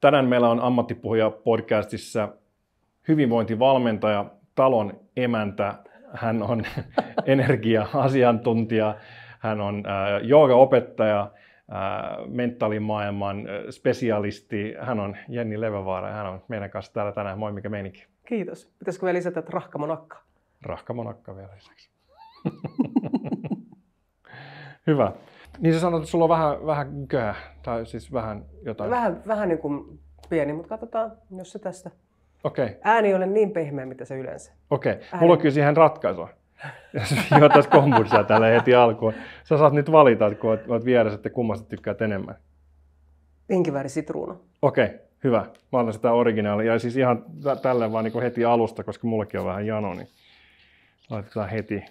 Tänään meillä on Ammattipuhuja podcastissa hyvinvointivalmentaja, talon emäntä. Hän on energia-asiantuntija, hän on joogaopettaja, mentaalimaailman spesialisti. Hän on Jenni Levävaara ja hän on meidän kanssa täällä tänään. Moi, mikä meininki? Kiitos. Pitäisikö vielä lisätä, että rahkamonakka? Rahkamonakka vielä lisäksi. Hyvä. Niin sä sanoit, että sulla on vähän köhä, tai siis vähän jotain. Vähän niin kuin pieni, mutta katsotaan, jos se tästä. Okei. Ääni ei ole niin pehmeä, mitä se yleensä. Okei. Mulla on kyllä siihen ratkaisua. Jos juotais kombutsaa tällä heti alkuun. Sä saat nyt valita, että kun oot vieressä, että kummasta tykkäät enemmän. Inkivääri sitruuna. Okei, hyvä. Mä otan sitä originaalia. Ja siis ihan tälleen vaan niin heti alusta, koska mullakin on vähän jano, niin laitetaan heti.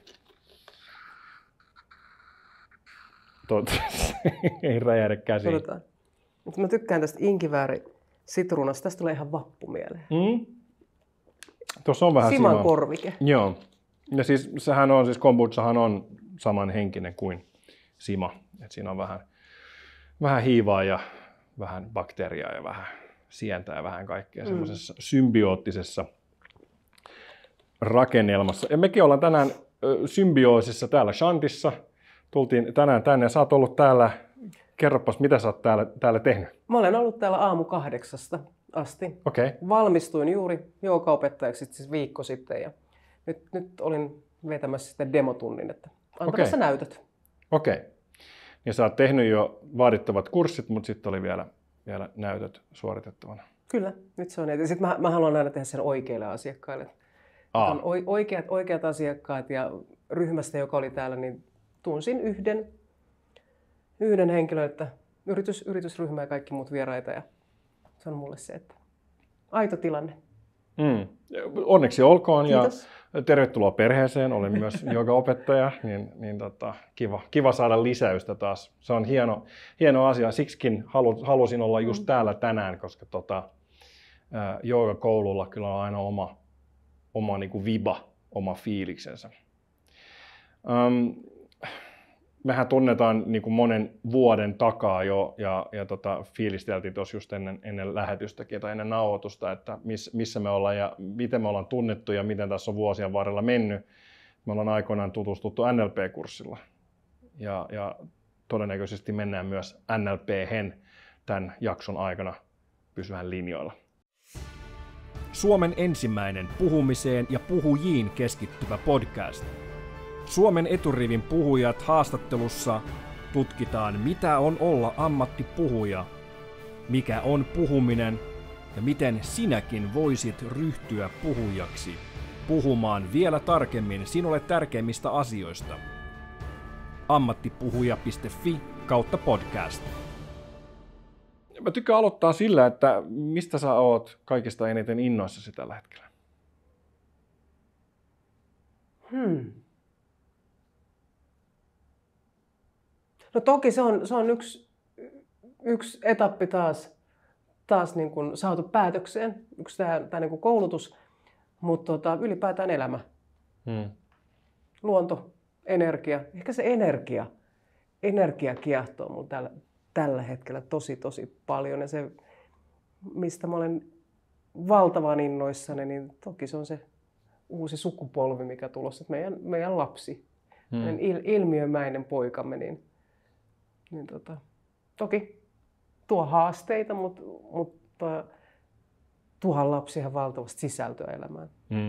Toivottavasti ei räjähdä käsiin. Odotaan. Mutta mä tykkään tästä inkivääri sitruunasta. Tästä tulee ihan vappu mieleen. Tuossa on vähän Siman korvike. Joo. Ja siis sehän on, siis kombuchahan on samanhenkinen kuin sima. Et siinä on vähän hiivaa ja vähän bakteeriaa ja vähän sientä ja vähän kaikkea semmoisessa symbioottisessa rakennelmassa. Ja mekin ollaan tänään symbioosissa täällä Shantissa. Tultiin tänään tänne. Sä oot ollut täällä. Kerropas, mitä sä oot täällä tehnyt? Mä olen ollut täällä aamu 8 asti. Okei. Valmistuin juuri joogaopettajaksi siis viikko sitten ja nyt olin vetämässä sitten demotunnin, että antamassa näytöt. Okei. Ja sä oot tehnyt jo vaadittavat kurssit, mutta sitten oli vielä näytöt suoritettavana. Kyllä, nyt se on. Ja sitten mä haluan aina tehdä sen oikeille asiakkaille. On oikeat asiakkaat ja ryhmästä, joka oli täällä, niin tunsin yhden henkilön, että yritysryhmä ja kaikki muut vieraita. Ja se on mulle se, että aito tilanne. Onneksi olkoon. Kiitos. Ja tervetuloa perheeseen. Olen myös joogaopettaja, niin kiva saada lisäystä taas. Se on hieno asia. Siksikin halusin olla just täällä tänään, koska joogakoululla kyllä on aina oma niin kuin viba, oma fiiliksensä. Mehän tunnetaan niin kuin monen vuoden takaa jo ja fiilisteltiin tuossa just ennen lähetystäkin tai ennen nauhoitusta, että missä me ollaan ja miten me ollaan tunnettu ja miten tässä on vuosien varrella mennyt. Me ollaan aikoinaan tutustuttu NLP-kurssilla ja todennäköisesti mennään myös NLP-hen tämän jakson aikana pysyvän linjoilla. Suomen ensimmäinen puhumiseen ja puhujiin keskittyvä podcast. Suomen eturivin puhujat haastattelussa tutkitaan, mitä on olla ammattipuhuja, mikä on puhuminen ja miten sinäkin voisit ryhtyä puhujaksi, puhumaan vielä tarkemmin sinulle tärkeimmistä asioista. ammattipuhuja.fi/podcast. Mä tykkään aloittaa sillä, että mistä sä oot kaikista eniten innoissasi tällä hetkellä? No toki se on yksi etappi taas niin kuin saatu päätökseen, tämä niin kuin koulutus, mutta ylipäätään elämä. Luonto, energia, ehkä se energia kiehtoo mulla tällä hetkellä tosi paljon ja se, mistä mä olen valtavan innoissani, niin toki se on se uusi sukupolvi, mikä tulossa, että meidän lapsi, meidän ilmiömäinen poikamme, niin toki tuo haasteita, mutta tuohan lapsia valtavasti sisältöä elämään.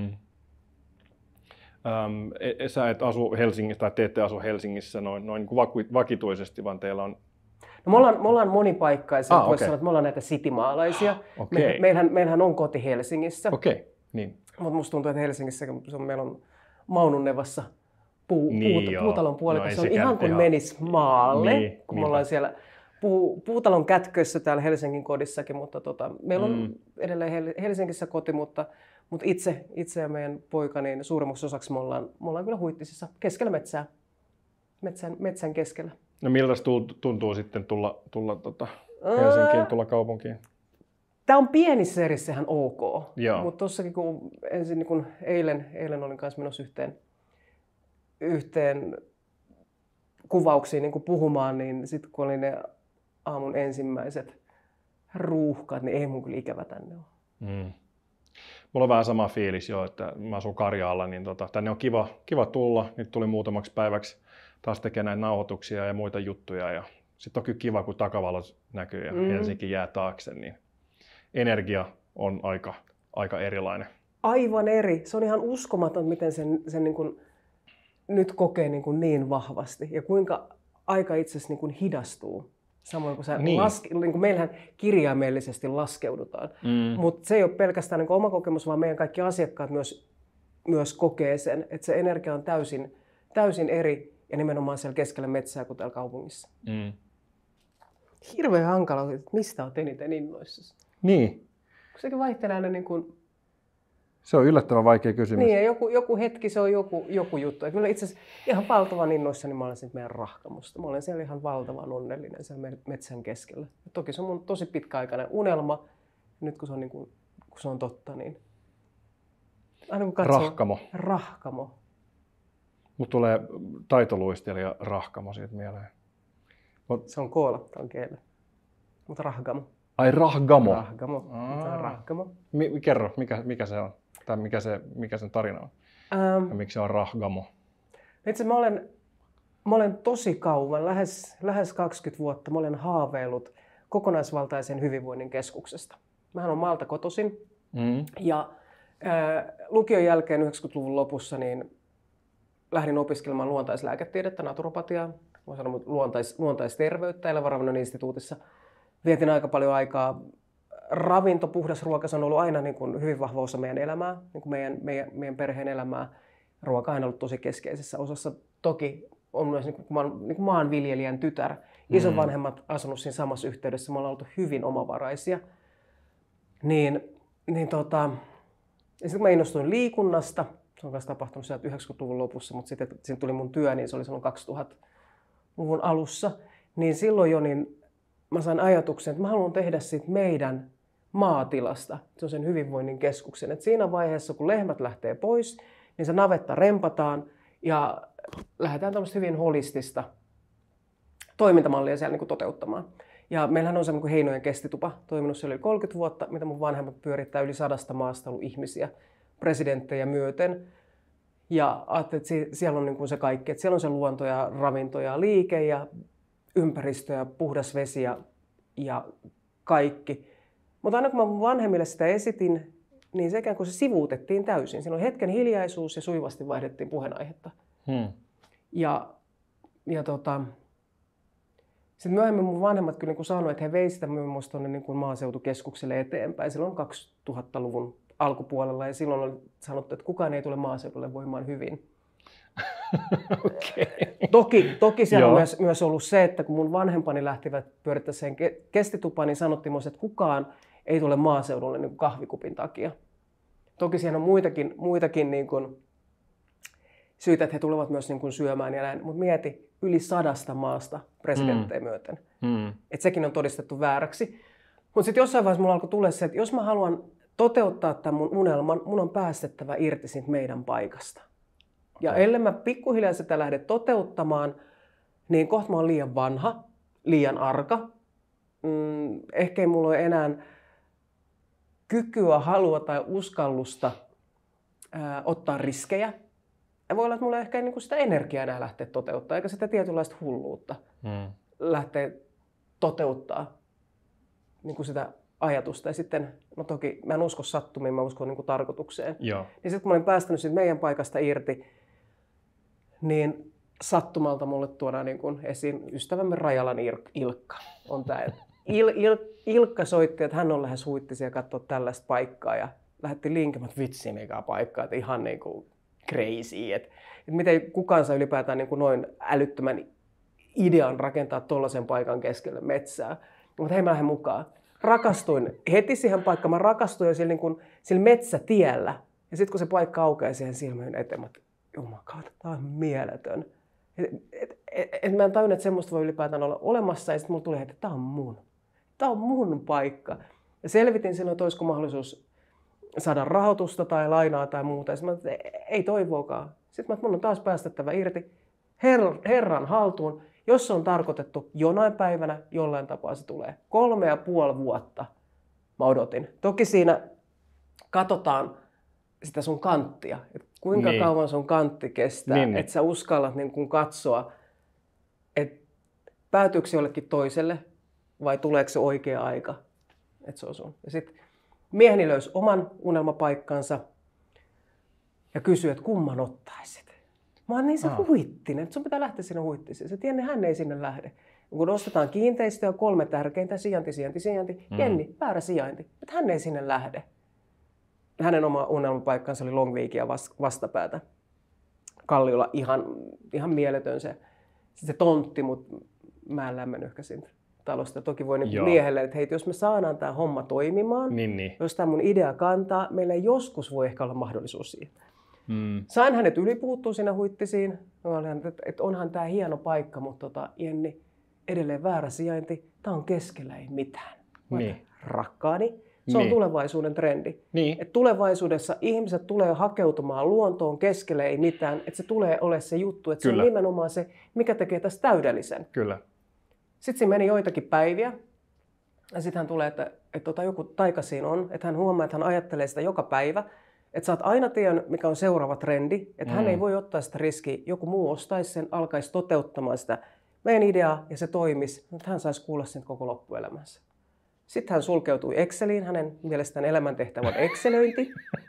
Sä et asu Helsingissä tai te ette asu Helsingissä noin niin kuin vakituisesti, vaan teillä on... No me ollaan monipaikkaisia, voisi sanoa, että me ollaan näitä citymaalaisia. Okay. Meillähän on koti Helsingissä. Okei, niin. Mutta musta tuntuu, että Helsingissä meillä on Maununevassa puutalon puolella. No, se on ihan kuin menis maalle, kun me ollaan siellä puutalon kätkössä täällä Helsingin kodissakin. Mutta meillä on edelleen Helsingissä koti, mutta itse ja meidän poika, niin suurimmaksi osaksi me ollaan kyllä Huittisissa keskellä metsää. Metsän keskellä. No miltä tuntuu sitten tulla Helsinkiin, tulla kaupunkiin? Tämä on pienissä erissä ihan ok, mutta tuossakin kun ensin niin kun eilen olin kanssa menossa yhteen kuvauksiin niin kun puhumaan, niin sitten kun oli ne aamun ensimmäiset ruuhkat, niin ei mun kyllä ikävä tänne ole. Mulla on vähän sama fiilis jo, että mä asun Karjaalla, niin tänne on kiva tulla. Nyt tuli muutamaksi päiväksi taas tekemään näitä nauhoituksia ja muita juttuja. Ja sitten on kyllä kiva, kun takavalot näkyy ja Helsinki jää taakse, niin energia on aika erilainen. Aivan eri. Se on ihan uskomaton, miten sen niin kuin nyt kokee niin vahvasti ja kuinka aika itse asiassa niin hidastuu. Samoin kuin niin kuin meillähän kirjaimellisesti laskeudutaan. Mutta se ei ole pelkästään niin kuin oma kokemus, vaan meidän kaikki asiakkaat myös kokee sen, että se energia on täysin eri ja nimenomaan siellä keskellä metsää kuin täällä kaupungissa. Hirveän hankala, että mistä olet eniten innoissasi. Niin. Sekin vaihtelee aina niin kuin... Se on yllättävän vaikea kysymys. Niin, ja joku hetki se on joku juttu. Ja kyllä itse asiassa ihan valtavan innoissani mä olen siitä meidän Rahkamosta. Mä olen siellä ihan valtavan onnellinen siellä metsän keskellä. Ja toki se on mun tosi pitkäaikainen unelma. Nyt kun se on totta, niin... Aina kun katsoo... Rahkamo. Mut tulee taitoluistelija Rahkamo siitä mieleen. Se on koola, tämä on kielellä. Mutta Rahkamo. Ai Rahkamo? Rahkamo. Kerro, mikä se on? Tai mikä sen tarina on? Ja miksi se on Rahkamo? Itse mä olen tosi kauan, lähes 20 vuotta, mä olen haaveillut kokonaisvaltaisen hyvinvoinnin keskuksesta. Mähän olen Maalta kotoisin ja lukion jälkeen 90-luvun lopussa niin lähdin opiskelemaan luontaislääketiedettä, naturopatiaa, voin sanoa luontaisterveyttä Elävänravinnon instituutissa. Vietin aika paljon aikaa. Ravinto, puhdas ruoka, se on ollut aina niin kuin hyvin vahva osa meidän elämää, niin kuin meidän perheen elämää. Ruoka on aina ollut tosi keskeisessä osassa. Toki on myös niin kuin maanviljelijän tytär. Isovanhemmat asunut siinä samassa yhteydessä. Me ollaan oltu hyvin omavaraisia. Ja sitten mä innostuin liikunnasta. Se on myös tapahtunut sieltä 90-luvun lopussa, mutta sitten siinä tuli mun työ, niin se oli silloin 2000-luvun alussa. Niin silloin jo mä sain ajatuksen, että mä haluan tehdä siitä meidän maatilasta, se on sen hyvinvoinnin keskuksen. Et siinä vaiheessa, kun lehmät lähtee pois, niin se navetta rempataan ja lähdetään tämmöistä hyvin holistista toimintamallia siellä niin toteuttamaan. Ja meillähän on se niin Heinojen kestitupa toiminut siellä yli 30 vuotta, mitä mun vanhemmat pyörittää yli 100 maasta ollut ihmisiä, presidenttejä myöten. Ja ajattelin, että siellä on niin se kaikki, että siellä on se luonto ja ravinto ja liike ja ympäristö ja puhdas vesi ja kaikki. Mutta aina kun mä mun vanhemmille sitä esitin, niin se ikään kuin se sivuutettiin täysin. Siinä oli hetken hiljaisuus ja sujuvasti vaihdettiin puheenaihetta. Sitten myöhemmin mun vanhemmat kyllä niin sanoivat, että he veivät sitä myös tuonne niin maaseutukeskukselle eteenpäin. Silloin 2000-luvun alkupuolella ja silloin oli sanottu, että kukaan ei tule maaseudulle voimaan hyvin. Okay. Toki siellä on myös ollut se, että kun mun vanhempani lähtivät pyörittämään kestitupaan, niin sanottiin myös, että kukaan ei tule maaseudulle niin kuin kahvikupin takia. Toki siellä on muitakin niin kuin syitä, että he tulevat myös niin kuin syömään ja näin. Mutta mieti, yli 100 maasta presidenttejä myöten. Että sekin on todistettu vääräksi. Mutta sitten jossain vaiheessa mulla alkoi tulla se, että jos mä haluan toteuttaa tämän mun unelman, mun on päästettävä irti siitä meidän paikasta. Ja ellei mä pikkuhiljaa sitä lähde toteuttamaan, niin kohta mä oon liian vanha, liian arka. Ehkä ei mulla ole enää kykyä, halua tai uskallusta ottaa riskejä. Ja voi olla, että mulla ei ehkä niin sitä energiaa enää lähteä toteuttaa, eikä sitä tietynlaista hulluutta lähteä toteuttaa niin kuin sitä ajatusta. Ja sitten, no toki mä en usko sattumiin, mä uskon niin kuin tarkoitukseen. Joo. Niin sitten kun mä olin päästänyt siitä meidän paikasta irti, niin sattumalta mulle tuodaan niin kuin esiin ystävämme Rajalan Ilkka. On tää. Ilkka soitti, että hän on lähes huittisia katsoa tällaista paikkaa ja lähetti linkin, että vitsi mikä paikka, että ihan niin kuin crazy. Että miten kukaan saa ylipäätään niin kuin noin älyttömän idean rakentaa tollaisen paikan keskelle metsää. Mutta hei, mä lähden mukaan. Rakastuin heti siihen paikkaan. Mä rakastuin jo sillä metsätiellä. Ja sitten kun se paikka aukeaa siihen silmien eteen, että jumakauta, tää on mieletön. Mä en tajunnut, että semmoista voi ylipäätään olla olemassa. Ja sitten mulla tuli heti, että tää on mun. Tää on mun paikka. Ja selvitin silloin, että olisiko mahdollisuus saada rahoitusta tai lainaa tai muuta. Ja sitten mä ei toivoakaan. Sitten mun on taas päästettävä irti Herran haltuun. Jos se on tarkoitettu jonain päivänä, jollain tapaa se tulee. 3,5 vuotta mä odotin. Toki siinä katsotaan sitä sun kanttia, että kuinka kauan sun kantti kestää, että sä uskallat niin kun katsoa, että päätyykö se jollekin toiselle vai tuleeko se oikea aika, että se on sun. Ja sitten mieheni löysi oman unelmapaikkansa ja kysyi, että kumman ottaisit. Mä oon niin se Huittinen, että sun pitää lähteä sinne Huittisiin. Se Jenni, hän ei sinne lähde. Kun ostetaan kiinteistöä, 3 tärkeintä, sijainti. Jenni, väärä sijainti, että hän ei sinne lähde. Hänen oma unelmapaikkansa oli Longviikia vastapäätä. Kalliolla ihan mieletön se tontti, mutta mä en lämmennyt siitä talosta. Toki voi miehelle, että hei, jos me saadaan tämä homma toimimaan, jos tämä mun idea kantaa, meillä ei joskus voi ehkä olla mahdollisuus siihen. Sain hänet ylipuuttua siinä Huittisiin. Että onhan tämä hieno paikka, mutta Jenni, edelleen väärä sijainti. Tämä on keskellä ei mitään. Rakkaani, se on tulevaisuuden trendi. Että tulevaisuudessa ihmiset tulee hakeutumaan luontoon, keskelle ei mitään. Että se tulee olemaan se juttu, että se on nimenomaan se, mikä tekee tästä täydellisen. Kyllä. Sitten siinä meni joitakin päiviä. Ja sitten hän tulee, että joku taika siinä on. Että hän huomaa, että hän ajattelee sitä joka päivä. Että sä oot aina tiennyt, mikä on seuraava trendi. Että hän ei voi ottaa sitä riskiä. Joku muu ostaisi sen, alkaisi toteuttamaan sitä meidän ideaa ja se toimisi. Että hän saisi kuulla sen koko loppuelämänsä. Sitten hän sulkeutui Exceliin. Hänen mielestään elämäntehtävä on Excelöinti.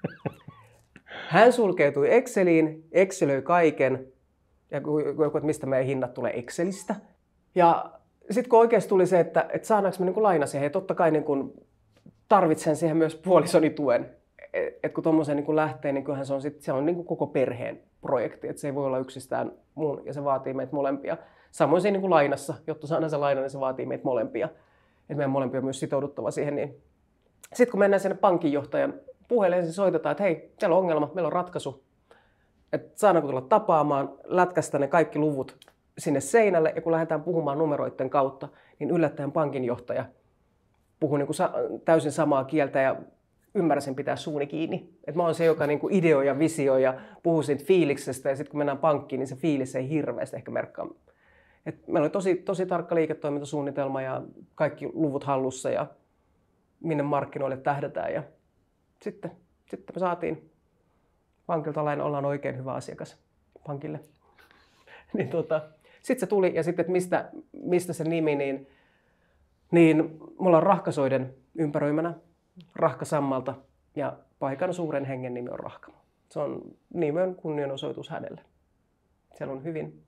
Hän sulkeutui Exceliin, Excelöi kaiken. Ja että mistä meidän hinnat tulee Excelistä. Ja sitten kun oikeasti tuli se, että saadaanko me niin laina siihen. Ja totta kai niin tarvitsen siihen myös puolisoni tuen. Et kun tuommoiseen niin lähtee, niin kyllähän se on niin koko perheen projekti. Et se ei voi olla yksistään mun ja se vaatii meitä molempia. Samoin siinä niin lainassa, jotta saadaan se laina, niin se vaatii meitä molempia. Et meidän molempia on myös sitouduttava siihen. Niin. Sitten kun mennään sinne pankinjohtajan puheelle, niin soitetaan, että hei, siellä on ongelma, meillä on ratkaisu. Että saadaanko tulla tapaamaan, lätkästä ne kaikki luvut sinne seinälle. Ja kun lähdetään puhumaan numeroiden kautta, niin yllättäen pankinjohtaja puhuu niin täysin samaa kieltä ja ymmärsin pitää suuni kiinni. Et mä oon se, joka niinku ideoi ja visioi ja puhuu siitä fiiliksestä ja sitten kun mennään pankkiin, niin se fiilis ei hirveästi ehkä merkkaa. Et meillä oli tosi tarkka liiketoimintasuunnitelma ja kaikki luvut hallussa ja minne markkinoille tähdätään. Ja sitten me saatiin pankilta laina, ollaan oikein hyvä asiakas pankille. Niin sitten se tuli ja sitten, että mistä se nimi, niin me ollaan Rahkasoiden ympäröimänä. Rahkasammalta ja paikan suuren hengen nimi on Rahkamo. Se on nimen kunnianosoitus hänelle. Siellä on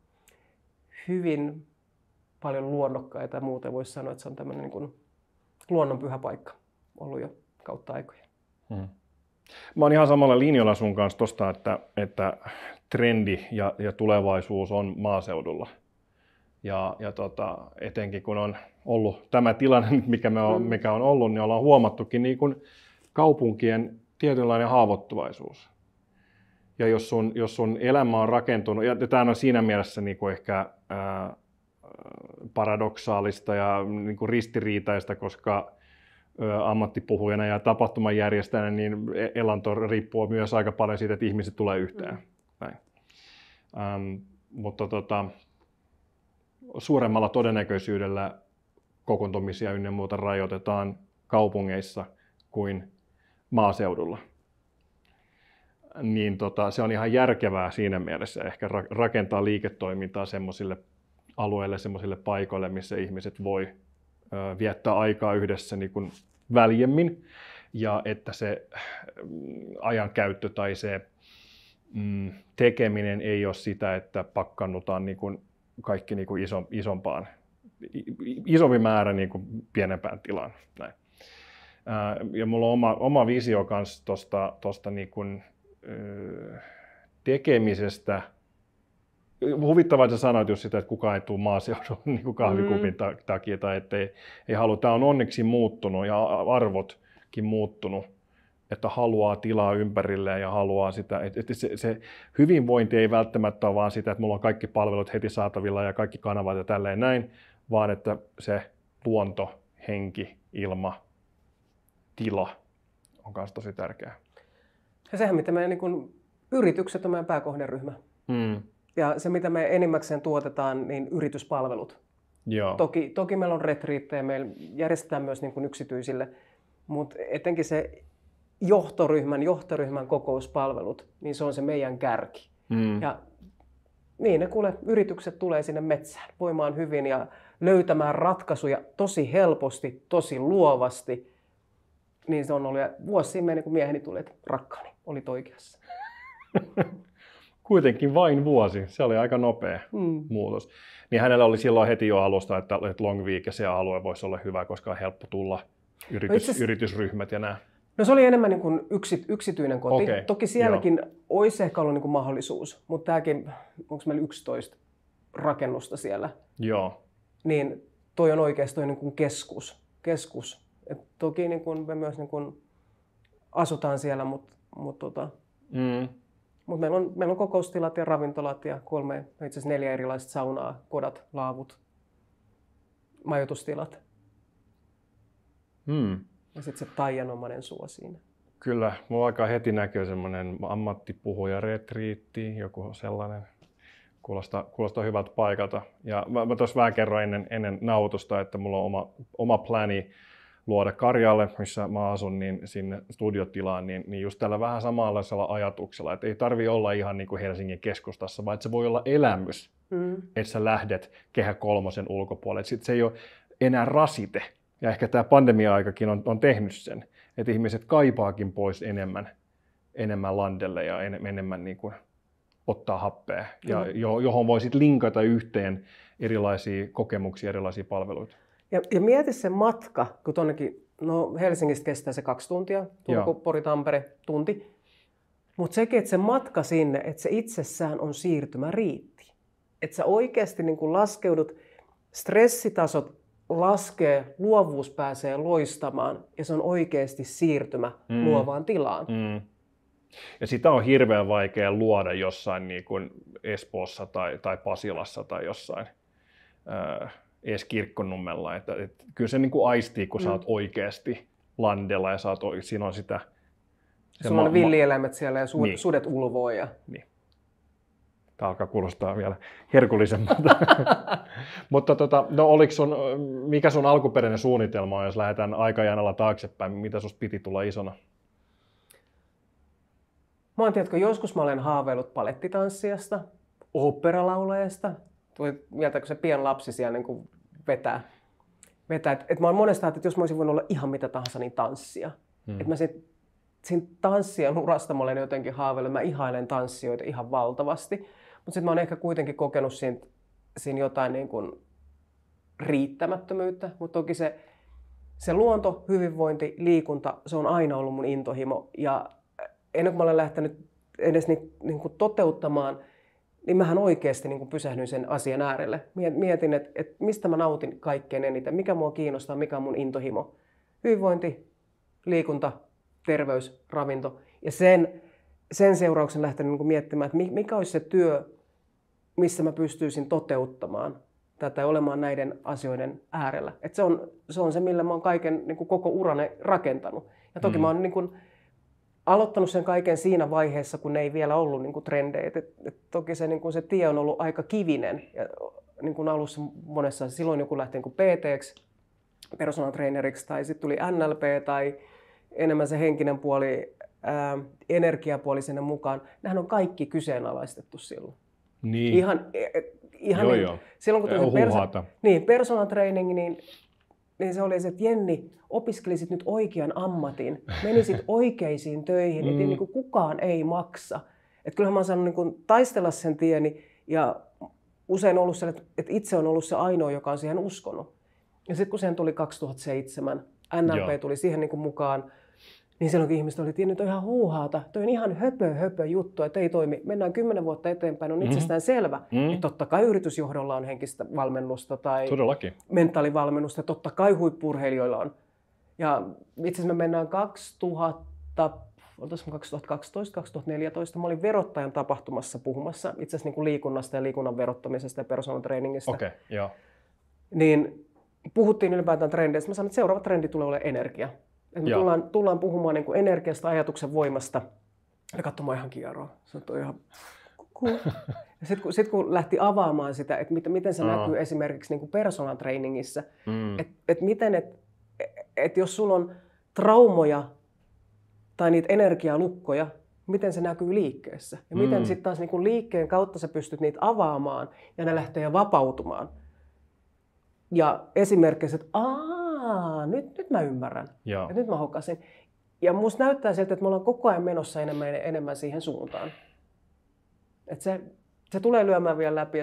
hyvin paljon luonnokkaita ja muuten voisi sanoa, että se on tämmöinen niin kuin luonnon pyhä paikka ollut jo kautta aikoja. Mä oon ihan samalla linjalla sun kanssa tosta, että trendi ja tulevaisuus on maaseudulla. Ja etenkin kun on ollut tämä tilanne, mikä on ollut, niin ollaan huomattukin niin kuin kaupunkien tietynlainen haavoittuvaisuus. Ja jos sun elämä on rakentunut, ja tämä on siinä mielessä niin kuin ehkä paradoksaalista ja niin kuin ristiriitaista, koska ammattipuhujana ja tapahtumanjärjestäjänä niin elanto riippuu myös aika paljon siitä, että ihmiset tulee yhteen. Näin. Mutta suuremmalla todennäköisyydellä kokoontumisia ynnä muuta rajoitetaan kaupungeissa kuin maaseudulla. Niin se on ihan järkevää siinä mielessä ehkä rakentaa liiketoimintaa semmoisille alueille, semmoisille paikoille, missä ihmiset voi viettää aikaa yhdessä niin kuin väljemmin ja että se ajankäyttö tai se tekeminen ei ole sitä, että pakkannutaan niin kuin kaikki niin kuin isompi määrä niin kuin pienempään tilaan. Näin. Ja mulla on oma visio kanssa tuosta niin kuin tekemisestä. Huvittavaa, että sä sanoit just sitä, että kukaan ei tule maaseudun niin kahvikupin takia tai ettei halua. Tämä on onneksi muuttunut ja arvotkin muuttunut, että haluaa tilaa ympärilleen ja haluaa sitä. Että se hyvinvointi ei välttämättä ole vaan sitä, että mulla on kaikki palvelut heti saatavilla ja kaikki kanavat ja tälleen näin, vaan että se luonto, henki, ilma, tila on myös tosi tärkeää. Ja sehän, mitä meidän niin kun, yritykset on meidän pääkohderyhmä. Ja se, mitä me enimmäkseen tuotetaan, niin yrityspalvelut. Joo. Toki meillä on retriittejä, meillä järjestetään myös niin kuin yksityisille, mutta etenkin se johtoryhmän kokouspalvelut, niin se on se meidän kärki. Ja niin yritykset tulee sinne metsään voimaan hyvin ja löytämään ratkaisuja tosi helposti, tosi luovasti. Niin se on ollut, ja vuosi siinä meni, kun mieheni tuli, että rakkaani, olit oikeassa. Kuitenkin vain vuosi. Se oli aika nopea muutos. Niin hänellä oli silloin heti jo alusta, että Longvik ja se alue voisi olla hyvä, koska on helppo tulla yritysryhmät ja nämä. No se oli enemmän niin kuin yksityinen koti. Okay, Toki sielläkin olisi ehkä ollut niin kuin mahdollisuus, mutta tämäkin, onko meillä 11 rakennusta siellä, Joo. niin toi on oikeasti toi niin kuin keskus. Et toki niin kuin me myös niin kuin asutaan siellä, mutta meillä on kokoustilat ja ravintolat ja 3, itse asiassa 4 erilaista saunaa, kodat, laavut, majoitustilat. Ja sitten se taianomainen suo siinä. Kyllä, mulla alkaa heti näkyä semmoinen ammattipuhuja retriitti, joku sellainen. Kuulostaa hyvältä paikalta. Ja mä tuossa vähän kerroin ennen nautusta, että mulla on oma pläni luoda Karjaalle, missä mä asun, niin sinne studiotilaan, niin just tällä vähän samanlaisella ajatuksella, että ei tarvitse olla ihan niin kuin Helsingin keskustassa, vaan että se voi olla elämys, että sä lähdet Kehä kolmosen ulkopuolelle. Sitten se ei ole enää rasite. Ja ehkä tämä pandemia-aikakin on tehnyt sen, että ihmiset kaipaakin pois enemmän landelle ja enemmän niin kuin ottaa happea, ja johon voisit linkata yhteen erilaisia kokemuksia, erilaisia palveluita. Ja mieti se matka, kun tuonnekin, no Helsingistä kestää se 2 tuntia, Turku, Pori, Tampere, tunti. Mutta sekin, että se matka sinne, että se itsessään on siirtymä riitti. Että sä oikeasti niin kun laskeudut, stressitasot laskee, luovuus pääsee loistamaan ja se on oikeasti siirtymä luovaan tilaan. Ja sitä on hirveän vaikea luoda jossain niin kuin Espoossa tai Pasilassa tai jossain edes Kirkkonummella. Että kyllä se niin kuin aistii, kun sä oot oikeasti landella ja siinä on sitä... Sulla on villieläimet siellä ja sudet ulvoo. Niin. Tämä alkaa kuulostaa vielä herkullisemmalta. Mutta no, mikä sun alkuperäinen suunnitelma on, jos lähdetään aikajanalla taaksepäin? Mitä susta piti tulla isona? Joskus mä olen haaveillut palettitanssijasta, oopperalaulajasta. Tuli mieltä, kun se pieni lapsi siellä niin kuin vetää. Et mä oon monesti ajatellut, että jos mä olisin voinut olla ihan mitä tahansa, niin tanssia. Että mä siinä tanssijan urasta mä olen jotenkin haaveillut. Mä ihailen tanssijoita ihan valtavasti. Mutta sitten mä oon ehkä kuitenkin kokenut siinä jotain niin kuin riittämättömyyttä. Mutta toki se luonto, hyvinvointi, liikunta, se on aina ollut mun intohimo. Ja ennen kuin mä olen lähtenyt edes niin kuin toteuttamaan, niin mähän oikeasti niin kuin pysähdyin sen asian äärelle. Mietin, että mistä mä nautin kaikkein eniten, mikä mua kiinnostaa, mikä on mun intohimo. Hyvinvointi, liikunta, terveys, ravinto. Ja sen seurauksen lähtenyt niin kuin miettimään, että mikä olisi se työ, missä mä pystyisin toteuttamaan tätä ja olemaan näiden asioiden äärellä. Että se on se, millä mä oon kaiken niin kuin koko urani rakentanut. Ja toki mä oon niin kuin aloittanut sen kaiken siinä vaiheessa, kun ne ei vielä ollut niin kuin trendejä. Toki se tie on ollut aika kivinen. Ja niin kuin alussa monessa, silloin joku lähti niin PT-ksi, personal traineriksi, tai sitten tuli NLP, tai enemmän se henkinen puoli, energiapuoli sinne mukaan. Nämähän on kaikki kyseenalaistettu silloin. Niin. Ihan joo. Silloin kun tuli personal training, niin se oli se, että Jenni, opiskelisit nyt oikean ammatin, menisit oikeisiin töihin, että niin kuin kukaan ei maksa. Että kyllähän mä oon saanut niin kuin taistella sen tieni ja usein ollut se, että itse on ollut se ainoa, joka on siihen uskonut. Ja sitten kun siihen tuli 2007, NLP tuli siihen niin kuin mukaan, niin silloinkin ihmiset oli, että nyt on ihan huuhaata, toi on ihan höpö juttu, että ei toimi. Mennään 10 vuotta eteenpäin, on itsestään selvä, että totta kai yritysjohdolla on henkistä valmennusta tai mentaalivalmennusta, totta kai huippu-urheilijoilla on. Ja itse asiassa me mennään 2012-2014, mä olin verottajan tapahtumassa puhumassa, itse asiassa niin kuin liikunnasta ja liikunnan verottamisesta ja personal trainingista. Okay, joo. Niin puhuttiin ylipäätään trendeistä. Mä sanoin, että seuraava trendi tulee olemaan energia. Me tullaan puhumaan niin kuin energiasta, ajatuksen voimasta. Ja katsomaan ihan kieroa. Se on ihan Ja sitten kun lähti avaamaan sitä, että miten se näkyy esimerkiksi niin kuin personal trainingissa, että miten, että jos sulla on traumoja tai niitä energialukkoja, miten se näkyy liikkeessä. Ja miten sitten taas niin kuin liikkeen kautta sä pystyt niitä avaamaan ja ne lähtee vapautumaan. Ja esimerkiksi, että nyt mä ymmärrän. Ja nyt mä hokasin. Ja musta näyttää siltä, että me ollaan koko ajan menossa enemmän siihen suuntaan. Että se tulee lyömään vielä läpi ja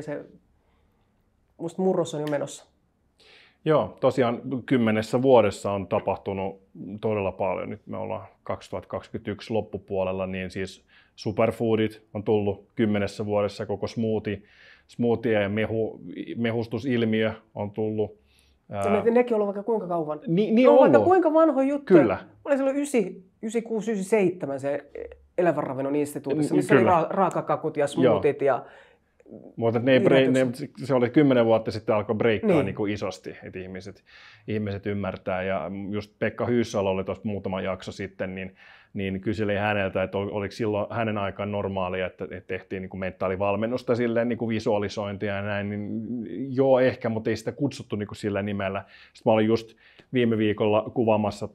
musta murros on jo menossa. Joo, tosiaan 10 vuodessa on tapahtunut todella paljon. Nyt me ollaan 2021 loppupuolella, niin siis superfoodit on tullut 10 vuodessa, koko smoothie ja mehustusilmiö on tullut. Nekin on ollut vaikka kuinka kauan. Niin on vaikka kuinka vanhoja juttuja. Kyllä. Mä olin silloin 96, 97 se Elävän ravinnon instituutissa, missä oli raakakakut ja smoothit ja mutta se oli 10 vuotta sitten alkoi breikkaa niin kuin isosti, että ihmiset ymmärtää. Ja just Pekka Hyyssalo oli tuossa muutama jakso sitten, niin kyseli häneltä, että oliko silloin hänen aikaan normaalia, että tehtiin niin kuin mentaalivalmennusta silleen, niin kuin visualisointia ja näin. Niin, joo, ehkä, mutta ei sitä kutsuttu niin kuin sillä nimellä. Sitten mä olin just viime viikolla kuvaamassa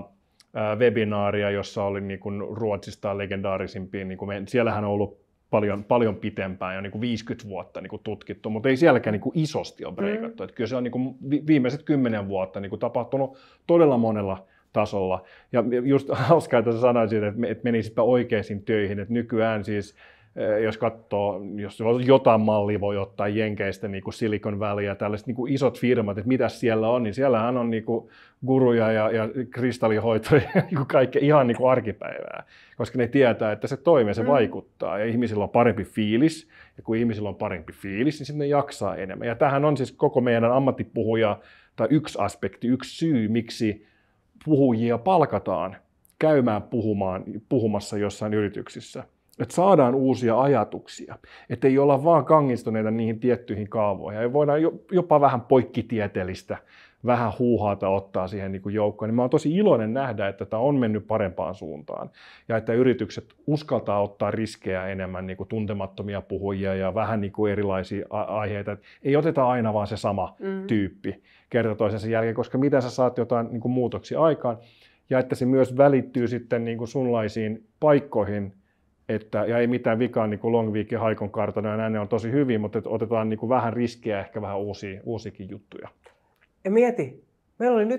webinaaria, jossa oli niin kuin Ruotsista legendaarisimpia. Niin kuin siellähän on ollut paljon pitempään, jo niin kuin 50 vuotta niin kuin tutkittu, mutta ei sielläkään niin kuin isosti ole breikattu. Että kyllä se on niin kuin viimeiset 10 vuotta niin kuin tapahtunut todella monella tasolla. Ja just hauskaa, että sä sanoisit, että menisipä oikeisiin töihin. Että nykyään siis, jos katsoo, jos jotain mallia voi ottaa Jenkeistä, niin kuin Silicon Valley ja tällaiset niin kuin isot firmat, että mitä siellä on, niin siellähän on niin kuin guruja ja kristallihoitoja ja niin kaikkea ihan niin kuin arkipäivää, koska ne tietää, että se toimii, se vaikuttaa ja ihmisillä on parempi fiilis, ja kun ihmisillä on parempi fiilis, niin sitten ne jaksaa enemmän. Ja tämähän on siis koko meidän ammattipuhuja, tai yksi aspekti, yksi syy, miksi puhujia palkataan käymään puhumassa jossain yrityksissä. Että saadaan uusia ajatuksia, että ei olla vaan kangistuneita niihin tiettyihin kaavoihin. Ja voidaan jopa vähän poikkitieteellistä, vähän huuhaata ottaa siihen niin kuin joukkoon. Niin mä oon tosi iloinen nähdä, että tämä on mennyt parempaan suuntaan. Ja että yritykset uskaltaa ottaa riskejä enemmän, niin kuin tuntemattomia puhujia ja vähän niin kuin erilaisia aiheita. Et ei oteta aina vaan se sama tyyppi kerta toisensa jälkeen, koska miten sä saat jotain niin kuin muutoksia aikaan. Ja että se myös välittyy sitten niin kuin sunlaisiin paikkoihin, ja ei mitään vikaa, niin kuin Long Week ja Haikon kartano ja näin, ne on tosi hyvin, mutta otetaan niin kuin vähän riskejä, ehkä vähän uusiakin juttuja. Ja mieti, meillä oli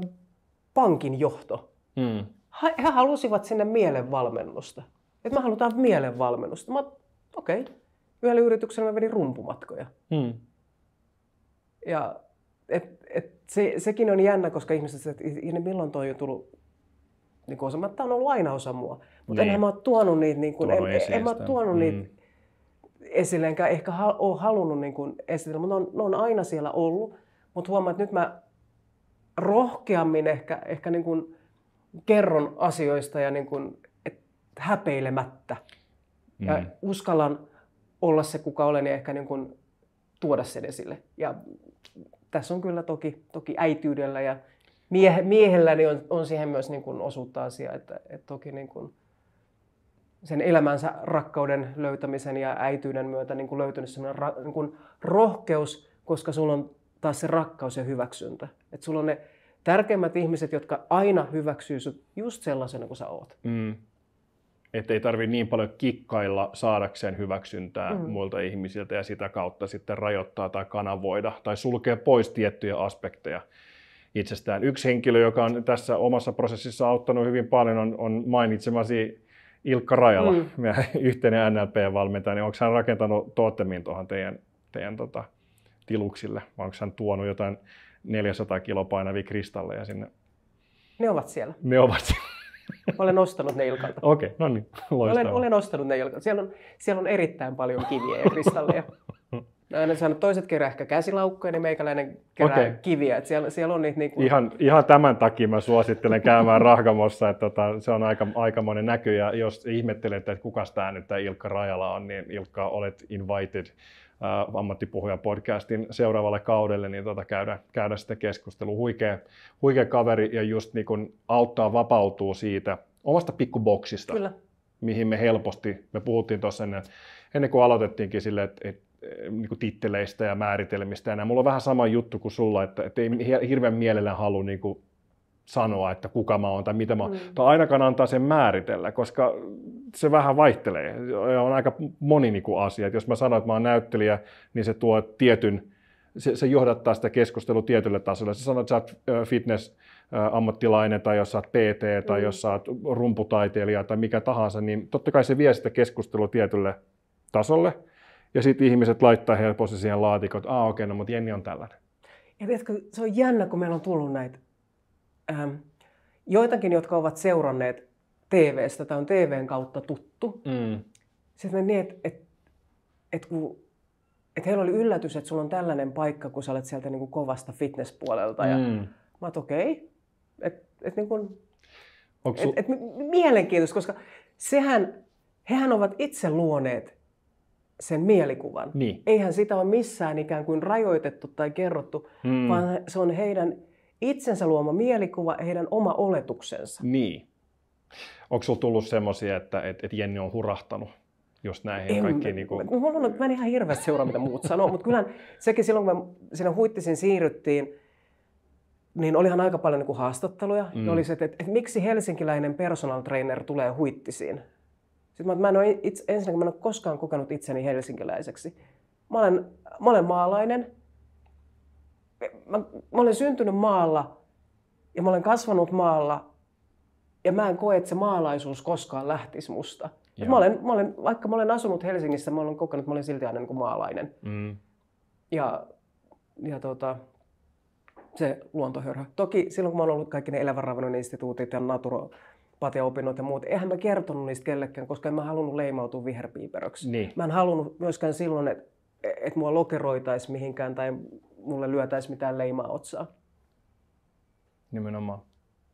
pankin johto. He halusivat sinne mielenvalmennusta. Että me halutaan mielenvalmennusta. Mä okei. Yhdellä yrityksellä mä vedin rumpumatkoja. Ja sekin on jännä, koska ihmiset, että milloin toi on tullut, niin kuin tämä on ollut aina osa mua. Mutta enhän mä ole tuonut niitä, en mä tuonut niitä esille, enkä ehkä ole halunnut niin kuin esitellä, mutta ne on aina siellä ollut. Mutta huomaan, että nyt mä rohkeammin ehkä niin kuin kerron asioista ja niin kuin, häpeilemättä. Ja uskallan olla se, kuka olen, ja ehkä niin kuin tuoda sen esille. Ja tässä on kyllä toki äityydellä ja miehelläni on siihen myös niin kuin osuutta asiaa, että toki niin kuin sen elämänsä rakkauden löytämisen ja äityyden myötä niin kuin löytynyt sellainen niin kuin rohkeus, koska sulla on taas se rakkaus ja hyväksyntä. Että sulla on ne tärkeimmät ihmiset, jotka aina hyväksyy sut just sellaisena kuin sä oot. Että ei tarvitse niin paljon kikkailla saadakseen hyväksyntää muilta ihmisiltä ja sitä kautta sitten rajoittaa tai kanavoida tai sulkea pois tiettyjä aspekteja itsestään. Yksi henkilö, joka on tässä omassa prosessissa auttanut hyvin paljon, on mainitsemasi Ilkka Rajala, meidän yhteinen NLP-valmentaja. Niin onko hän rakentanut totemin tuohon teidän tiluksille, vai onko hän tuonut jotain 400 kiloa painavia kristalleja sinne? Ne ovat siellä. Ne ovat siellä. Olen ostanut ne Ilkalta. Okei, no niin, loistavaa. Olen ostanut ne Ilkalta. Siellä on erittäin paljon kiviä ja kristalleja. Aina saanut toiset kerää ehkä käsilaukkoja, niin meikäläinen kerää kiviä. Siellä on niitä niinku ihan tämän takia mä suosittelen käymään Rahgamossa, että se on aikamoinen näky. Ja jos ihmettelette, että kukas tämä nyt tämä Ilkka Rajala on, niin Ilkka, olet invited ammattipuhuja podcastin seuraavalle kaudelle, niin käydään sitä keskustelua. Huikea kaveri ja just niin kun auttaa vapautua siitä omasta pikkuboksista, Kyllä. mihin me helposti, me puhuttiin tuossa ennen ennen kuin aloitettiinkin sille, että niin kuin titteleistä ja määritelmistä ja näin. Mulla on vähän sama juttu kuin sulla, että ei hirveän mielellään halua niin kuin sanoa, että kuka mä oon tai mitä mä oon, tai ainakaan antaa sen määritellä, koska se vähän vaihtelee. On aika moni niin kuin asia. Et jos mä sanon, että mä oon näyttelijä, niin se tuo se johdattaa sitä keskustelua tietylle tasolle. Sä sanot, että sä oot fitness-ammattilainen tai jos sä oot PT tai jos sä oot rumputaiteilija tai mikä tahansa, niin totta kai se vie sitä keskustelua tietylle tasolle. Ja sitten ihmiset laittaa helposti siihen laatikon, että okei, no mutta Jenni on tällainen. Ja tiedätkö, se on jännä, kun meillä on tullut näitä joitakin, jotka ovat seuranneet TV:stä tai on TV:n kautta tuttu. Sitten niin, että heillä oli yllätys, että sulla on tällainen paikka, kun sä olet sieltä niin kuin kovasta fitnesspuolelta. Ja mä oot okei. Mielenkiintoista, koska hehän ovat itse luoneet sen mielikuvan. Niin. Eihän sitä ole missään ikään kuin rajoitettu tai kerrottu, vaan se on heidän itsensä luoma mielikuva, heidän oma oletuksensa. Niin. Onko sulla tullut semmoisia, että Jenni on hurahtanut just näihin kaikkiin? Mä en ihan hirveästi seuraa, mitä muut sanoo, mutta kyllähän sekin silloin, kun me siinä Huittisiin siirryttiin, niin olihan aika paljon niin kuin haastatteluja. Ja oli se, että miksi helsinkiläinen personal trainer tulee Huittisiin. Sitten mä en ole koskaan kokenut itseni helsinkiläiseksi. Mä olen maalainen. Mä olen syntynyt maalla ja mä olen kasvanut maalla ja mä en koe, että se maalaisuus koskaan lähtisi musta. Vaikka mä olen asunut Helsingissä, mä olen kokenut, että mä olen silti aina niin kuin maalainen. Ja se luontohörhö. Toki silloin, kun mä olen ollut kaikki ne elävän ravinnon instituutit ja naturopatiaopinnot ja muut, eihän mä kertonut niistä kellekään, koska en mä halunnut leimautua viherpiiperöksi. Niin. Mä en halunnut myöskään silloin, että mua lokeroitaisi mihinkään tai mulle lyötäisi mitään leimaa otsaa. Nimenomaan.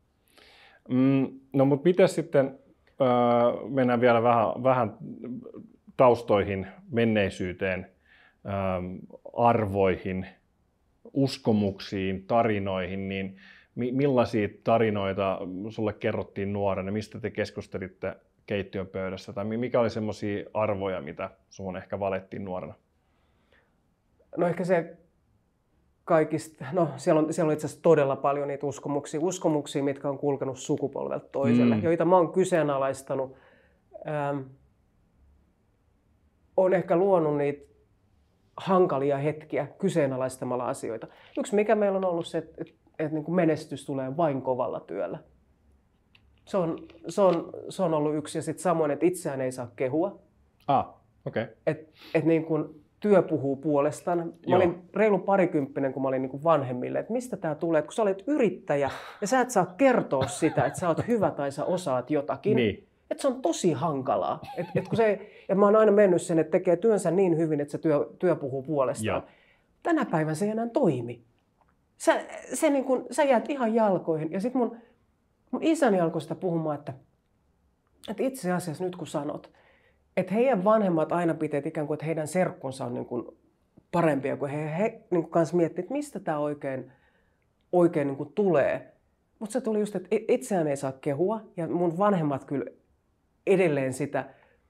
No mutta miten sitten, mennään vielä vähän taustoihin, menneisyyteen, arvoihin, uskomuksiin, tarinoihin, niin millaisia tarinoita sulle kerrottiin nuorena, mistä te keskustelitte keittiön pöydässä, tai mikä oli semmoisia arvoja, mitä sun ehkä valettiin nuorena? No ehkä se kaikista, siellä on itse asiassa todella paljon niitä uskomuksia, mitkä on kulkenut sukupolvelta toiselle, joita mä oon kyseenalaistanut. On ehkä luonut niitä hankalia hetkiä kyseenalaistamalla asioita. Yksi mikä meillä on ollut se, että niin kuin menestys tulee vain kovalla työllä. Se on ollut yksi, ja sitten samoin, että itseään ei saa kehua. Okay. Että niin kuin työ puhuu puolestaan. Mä olin reilu parikymppinen, kun mä olin niin kuin vanhemmille, että mistä tää tulee, että kun sä olet yrittäjä ja sä et saa kertoa sitä, että sä oot hyvä tai sä osaat jotakin. Niin. Että se on tosi hankalaa. Ja mä oon aina mennyt sen, että tekee työnsä niin hyvin, että se työ puhuu puolestaan. Tänä päivänä se ei enää toimi. Sä jäät ihan jalkoihin. Ja sitten mun isäni alkoi sitä puhumaan, että itse asiassa nyt kun sanot, että heidän vanhemmat aina pitää ikään kuin, että heidän serkkunsa on niin kuin parempia, kun he niin kuin kanssa miettii, että mistä tämä oikein niin kuin tulee. Mutta se tuli just, että itseään ei saa kehua, ja mun vanhemmat kyllä edelleen sitä.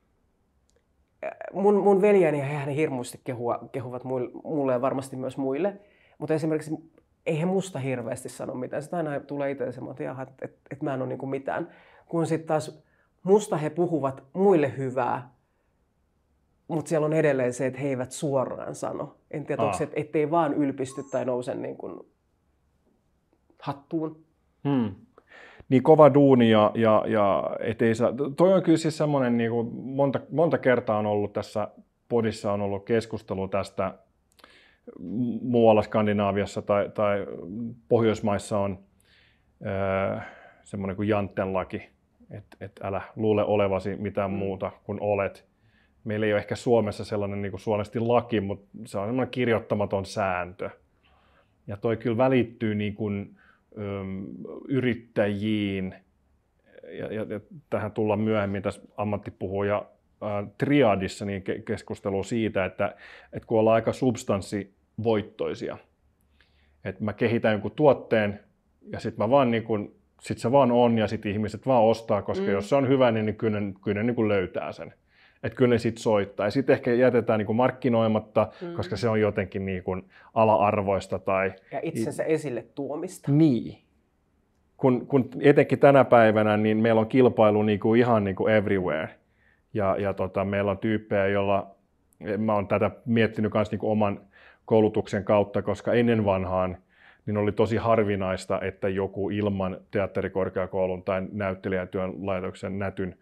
Mun veljeni ja hehän hirmuisesti kehuvat mulle ja varmasti myös muille, mutta esimerkiksi ei he musta hirveästi sano mitään. Sitä aina tulee itse semmoinen, että mä en ole niin kuin mitään. Kun sitten taas musta he puhuvat muille hyvää, mutta siellä on edelleen se, että he eivät suoraan sano. En tiedä, onko se, ettei vaan ylpisty tai nouse niin kuin hattuun. Niin kova duuni ja ettei saa. Toi on kyllä siis semmoinen, niin kuin monta kertaa on ollut tässä podissa on ollut keskustelu tästä. Muualla Skandinaaviassa tai Pohjoismaissa on semmoinen kuin Jantten laki, että älä luule olevasi mitään muuta kuin olet. Meillä ei ole ehkä Suomessa sellainen niin kuin suorasti laki, mutta se on semmoinen kirjoittamaton sääntö. Ja toi kyllä välittyy niin kuin yrittäjiin, ja tähän tullaan myöhemmin tässä ammattipuhuja triadissa niin keskustelu siitä, että kun ollaan aika substanssivoittoisia, että mä kehitän jonkun tuotteen ja sitten sit se vaan on ja sitten ihmiset vaan ostaa, koska jos se on hyvä, niin kyllä ne niin kuin löytää sen. että kyllä ne sitten soittaa. Ja sitten ehkä jätetään niin kuin markkinoimatta, koska se on jotenkin niin kuin ala-arvoista. Ja itsensä esille tuomista. Niin. Kun etenkin tänä päivänä, niin meillä on kilpailu niin kuin ihan niin kuin everywhere. Ja meillä on tyyppejä, joilla mä oon tätä miettinyt myös niin kuin oman koulutuksen kautta, koska ennen vanhaan niin oli tosi harvinaista, että joku ilman teatterikorkeakoulun tai näyttelijätyön laitoksen nätyn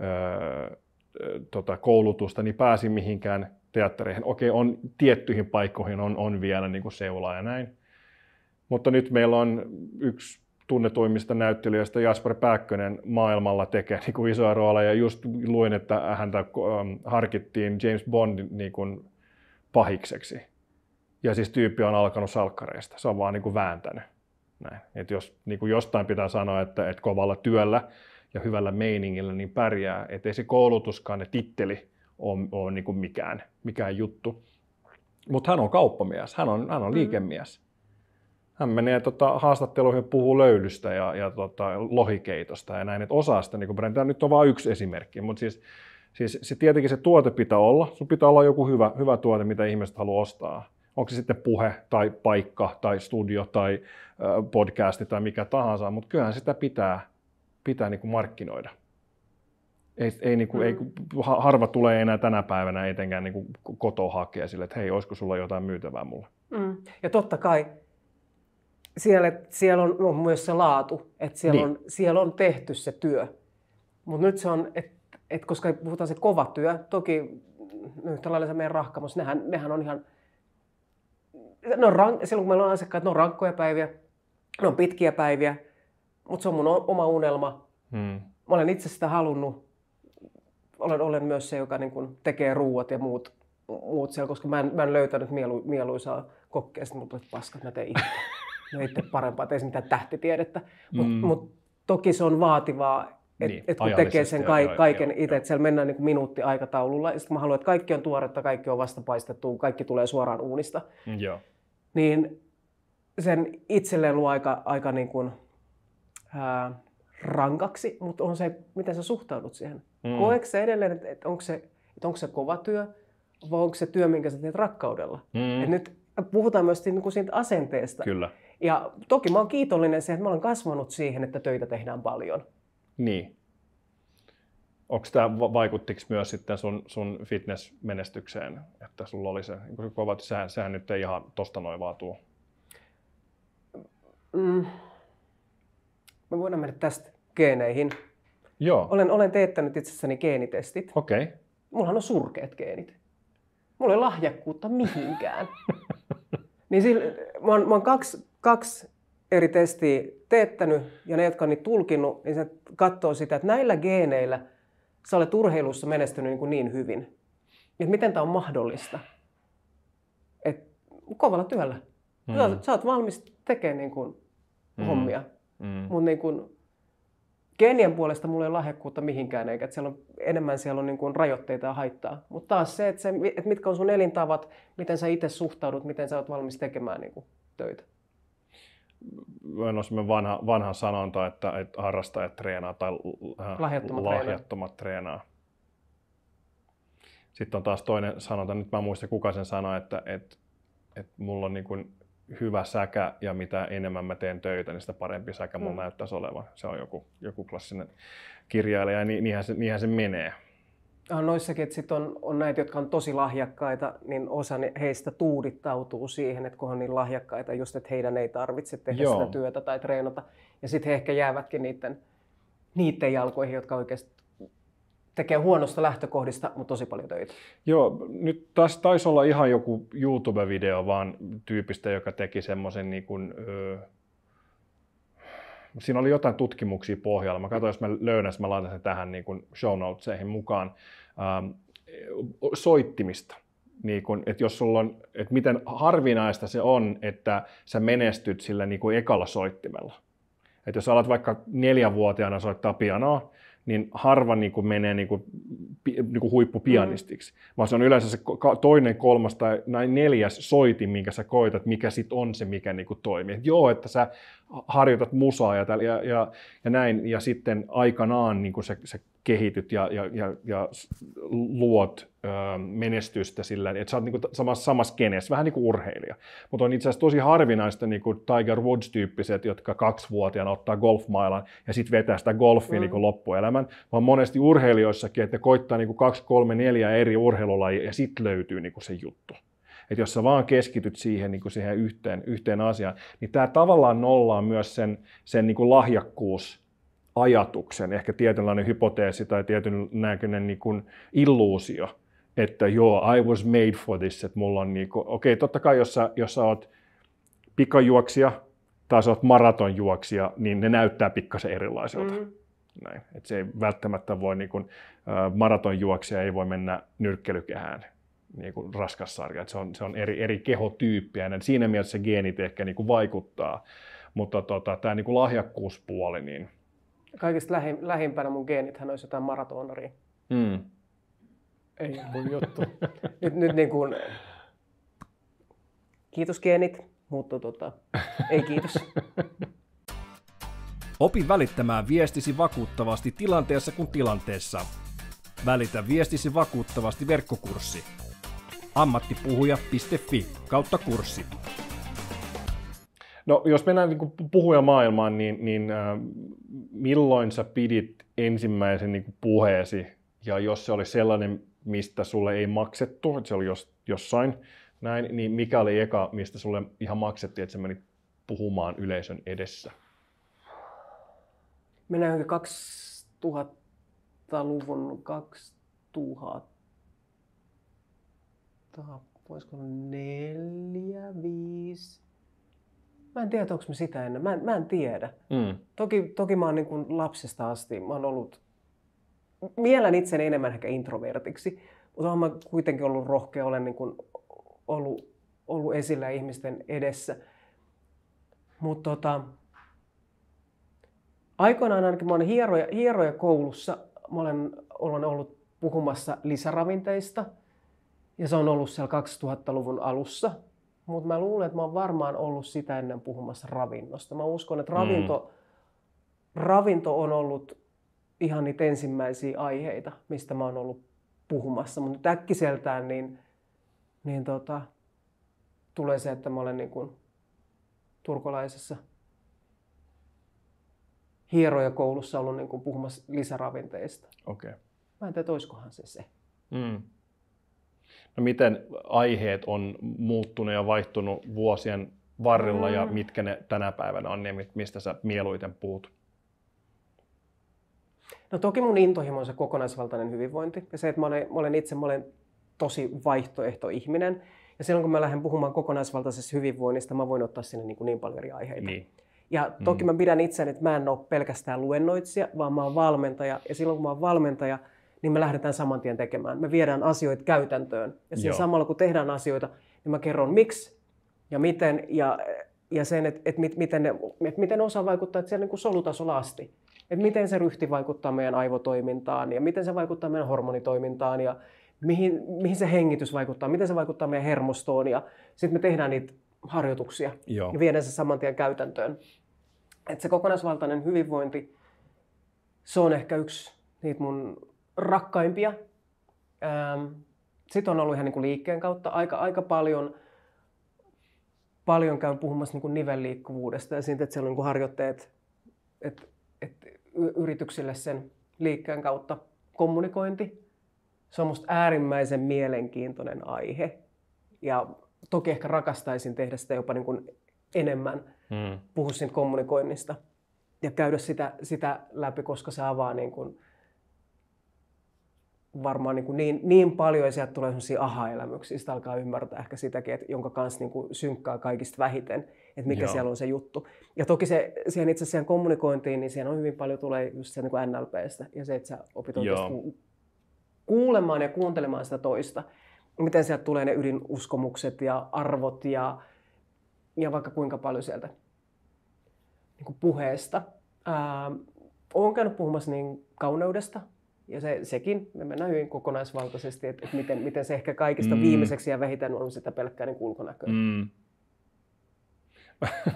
koulutusta niin pääsi mihinkään teattereihin. Okei, on tiettyihin paikkoihin on vielä niin kuin seulaa ja näin. Mutta nyt meillä on yksi tunnetuimmista näyttelijöistä, Jasper Pääkkönen, maailmalla tekee niin kuin isoa rooleja. Ja just luin, että häntä harkittiin James Bondin niin kuin pahikseksi. Ja siis tyyppi on alkanut salkkareista. Se on vaan niin kuin vääntänyt. Näin. Et jos niin kuin jostain pitää sanoa, että kovalla työllä ja hyvällä meiningillä niin pärjää, ettei se koulutuskaan, ne titteli ole niin kuin mikään juttu. Mutta hän on kauppamies, hän on liikemies. Hän menee haastatteluihin ja puhuu löylystä ja lohikeitosta ja näin, että osaa sitä niin brändiä. Tämä nyt on vain yksi esimerkki, mutta siis se tietenkin se tuote pitää olla. Sun pitää olla joku hyvä tuote, mitä ihmiset haluaa ostaa. Onko se sitten puhe tai paikka tai studio tai podcasti tai mikä tahansa, mutta kyllähän sitä pitää niin kuin markkinoida. Harva tulee enää tänä päivänä etenkään niin kuin kotoa hakea sille, että hei, olisiko sulla jotain myytävää mulle. Ja totta kai siellä on myös se laatu, että siellä on tehty se työ. Mutta nyt se on, että koska puhutaan se kova työ, toki yhtä lailla se meidän rahkamos, nehän on ihan, silloin kun meillä on asiakkaat, ne on rankkoja päiviä, ne on pitkiä päiviä, mutta se on mun oma unelma. Mä olen itse sitä halunnut. Olen myös se, joka niin kun tekee ruuat ja muut siellä, koska mä en löytänyt mieluisaa kokkia. Sitten mulla tuli paskat, mä teen itse. Mä itse parempaa, ei se mitään tähtitiedettä. Mutta toki se on vaativaa, että kun tekee sen kaiken itse, että siellä mennään niin kuin minuuttiaikataululla. Ja sitten mä haluan, että kaikki on tuoretta, kaikki on vastapaistettu, kaikki tulee suoraan uunista. Niin sen itselleen luo aika niin kuin, rankaksi, mutta on se, miten sä suhtaudut siihen. Koetko sä edelleen, että onko se kova työ vai onko se työ, minkä sä teet rakkaudella? Et nyt puhutaan myös siitä asenteesta. Kyllä. Ja toki mä oon kiitollinen siihen, että mä olen kasvanut siihen, että töitä tehdään paljon. Niin. Onko tämä vaikuttiko myös sitten sun fitness-menestykseen, että sulla oli se kova, sehän nyt ei ihan tosta noin vaan tuu? Me voidaan mennä tästä geeneihin. Joo. Olen teettänyt itsessäni geenitestit. Okei. Mullahan on surkeat geenit. Mulla ei lahjakkuutta mihinkään. Niin mä oon kaksi eri testiä teettänyt, ja ne, jotka on niitä tulkinnut, niin se katsoo sitä, että näillä geeneillä sä olet urheilussa menestynyt niin hyvin. Että miten tämä on mahdollista? Et kovalla työllä. Sä oot valmis tekemään niin kuin hommia. Mutta niin kuin geenien puolesta mulla ei ole lahjakkuutta mihinkään, eikä että siellä on niin kuin rajoitteita ja haittaa. Mutta taas se, että mitkä on sun elintavat, miten sä itse suhtaudut, miten sä oot valmis tekemään niin kuin töitä. On semmoinen vanha sanonta, että harrastajat treenaa tai lahjattomat treenaa. Sitten on taas toinen sanonta, nyt mä en muista kuka sen sanoi, että mulla on niin kuin hyvä säkä ja mitä enemmän mä teen töitä, niin sitä parempi säkä mulla näyttäisi olevan. Se on joku klassinen kirjailija ja niinhän se menee. Noissakin, että sitten on näitä, jotka on tosi lahjakkaita, niin osa heistä tuudittautuu siihen, että kun on niin lahjakkaita, just että heidän ei tarvitse tehdä sitä työtä tai treenata. Ja sitten he ehkä jäävätkin niiden jalkoihin, jotka oikeasti tekee huonosta lähtökohdista, mutta tosi paljon töitä. Joo, nyt taas taisi olla ihan joku YouTube-video vaan tyypistä, joka teki semmoisen niin kuin, siinä oli jotain tutkimuksia pohjalla. Mä katsoin, jos mä löydän, mä laitan sen tähän niin kuin show notesihin mukaan. Soittimista. Niin kuin, että jos sulla on, että miten harvinaista se on, että sä menestyt sillä niin kuin ekalla soittimella. Että jos alat vaikka 4-vuotiaana soittaa pianoa, niin harva niin kuin menee niin kuin huippupianistiksi, vaan se on yleensä se toinen, kolmas tai 4. soitin, minkä sä koetat, mikä sitten on se, mikä niin kuin toimii. Että joo, että sä harjoitat musaa ja näin, ja sitten aikanaan niin kuin sä kehityt ja luot menestystä sillä, että sä oot niin kuin samassa keneessä, vähän niin kuin urheilija. Mutta on itse asiassa tosi harvinaista niin kuin Tiger Woods-tyyppiset, jotka 2-vuotiaana ottaa golfmailan ja sitten vetää sitä golfia niin kuin loppuelämän, vaan monesti urheilijoissakin, että ne koittaa niin kuin 2, 3, 4 eri urheilulajia ja sitten löytyy niin kuin se juttu. Että jos sä vaan keskityt siihen, niin kuin siihen yhteen asiaan, niin tämä tavallaan nollaa myös sen niin kuin lahjakkuusajatuksen, ehkä tietynlainen hypoteesi tai tietynlainen niin kuin illuusio, että joo, I was made for this, että mulla on niin kuin, okei, totta kai jos sä oot pikajuoksija tai sä oot maratonjuoksija, niin ne näyttää pikkasen erilaiselta. Näin. Että se ei välttämättä voi, niin kuin, maratonjuoksija ei voi mennä nyrkkelykehään. Niin kuin raskassarja, että se on eri kehotyyppiä, ja siinä mielessä geenit ehkä niin kuin vaikuttaa, mutta tämä niin kuin lahjakkuuspuoli, niin... Kaikista lähimpänä mun geenithän olisi jotain maratonaria. Ei mun juttu. nyt niin kuin... Kiitos geenit, mutta ei kiitos. Opi välittämään viestisi vakuuttavasti tilanteessa kuin tilanteessa. Välitä viestisi vakuuttavasti verkkokurssi. ammattipuhuja.fi/kurssi. No, jos mennään niin kuin puhujamaailmaan, niin milloin sä pidit ensimmäisen niin kuin puheesi, ja jos se oli sellainen, mistä sulle ei maksettu, että se oli jossain näin, niin mikä oli eka, mistä sulle ihan maksettiin, että sä menit puhumaan yleisön edessä? Mennään johonkin 2000-luvun 2000. Voisiko olla 4, 5? Mä en tiedä, onko mä sitä ennen. Mä en tiedä. Toki mä oon niin kuin lapsesta asti, mä oon ollut, mielen itseni enemmän ehkä introvertiksi, mutta oon mä kuitenkin ollut rohkea, olen niin kuin ollut esillä ihmisten edessä. Mutta aikoinaan ainakin mä olen hieroja koulussa, mä olen ollut puhumassa lisäravinteista. Ja se on ollut siellä 2000-luvun alussa, mutta mä luulen, että mä oon varmaan ollut sitä ennen puhumassa ravinnosta. Mä uskon, että ravinto on ollut ihan niitä ensimmäisiä aiheita, mistä mä oon ollut puhumassa. Mutta nyt äkkiseltään tulee se, että mä olen niin kuin turkulaisessa hierojakoulussa ollut niin kuin puhumassa lisäravinteista. Okay. Mä en tiedä, olisikohan se. No miten aiheet on muuttunut ja vaihtunut vuosien varrella ja mitkä ne tänä päivänä on ja mistä sä mieluiten puhut? No toki mun intohimo on se kokonaisvaltainen hyvinvointi ja se, että mä olen tosi vaihtoehtoihminen ja silloin kun mä lähden puhumaan kokonaisvaltaisesta hyvinvoinnista, mä voin ottaa sinne niin paljon eri aiheita. Niin. Ja toki mä pidän itseäni, että mä en ole pelkästään luennoitsija, vaan mä oon valmentaja ja silloin kun mä oon valmentaja, niin me lähdetään saman tien tekemään. Me viedään asioita käytäntöön. Ja siinä samalla kun tehdään asioita, niin mä kerron miksi ja miten ja sen, että miten ne osaa vaikuttaa että siellä niin kuin solutasolla asti. Että miten se ryhti vaikuttaa meidän aivotoimintaan ja miten se vaikuttaa meidän hormonitoimintaan ja mihin se hengitys vaikuttaa, miten se vaikuttaa meidän hermostoon. Ja sitten me tehdään niitä harjoituksia ja viedään se saman tien käytäntöön. Että se kokonaisvaltainen hyvinvointi, se on ehkä yksi niitä mun rakkaimpia. Sitten on ollut ihan niin kuin liikkeen kautta aika paljon käyn puhumassa niin kuin nivelliikkuvuudesta ja siitä, että siellä on niin kuin harjoitteet että yrityksille sen liikkeen kautta kommunikointi. Se on musta äärimmäisen mielenkiintoinen aihe ja toki ehkä rakastaisin tehdä sitä jopa niin kuin enemmän, puhua siitä kommunikoinnista ja käydä sitä läpi, koska se avaa niin kuin varmaan niin paljon ja sieltä tulee sellaisia aha-elämyksiä, sitä alkaa ymmärtää ehkä sitäkin, että jonka kanssa niin kuin synkkää kaikista vähiten, että mikä siellä on se juttu. Ja toki siihen itse asiassa kommunikointiin, niin siihen on hyvin paljon tulee just se niin kuin NLP:stä ja se, että sä opit oikeasti kuulemaan ja kuuntelemaan sitä toista. Miten sieltä tulee ne ydinuskomukset ja arvot ja vaikka kuinka paljon sieltä niin kuin puheesta. Olen käynyt puhumassa niin kauneudesta. Ja sekin, me mennään hyvin kokonaisvaltaisesti, että miten se ehkä kaikista viimeiseksi ja vähiten on sitä pelkkää niin ulkonäköä.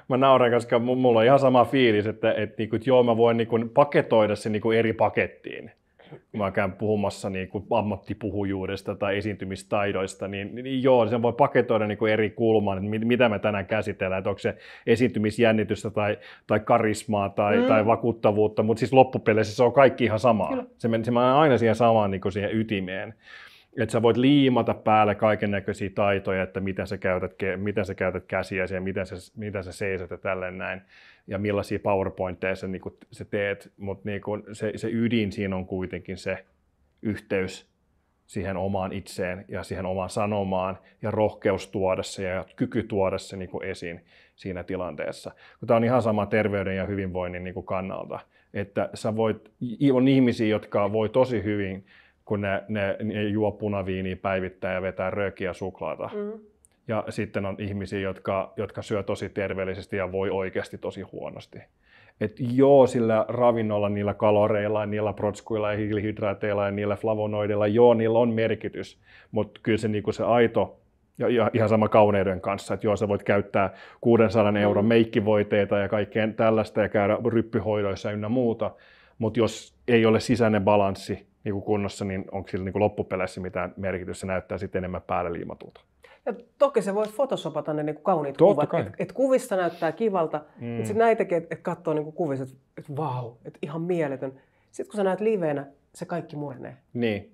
mä nauran, koska mulla on ihan sama fiilis, että joo, mä voin niinku paketoida sen niinku eri pakettiin. Kun mä käyn puhumassa niinku ammattipuhujuudesta tai esiintymistaidoista, niin joo, sen voi paketoida niinku eri kulmaan, että mitä me tänään käsitellään, että onko se esiintymisjännitystä tai karismaa tai vakuuttavuutta, mutta siis loppupeleissä se on kaikki ihan samaa. Se menee aina siihen samaan niinku siihen ytimeen. Että sä voit liimata päälle kaiken näköisiä taitoja, että miten sä käytät käsiäsi ja miten sä seisot ja tälleen näin. Ja millaisia PowerPointteja sä teet, mutta se ydin siinä on kuitenkin se yhteys siihen omaan itseen ja siihen omaan sanomaan ja rohkeus tuoda se ja kyky tuoda se esiin siinä tilanteessa. Tämä on ihan sama terveyden ja hyvinvoinnin kannalta, että on ihmisiä, jotka voi tosi hyvin, kun ne juo punaviiniä päivittäin ja vetää röökiä ja suklaata. Ja sitten on ihmisiä, jotka syö tosi terveellisesti ja voi oikeasti tosi huonosti. Et joo, sillä ravinnolla, niillä kaloreilla, niillä protskuilla ja hiilihydraateilla ja niillä flavonoideilla, joo, niillä on merkitys. Mutta kyllä se aito, ja ihan sama kauneuden kanssa, että joo, sä voit käyttää 600 € meikkivoiteita ja kaikkea tällaista ja käydä ryppyhoidoissa ynnä muuta. Mutta jos ei ole sisäinen balanssi kunnossa, niin onko sillä loppupeleissä mitään merkitystä? Se näyttää sitten enemmän päälle liimatulta. Ja toki se voi photoshopata ne kauniit kuvat, että kuvissa näyttää kivalta, mutta sitten näitäkin, että katsoo kuvissa, että vau, että ihan mieletön. Sitten kun sä näet liveenä, se kaikki murenee. Niin.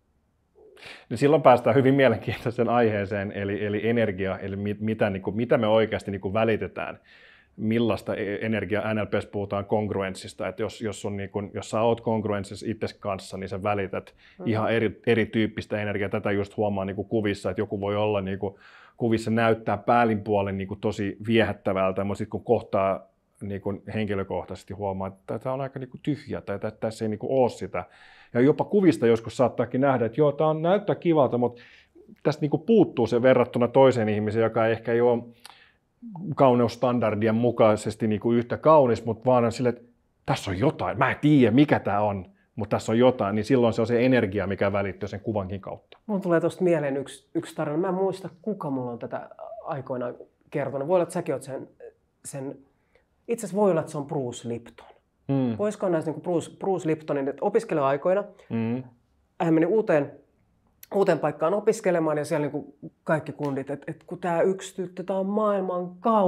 No silloin päästään hyvin mielenkiintoiseen aiheeseen, eli energia, eli mitä me oikeasti välitetään. Millaista energiaa, NLP:ssä puhutaan kongruenssista, että jos sä oot kongruenssissa itsesi kanssa, niin sä välität ihan erityyppistä energiaa. Tätä just huomaa kuvissa, että joku voi olla kuvissa näyttää päällinpuolen tosi viehättävältä, mutta sitten kun kohtaa henkilökohtaisesti huomaa, että tämä on aika tyhjä tai tässä ei ole sitä. Ja jopa kuvista joskus saattaakin nähdä, että joo, tämä näyttää kivalta, mutta tästä puuttuu se verrattuna toiseen ihmiseen, joka ehkä ei ole kauneusstandardien mukaisesti yhtä kaunis, mutta vaan sille, että tässä on jotain, mä en tiedä mikä tämä on, mutta tässä on jotain, niin silloin se on se energia, mikä välittyy sen kuvankin kautta. Mulla tulee tuosta mieleen yksi tarina. Mä en muista, kuka mulla on tätä aikoinaan kertonut. Voi olla, että säkin oot sen itse asiassa voi olla, että se on Bruce Lipton. Voisiko näistä Bruce Liptonin, että opiskeluaikoina hän meni uuteen paikkaan opiskelemaan ja siellä kaikki kundit, että kun tämä yksi tyttö, tämä on maailman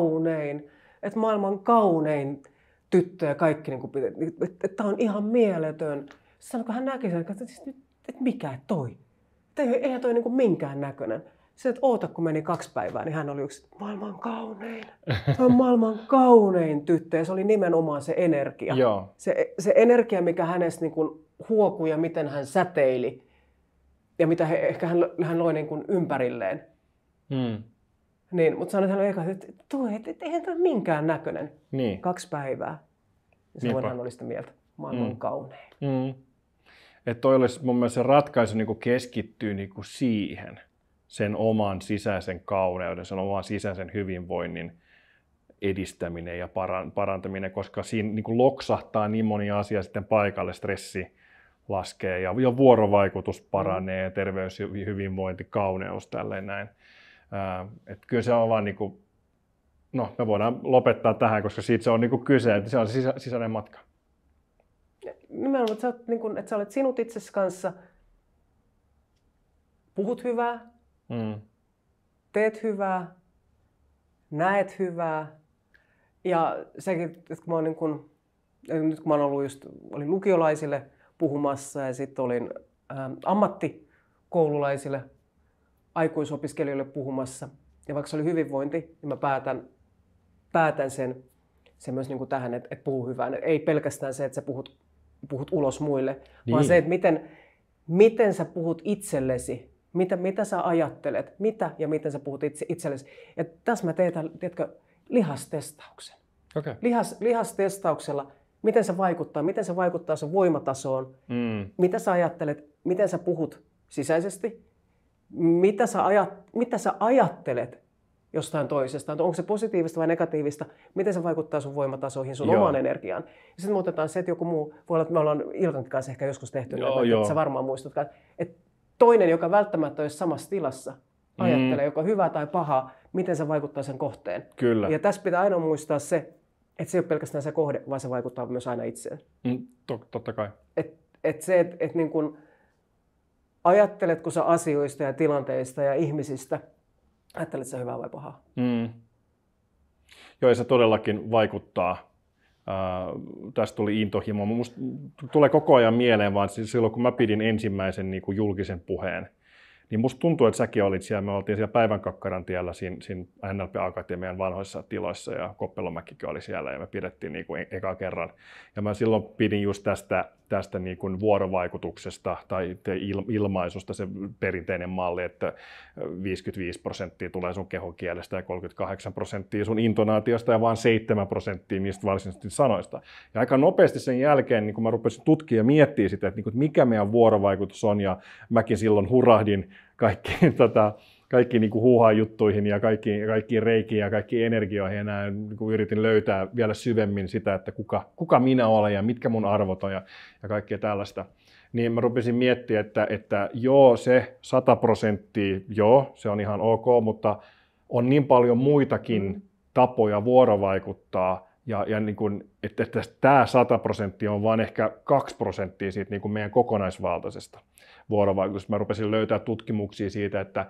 kaunein tyttö ja kaikki, että tämä on ihan mieletön. Sitten kun hän näki sen, että mikä toi? Eihän toi minkään näköinen. Sitten, että oota kun meni 2 päivää, niin hän oli yksi maailman kaunein. Se on maailman kaunein tyttö ja se oli nimenomaan se energia. Joo. Se energia, mikä hänestä huokui ja miten hän säteili. Ja mitä ehkä hän loi ympärilleen. Niin, mutta sanoin hänelle että eihän tämä minkään näköinen. Niin. 2 päivää. Ja silloin hän oli sitä mieltä, maailman kaunein. Että toi olisi mun mielestä se ratkaisu keskittyy siihen, sen oman sisäisen kauneuden, sen oman sisäisen hyvinvoinnin edistäminen ja parantaminen, koska siinä loksahtaa niin moni asia sitten paikalle, stressi laskee ja vuorovaikutus paranee, terveys, hyvinvointi, kauneus, tälleen näin. Että kyllä se on vaan me voidaan lopettaa tähän, koska siitä se on kyse, että se on se sisäinen matka. Nimenomaan, että sä olet sinut itsesi kanssa, puhut hyvää, teet hyvää, näet hyvää ja sekin, että kun mä oon nyt kun mä oon ollut olin lukiolaisille puhumassa ja sitten olin ammattikoululaisille, aikuisopiskelijoille puhumassa. Ja vaikka se oli hyvinvointi, niin mä päätän sen myös tähän, että puhu hyvää. Ei pelkästään se, että sä puhut ulos muille, vaan se, että miten sä puhut itsellesi, mitä sä ajattelet, miten sä puhut itsellesi. Ja tässä mä teen, tiedätkö, lihastestauksen. Okay. Lihastestauksella. Miten se vaikuttaa sun voimatasoon, mitä sä ajattelet, miten sä puhut sisäisesti, mitä sä ajattelet jostain toisesta, onko se positiivista vai negatiivista, miten se vaikuttaa sun voimatasoihin, sun omaan energiaan. Ja sitten muutetaan se, että joku muu, voi olla, että me ollaan Ilkan kanssa ehkä joskus tehty, että sä varmaan muistutkaan, että toinen, joka välttämättä olisi samassa tilassa, ajattelee, joko hyvää tai pahaa, miten se vaikuttaa sen kohteen. Kyllä. Ja tässä pitää aina muistaa se, että se ei ole pelkästään se kohde, vaan se vaikuttaa myös aina itseen. Totta kai. Et niin kun ajatteletko sä asioista ja tilanteista ja ihmisistä, ajattelet sä hyvää vai pahaa? Joo, ja se todellakin vaikuttaa. Tästä tuli intohimo. Musta tulee koko ajan mieleen, vaan silloin kun mä pidin ensimmäisen niin kuin julkisen puheen, niin musta tuntuu, että säkin olit siellä. Me oltiin siellä Päivänkakkaran tiellä siinä NLP-akatemian vanhoissa tiloissa ja Koppelomäkikin oli siellä ja me pidettiin niin kuin eka kerran. Ja mä silloin pidin just tästä niin kuin vuorovaikutuksesta tai ilmaisusta se perinteinen malli, että 55% tulee sun kehokielestä ja 38% sun intonaatiosta ja vain 7% niistä varsinaisesti sanoista. Ja aika nopeasti sen jälkeen niin kun mä rupesin tutkimaan ja miettimään sitä, että mikä meidän vuorovaikutus on ja mäkin silloin hurahdin kaikki niin kuin huuhaan juttuihin ja kaikkiin reikiin ja kaikkiin energioihin ja niin kuin yritin löytää vielä syvemmin sitä, että kuka minä olen ja mitkä mun arvot on ja kaikkea tällaista. Niin mä rupesin miettimään, että joo, se 100%, joo, se on ihan ok, mutta on niin paljon muitakin tapoja vuorovaikuttaa ja niin kuin, että tämä 100% on vain ehkä 2% siitä niin kuin meidän kokonaisvaltaisesta vuorovaikutusta. Mä rupesin löytää tutkimuksia siitä, että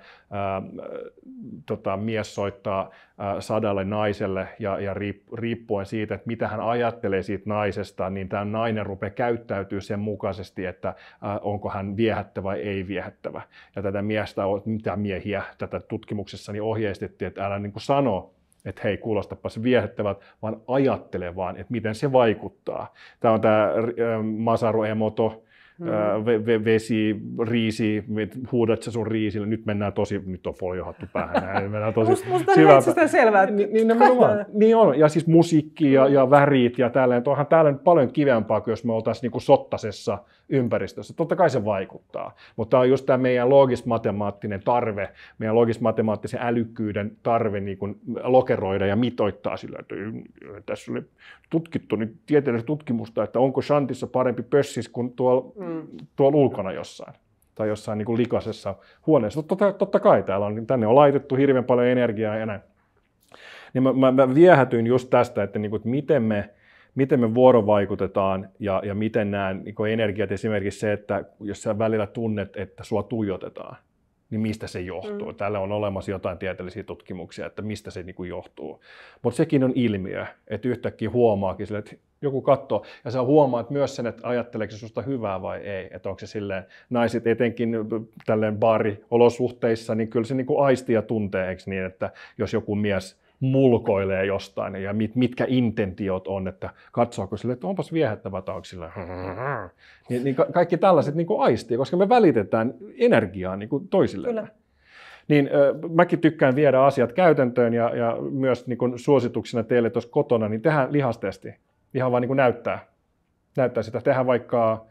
mies soittaa 100 naiselle ja riippuen siitä, että mitä hän ajattelee siitä naisesta, niin tämä nainen rupeaa käyttäytyy sen mukaisesti, että onko hän viehättävä vai ei viehättävä. Ja tätä miehiä tätä tutkimuksessani ohjeistettiin, että älä niin kuin sano, että hei, kuulostapas viehättävät, vaan ajattele vaan, että miten se vaikuttaa. Tämä on tämä Masaru Emoto, vesi, riisi, huudat sä sun riisille. Nyt on foliohattu päähän. Musta on itsestään selvää. Niin on. Ja siis musiikki ja värit ja tälleen. Onhan täällä nyt paljon kivempaa kuin jos me oltaisiin niinku sottasessa ympäristössä. Totta kai se vaikuttaa. Mutta tämä on just tämä meidän loogis-matemaattinen tarve, meidän loogis-matemaattisen älykkyyden tarve niin kuin lokeroida ja mitoittaa sillä, että tässä oli tutkittu niin tieteellistä tutkimusta, että onko Shantissa parempi pössis kuin tuolla ulkona jossain tai jossain niin kuin likaisessa huoneessa. Totta kai tänne on laitettu hirveän paljon energiaa ja näin. Niin mä viehätyin just tästä, että, niin kuin, että miten me vuorovaikutetaan ja miten nämä niin energiat, esimerkiksi se, että jos sä välillä tunnet, että sua tuijotetaan, niin mistä se johtuu. Täällä on olemassa jotain tieteellisiä tutkimuksia, että mistä se niin kuin johtuu. Mutta sekin on ilmiö, että yhtäkkiä huomaakin sille, että joku katsoo, ja sä huomaat myös sen, että ajatteleeko se susta hyvää vai ei. Että onko se silleen, naiset etenkin tälleen baariolosuhteissa, niin kyllä se niin kuin aistii ja tuntee, eikö niin, että jos joku mies mulkoilee jostain ja mitkä intentiot on, että katsoako sille, että onpas viehättävä tai onko sille, niin kaikki tällaiset niin kuin aistii, koska me välitetään energiaa niin kuin toisillemme. Kyllä. Niin mäkin tykkään viedä asiat käytäntöön ja myös niin kuin suosituksena teille tuossa kotona, niin tehdään lihastesti. Ihan vaan niin kuin näyttää sitä. Tehdään vaikka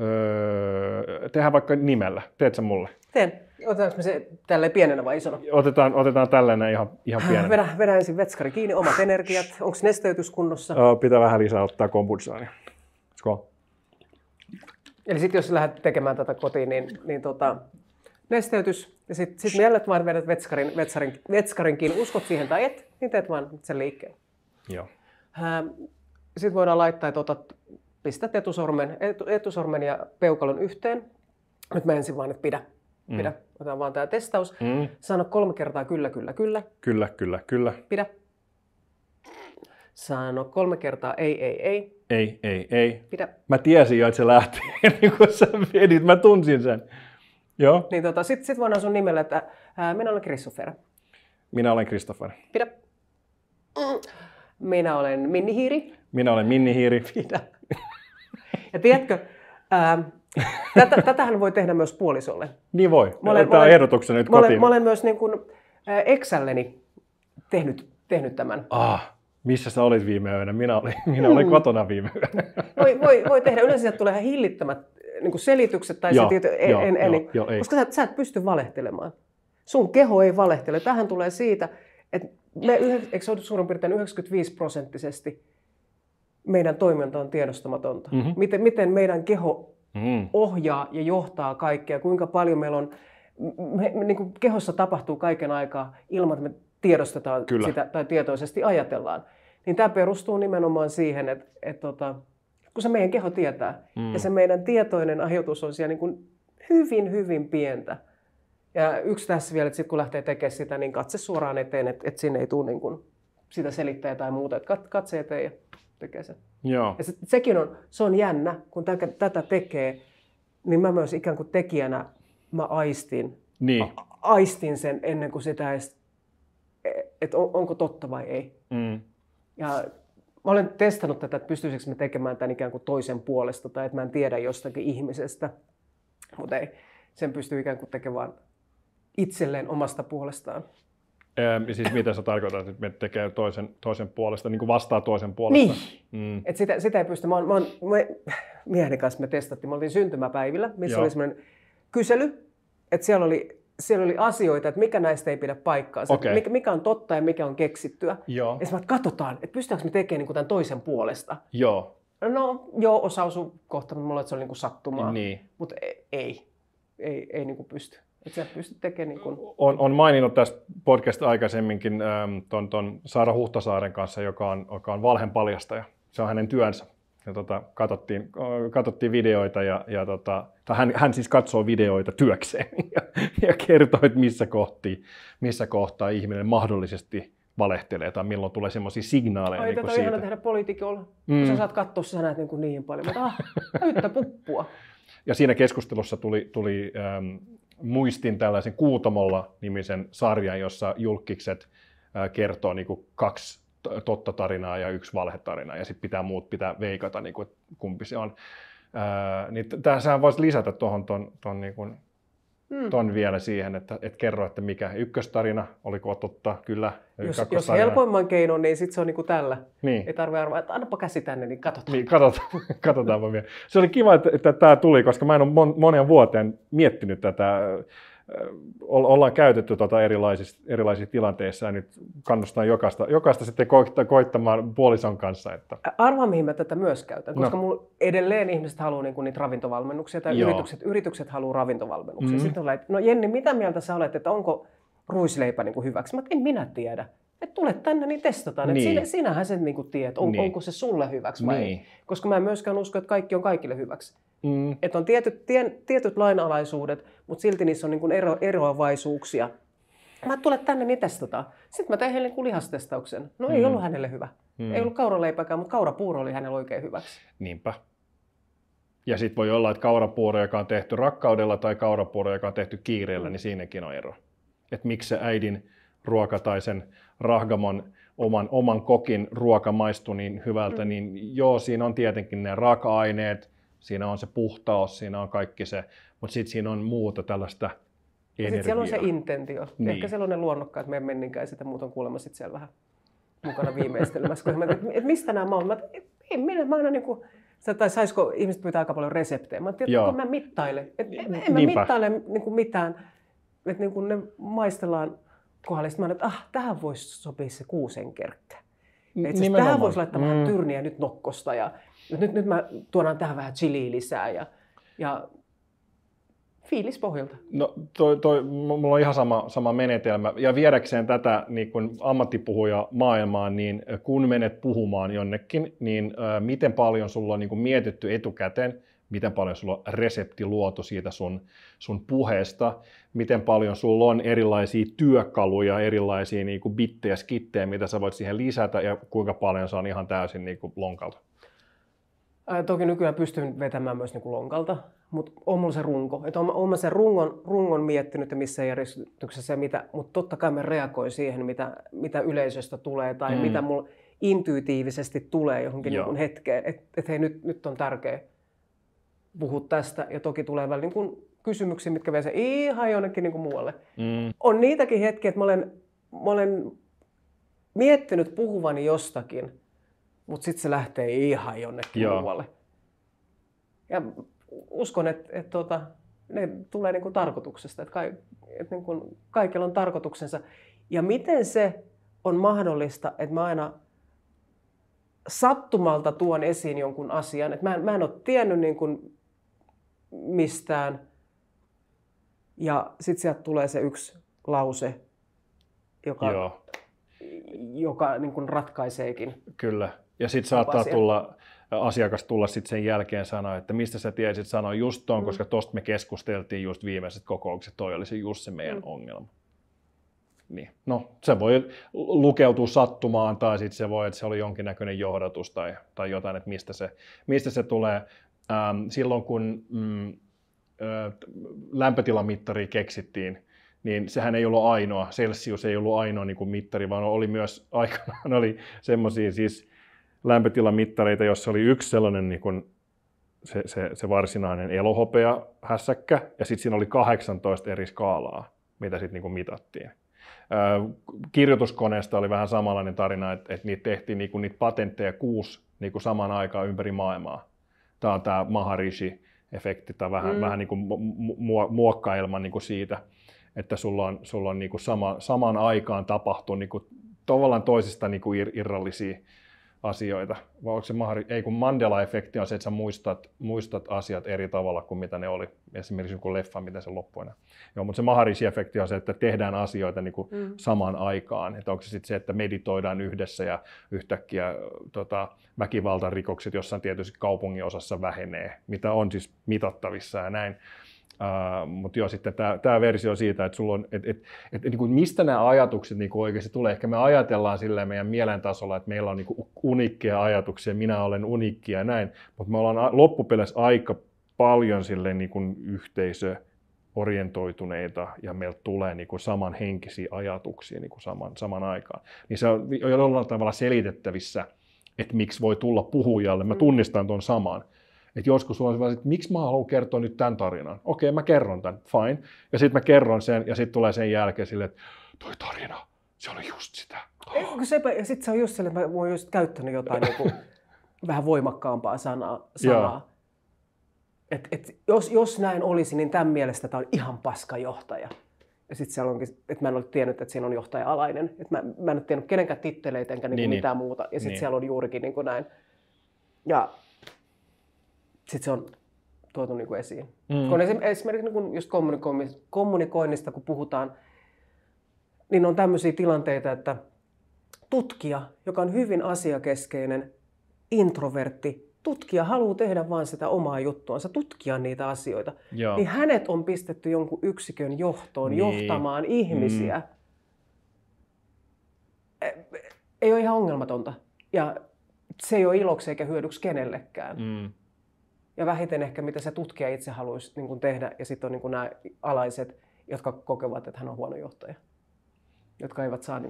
nimellä. Teet sä mulle? Teen. Otetaanko me se tälleen pienenä vai isona? Otetaan tällainen ihan pienenä. Vedä ensin vetskari kiinni, omat energiat. Onko nesteytys kunnossa? Pitää vähän lisää ottaa kombuchaa. Niin. Eli sitten jos lähdet tekemään tätä kotiin, niin nesteytys. Ja sitten mielet vaan vedät vetskarin kiinni. Uskot siihen tai et, niin teet vaan sen liikkeen. Joo. Sitten voidaan laittaa, että pistät etusormen ja peukalon yhteen. Nyt mä ensin vaan, että pidä. Otetaan vaan tää testaus. Sano 3 kertaa kyllä. Kyllä. Pidä. Sano 3 kertaa ei. Ei. Pidä. Mä tiesin jo, että se lähti ennen kuin sä vedit. Mä tunsin sen. Joo. Niin sit voidaan sun nimellä, että minä olen Christopher. Minä olen Christopher. Pidä. Minä olen Minni-hiiri. Minä olen Minni-hiiri. Pidä. Ja tiedätkö, tätähän voi tehdä myös puolisolle. Niin voi. Tämä ehdotuksena nyt kotiin. Mä olen myös niin kuin Excelleni tehnyt tämän. Missä sä olit viime yönä? Minä olin kotona viime yönä. Voi tehdä. Yleensä sieltä tulee hillittömät niin kuin selitykset tai koska sä et pysty valehtelemaan. Sun keho ei valehtele. Tähän tulee siitä, että eikö se ole suurin piirtein 95% meidän toiminta on tiedostamatonta. Miten meidän keho ohjaa ja johtaa kaikkea, kuinka paljon meillä on niin kuin kehossa tapahtuu kaiken aikaa ilman, että me tiedostetaan Kyllä. sitä tai tietoisesti ajatellaan. Niin tämä perustuu nimenomaan siihen, että kun se meidän keho tietää ja se meidän tietoinen ajatus on siellä niin kuin hyvin, hyvin pientä. Ja yksi tässä vielä, että sit kun lähtee tekemään sitä, niin katse suoraan eteen, että sinne ei tule niin kuin sitä selittää tai muuta. Että katse eteen ja tekee sen. Joo. Ja se on jännä, kun tätä tekee, niin mä myös ikään kuin tekijänä mä aistin sen ennen kuin sitä edes, että onko totta vai ei. Ja mä olen testannut tätä, että pystyisikö mä tekemään tämän ikään kuin toisen puolesta tai että mä en tiedä jostakin ihmisestä, mutta ei. Sen pystyy ikään kuin tekemään itselleen omasta puolestaan. Siis mitä sä tarkoitat, että me tekee toisen puolesta, niin kuin vastaa toisen puolesta? Niin. Et sitä ei pysty. Mieheni kanssa me testattiin. Me oltiin syntymäpäivillä, missä oli semmoinen kysely, että siellä oli asioita, että mikä näistä ei pidä paikkaansa, Okay. mikä on totta ja mikä on keksittyä. Joo. Ja sitten katsotaan, että pystytäänkö me tekemään niin kuin tämän toisen puolesta. Joo. No joo, osa osui kohta, mutta mulla että se oli niin kuin sattumaa. Niin. Mutta ei niin kuin pysty. Että sä pystyt tekemään niin kuin... On maininnut tässä podcast aikaisemminkin ton Saara Huhtasaaren kanssa, joka on valheen paljastaja. Se on hänen työnsä. Ja katsottiin videoita tai hän siis katsoo videoita työkseen ja kertoo, että missä kohtaa ihminen mahdollisesti valehtelee tai milloin tulee semmoisia signaaleja. Ai, tätä on ihana tehdä poliitikolla. Sä saat katsoa, sä näet niin paljon. Mutta täyttä puppua. Ja siinä keskustelussa tuli muistin tällaisen Kuutamolla-nimisen sarjan, jossa julkkikset kertoo niin kuin 2 totta tarinaa ja 1 valhetarinaa, ja sitten muut pitää veikata, niin kuin, kumpi se on. Niin tässähän voisi lisätä tuohon ton vielä siihen, että kerro, että mikä ykköstarina, oliko totta, kyllä. Jos helpoimman keinon, niin sitten se on niin kuin tällä. Niin. Ei tarvitse arvaa, että annapa käsi tänne, niin katsotaan. Niin, katsotaanpa vielä. Se oli kiva, että tämä tuli, koska mä en ole moneen vuoteen miettinyt tätä. Ollaan käytetty erilaisissa tilanteissa ja nyt kannustan jokaista sitten koittamaan puolison kanssa. Että... Arvaa, mihin mä tätä myös käytän, koska mulla edelleen ihmiset haluaa niinku niitä ravintovalmennuksia tai yritykset haluaa ravintovalmennuksia. Sitten on että no Jenni, mitä mieltä sä olet, että onko ruisleipä niinku hyväksi? Mä en minä tiedä. Että tule tänne, niin testataan. Niin. Sinähän sen niinku tiedät, onko se sulle hyväksi vai ei. Koska mä en myöskään usko, että kaikki on kaikille hyväksi. Että on tietyt lainalaisuudet, mutta silti niissä on niin kuin eroavaisuuksia. Mä tulen tänne, niin testataan. Sitten mä tein heille niin lihastestauksen. No ei ollut hänelle hyvä. Ei ollut kauraleipäkään, mutta kaurapuuro oli hänelle oikein hyväksi. Niinpä. Ja sitten voi olla, että kaurapuuro, joka on tehty rakkaudella, tai kaurapuuro, joka on tehty kiireellä, niin siinäkin on ero. Että miksi se äidin ruoka tai sen rahgamon oman kokin ruoka maistui niin hyvältä, niin joo, siinä on tietenkin ne raaka-aineet, siinä on se puhtaus, siinä on kaikki se, mutta sitten siinä on muuta tällaista energiaa. Sitten siellä on se intentio. Niin. Ehkä siellä on ne luonnokkaat, meidän menninkään sitä muut on kuulemma sitten siellä vähän mukana viimeistelemässä. Että mistä nämä maut? Mä aina niin kuin, tai saisiko ihmiset pyytää aika paljon reseptejä? Mä tiedän, että mä mittailen. En mä mittaile niin kuin mitään, että niin kuin ne maistellaan kohdalle. Sitten mä että tähän voisi sopia se kuusenkerkkä. Tähän voisi laittaa vähän tyrniä nyt nokkosta ja nyt mä tuodaan tähän vähän chiliä lisää ja fiilis pohjalta. No mulla on ihan sama menetelmä. Ja viedäkseen tätä niin kun ammattipuhuja maailmaan, niin kun menet puhumaan jonnekin, niin miten paljon sulla on niin kun mietitty etukäteen, miten paljon sulla on resepti luotu siitä sun puheesta, miten paljon sulla on erilaisia työkaluja, erilaisia niin kuin bittejä, skittejä, mitä sä voit siihen lisätä ja kuinka paljon se on ihan täysin niin kuin lonkalta. Toki nykyään pystyn vetämään myös niin kuin lonkalta, mutta on mulla se runko. Olen mä sen rungon miettinyt ja missä järjestyksessä, mutta totta kai mä reagoin siihen, mitä yleisöstä tulee tai mitä mulla intuitiivisesti tulee johonkin niin hetkeen. Että hei, nyt on tärkeä puhua tästä ja toki tulee välillä niin kysymyksiä, mitkä vie se ihan jonnekin niin kuin muualle. On niitäkin hetkiä, että mä olen miettinyt puhuvani jostakin, mutta sitten se lähtee ihan jonnekin muualle. Ja uskon, että ne tulee niin kuin tarkoituksesta, että niin kuin kaikilla on tarkoituksensa. Ja miten se on mahdollista, että mä aina sattumalta tuon esiin jonkun asian, että mä en ole tiennyt niin kuin mistään, Ja sitten sieltä tulee se yksi lause, joka niin kuin ratkaiseekin. Kyllä. Ja sitten saattaa asiakas tulla sitten sen jälkeen sanoa, että mistä sä tiesit sanoa just ton, koska tosta me keskusteltiin just viimeiset kokoukset, toi oli just se meidän ongelma. Niin. No, se voi lukeutua sattumaan tai sitten se voi, että se oli jonkinnäköinen johdatus tai jotain, että mistä se tulee. Silloin kun lämpötilamittari keksittiin, niin sehän ei ollut ainoa, Celsius ei ollut ainoa niin kuin mittari, vaan oli myös aikanaan oli semmoisia siis lämpötilamittareita, jossa oli yksi sellainen niin kuin se varsinainen elohopea hässäkkä, ja sitten siinä oli 18 eri skaalaa, mitä sitten niin kuin mitattiin. Kirjoituskoneesta oli vähän samanlainen tarina, että niitä tehtiin niin kuin niitä patentteja 6 niin kuin samaan aikaan ympäri maailmaa. Tämä on tämä Maharishi-efekti, tai vähän niin kuin muokkailma niin kuin siitä, että sulla on niin kuin samaan aikaan tapahtuu niin kuin tavallaan toisista niin kuin irrallisia asioita. Vai onko se kun Mandela-efekti on se, että sä muistat asiat eri tavalla kuin mitä ne oli. Esimerkiksi joku leffa, mitä se loppuina. Joo, mutta se Maharishi-efekti on se, että tehdään asioita niin kuin samaan aikaan. Että onko se sitten se, että meditoidaan yhdessä ja yhtäkkiä väkivaltarikokset jossain tietysti kaupungin osassa vähenee, mitä on siis mitattavissa ja näin. Mutta joo, sitten tämä versio siitä, että sulla on, niin kuin mistä nämä ajatukset niin kuin oikeasti tulee. Ehkä me ajatellaan silleen meidän mielen tasolla, että meillä on niin kuin uniikkeja ajatuksia, minä olen uniikki ja näin, mutta me ollaan loppupeleissä aika paljon silleen niin kuin yhteisöorientoituneita ja meiltä tulee niin kuin samanhenkisiä ajatuksia niin kuin saman aikaan. Niin se on jollain tavalla selitettävissä, että miksi voi tulla puhujalle. Mä tunnistan tuon saman. Että joskus on sellainen, että miksi mä haluan kertoa nyt tämän tarinan? Okei, mä kerron tämän, fine. Ja sitten mä kerron sen, ja sitten tulee sen jälkeen silleen, että toi tarina, se oli just sitä. Ja sitten se on just sellainen, että mä oon just käyttänyt jotain niin vähän voimakkaampaa sanaa. Jos näin olisi, niin tämän mielestä tämä on ihan paska johtaja. Ja sitten siellä onkin, että mä en ole tiennyt, että siinä on johtaja-alainen. Että mä en ole tiennyt kenenkään titteleitä enkä mitään muuta. Ja sitten siellä on juurikin niin kuin näin. Ja sitten se on tuotu niin kuin esiin. Kun esimerkiksi niin just kommunikoinnista, kun puhutaan, niin on tämmöisiä tilanteita, että tutkija, joka on hyvin asiakeskeinen, introvertti, tutkija haluaa tehdä vain sitä omaa juttuansa, tutkia niitä asioita, niin hänet on pistetty jonkun yksikön johtoon johtamaan ihmisiä. Ei ole ihan ongelmatonta. Ja se ei ole iloksi eikä hyödyksi kenellekään. Ja vähiten ehkä, mitä se tutkija itse haluaisi niin kuin tehdä. Ja sitten on niin kuin nämä alaiset, jotka kokevat, että hän on huono johtaja. Jotka eivät saa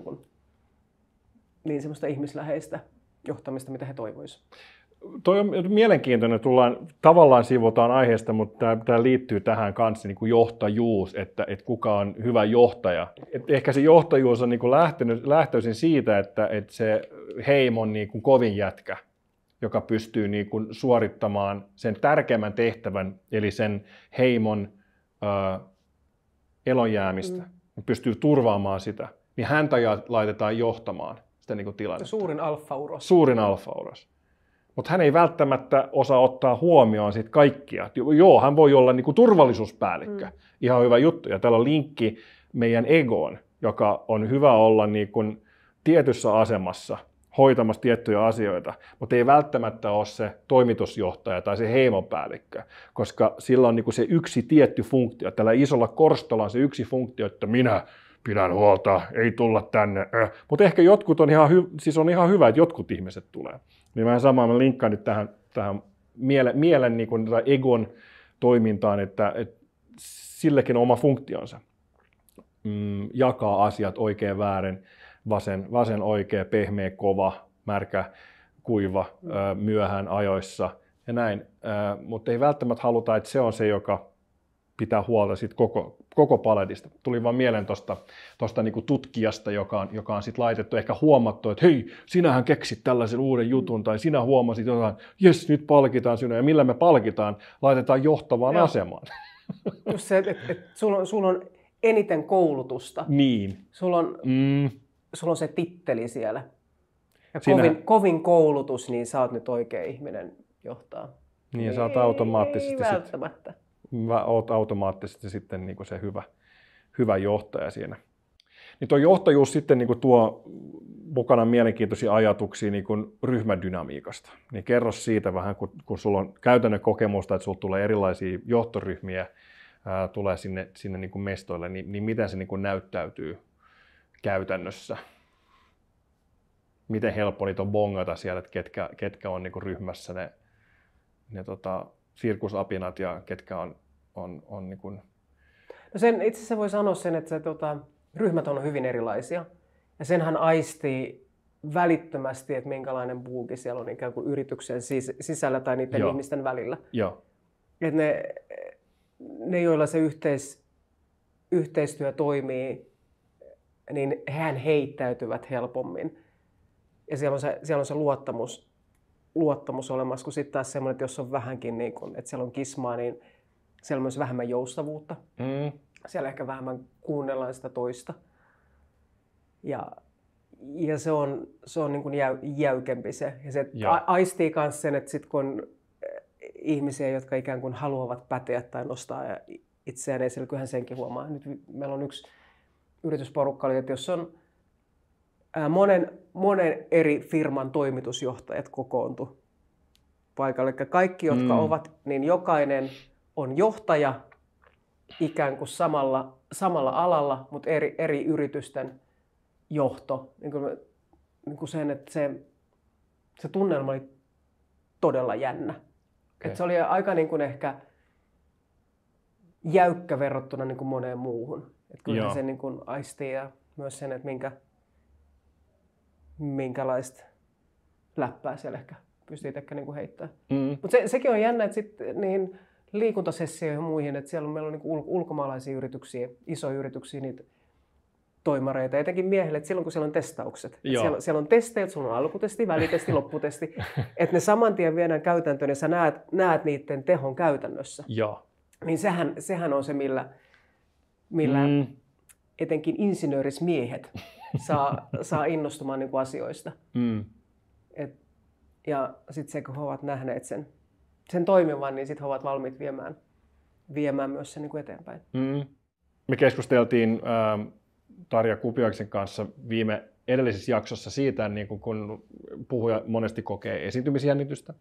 niin semmoista ihmisläheistä johtamista, mitä he toivoisivat. Toi on mielenkiintoinen, tavallaan sivutaan aiheesta, mutta tämä liittyy tähän kanssa niin kuin johtajuus, että kuka on hyvä johtaja. Et ehkä se johtajuus on niin kuin lähtöisin siitä, että se heimo on niin kuin kovin jätkä, joka pystyy niin kuin suorittamaan sen tärkeimmän tehtävän, eli sen heimon elonjäämistä, pystyy turvaamaan sitä, niin häntä laitetaan johtamaan sitä niin kuin tilannetta. Suurin alfauros. Suurin alfauros. Mutta hän ei välttämättä osaa ottaa huomioon siitä kaikkia. Joo, hän voi olla niin kuin turvallisuuspäällikkö. Ihan hyvä juttu. Ja täällä on linkki meidän egoon, joka on hyvä olla niin kuin tietyssä asemassa hoitamassa tiettyjä asioita, mutta ei välttämättä ole se toimitusjohtaja tai se heimopäällikkö, koska sillä on niin kuin se yksi tietty funktio. Tällä isolla korstolla on se yksi funktio, että minä pidän huolta, ei tulla tänne. Mutta ehkä jotkut on on ihan hyvä, että jotkut ihmiset tulee. Niin vähän samaa mä linkkaan nyt tähän mielen niin kuin, tai egon toimintaan, että silläkin on oma funktionsa. Jakaa asiat oikein väärin, vasen oikea, pehmeä kova, märkä kuiva, myöhään ajoissa ja näin. Mutta ei välttämättä haluta, että se on se, joka pitää huolta siitä koko paletista. Tuli vaan mieleen tuosta niinku tutkijasta, joka on sit laitettu, ehkä huomattu, että hei, sinähän keksit tällaisen uuden jutun, tai sinä huomasit jotain, jes, nyt palkitaan sinua, ja millä me palkitaan, laitetaan johtavaan asemaan. Just se, että sulla on eniten koulutusta. Niin. Sulla on se titteli siellä. Ja kovin koulutus, niin sä oot nyt oikea ihminen johtaa. Niin, ja sä oot automaattisesti ei välttämättä. oot automaattisesti sitten niin kuin se hyvä johtaja siinä. Niin tuo johtajuus sitten niin kuin tuo mukana mielenkiintoisia ajatuksia niin kuin ryhmädynamiikasta. Niin kerro siitä vähän, kun sulla on käytännön kokemusta, että sulla tulee erilaisia johtoryhmiä, tulee sinne niin kuin mestoille, niin miten se niin kuin näyttäytyy käytännössä? Miten helppo niitä on bongata siellä, että ketkä on niin kuin ryhmässä ne sirkusapinat ja ketkä on niin kuin... No sen, itse asiassa voi sanoa sen, että ryhmät on hyvin erilaisia. Ja senhän aistii välittömästi, että minkälainen buuki siellä on ikään kuin yrityksen sisällä tai niiden ihmisten välillä. Joo. Että ne, joilla se yhteistyö toimii, niin hän heittäytyvät helpommin. Ja siellä on se luottamus olemassa, kun sitten taas semmoinen, että jos on vähänkin, niin kun, että siellä on kismaa, niin siellä on myös vähemmän joustavuutta. Siellä ehkä vähemmän kuunnellaan sitä toista. Ja se on niin kuin jäykempi se. Ja se aistii myös sen, että sit kun on ihmisiä, jotka ikään kuin haluavat päteä tai nostaa itseään esille, kyllähän senkin huomaa. Nyt meillä on yksi yritysporukka, että jos on monen eri firman toimitusjohtajat kokoontu paikalle. Eli kaikki, jotka ovat, niin jokainen on johtaja ikään kuin samalla alalla, mutta eri yritysten johto. Niin kuin sen, että se tunnelma oli todella jännä. Okay. Että se oli aika niin kuin ehkä jäykkä verrattuna niin kuin moneen muuhun. Että kyllä se niin kuin aistii ja myös sen, että minkälaista läppää siellä ehkä pystyy itsekään niin kuin heittämään. Mutta sekin on jännä, että sitten niihin liikuntasessioihin ja muihin, että meillä on niin kuin ulkomaalaisia yrityksiä, isoja yrityksiä, niitä toimareita, etenkin miehille, että silloin kun siellä on testaukset. Siellä on testejä, sulla on alkutesti, välitesti, lopputesti, että ne saman tien viedään käytäntöön ja sä näet niiden tehon käytännössä. Joo. Niin sehän on se, millä etenkin insinöörismiehet saa innostumaan niin kuin asioista. Ja sitten se, kun he ovat nähneet sen toimivan, niin sitten he ovat valmiit viemään myös sen niin kuin eteenpäin. Me keskusteltiin Tarja Kupiaisen kanssa edellisessä jaksossa siitä, niin kun puhuja monesti kokee esiintymisjännitystä,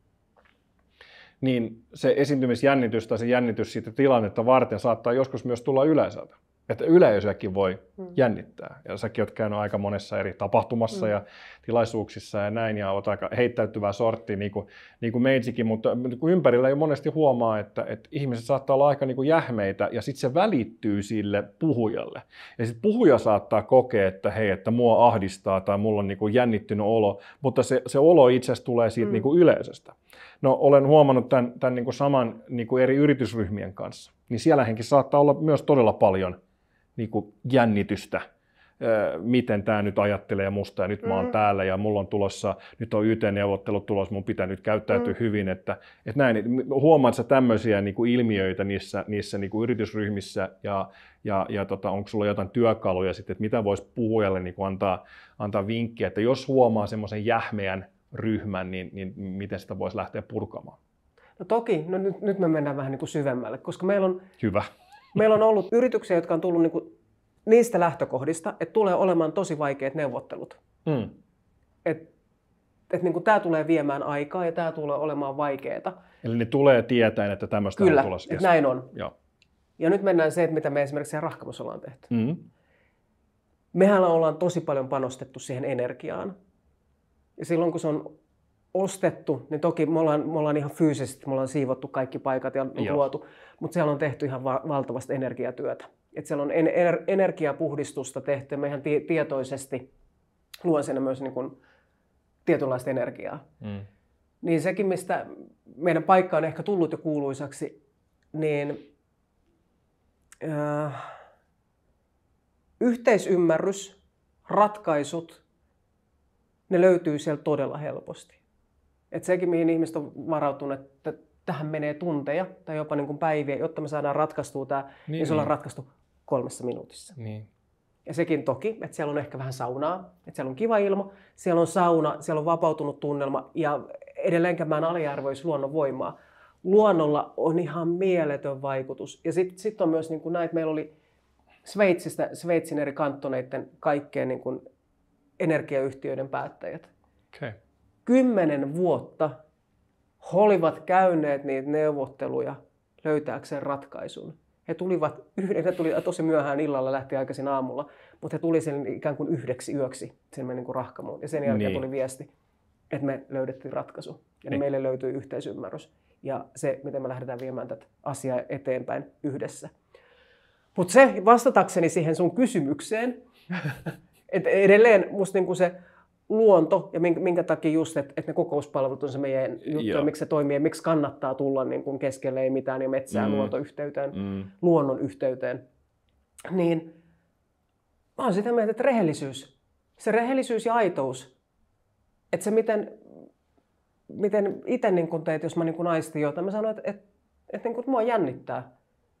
niin se esiintymisjännitys tai se jännitys siitä tilannetta varten saattaa joskus myös tulla yleisöltä. Että yleisöäkin voi jännittää. Ja säkin oot käynyt aika monessa eri tapahtumassa ja tilaisuuksissa ja näin, ja oot aika heittäytyvää sorttia, niin kuin meitsikin, mutta ympärillä jo monesti huomaa, että ihmiset saattaa olla aika niin kuin jähmeitä, ja sitten se välittyy sille puhujalle. Ja sitten puhuja saattaa kokea, että hei, että mua ahdistaa tai mulla on niin kuin jännittynyt olo, mutta se olo itse asiassa tulee siitä niin kuin yleisöstä. No, olen huomannut tämän niin kuin saman niin kuin eri yritysryhmien kanssa, niin siellähenkin saattaa olla myös todella paljon niin kuin jännitystä, miten tämä nyt ajattelee musta ja nyt mä oon täällä ja mulla on tulossa, nyt on YT-neuvottelut tulossa, mun pitää nyt käyttäytyä hyvin, että näin, huomaat sä tämmöisiä niin kuin ilmiöitä niissä niin kuin yritysryhmissä ja onko sulla jotain työkaluja sitten, että mitä voisi puhujalle niin kuin antaa vinkkiä, että jos huomaa semmoisen jähmeän ryhmän, niin miten sitä voisi lähteä purkamaan? No toki, nyt me mennään vähän niin kuin syvemmälle, koska meillä on Hyvä. Meillä on ollut yrityksiä, jotka on tullut niistä lähtökohdista, että tulee olemaan tosi vaikeat neuvottelut. Tämä tulee viemään aikaa ja tämä tulee olemaan vaikeaa. Eli ne tulee tietäen, että tämmöistä on tulossa. Kyllä, näin on. Joo. Ja nyt mennään se, että mitä me esimerkiksi siellä Rahkamossa ollaan tehty. Mehän ollaan tosi paljon panostettu siihen energiaan. Ja silloin kun se on ostettu, niin toki me ollaan ihan fyysisesti, me ollaan siivottu kaikki paikat ja luotu, mutta siellä on tehty ihan valtavasti energiatyötä. Et siellä on energiapuhdistusta tehty ja me ihan tietoisesti luon sinne myös niin kuin tietynlaista energiaa. Niin sekin, mistä meidän paikka on ehkä tullut jo kuuluisaksi, niin yhteisymmärrys, ratkaisut, ne löytyy sieltä todella helposti. Että sekin, mihin ihmiset on varautunut, että tähän menee tunteja tai jopa niin kuin päiviä, jotta me saadaan ratkaistua tämä, niin se ollaan ratkaistu 3 minuutissa. Niin. Ja sekin toki, että siellä on ehkä vähän saunaa, että siellä on kiva ilma, siellä on sauna, siellä on vapautunut tunnelma ja edelleenkään mä en aliarvoisi luonnon voimaa. luonnolla on ihan mieletön vaikutus. Ja sitten on myös niin kuin näitä, meillä oli Sveitsin eri kanttoneiden kaikkien niin kuin energiayhtiöiden päättäjät. Okay. 10 vuotta he olivat käyneet niitä neuvotteluja löytääkseen ratkaisun. He tuli tosi myöhään illalla, lähti aikaisin aamulla, mutta he tuli sen ikään kuin 1 yöksi sinne niin kuin Rahkamoon. Ja sen jälkeen tuli viesti, että me löydettiin ratkaisu. Ja meille löytyi yhteisymmärrys. Ja se, miten me lähdetään viemään tätä asiaa eteenpäin yhdessä. Mutta se vastatakseni siihen sun kysymykseen, että edelleen musta niinku se luonto ja minkä takia just, että ne kokouspalvelut on se meidän juttu ja miksi se toimii ja miksi kannattaa tulla niin keskelle ei mitään ja metsään luontoyhteyteen, luonnon yhteyteen. Niin mä oon sitä mieltä, että se rehellisyys ja aitous, että se miten itse niin teet, jos mä niin aistin jotain, mä sanon, että niin mua jännittää.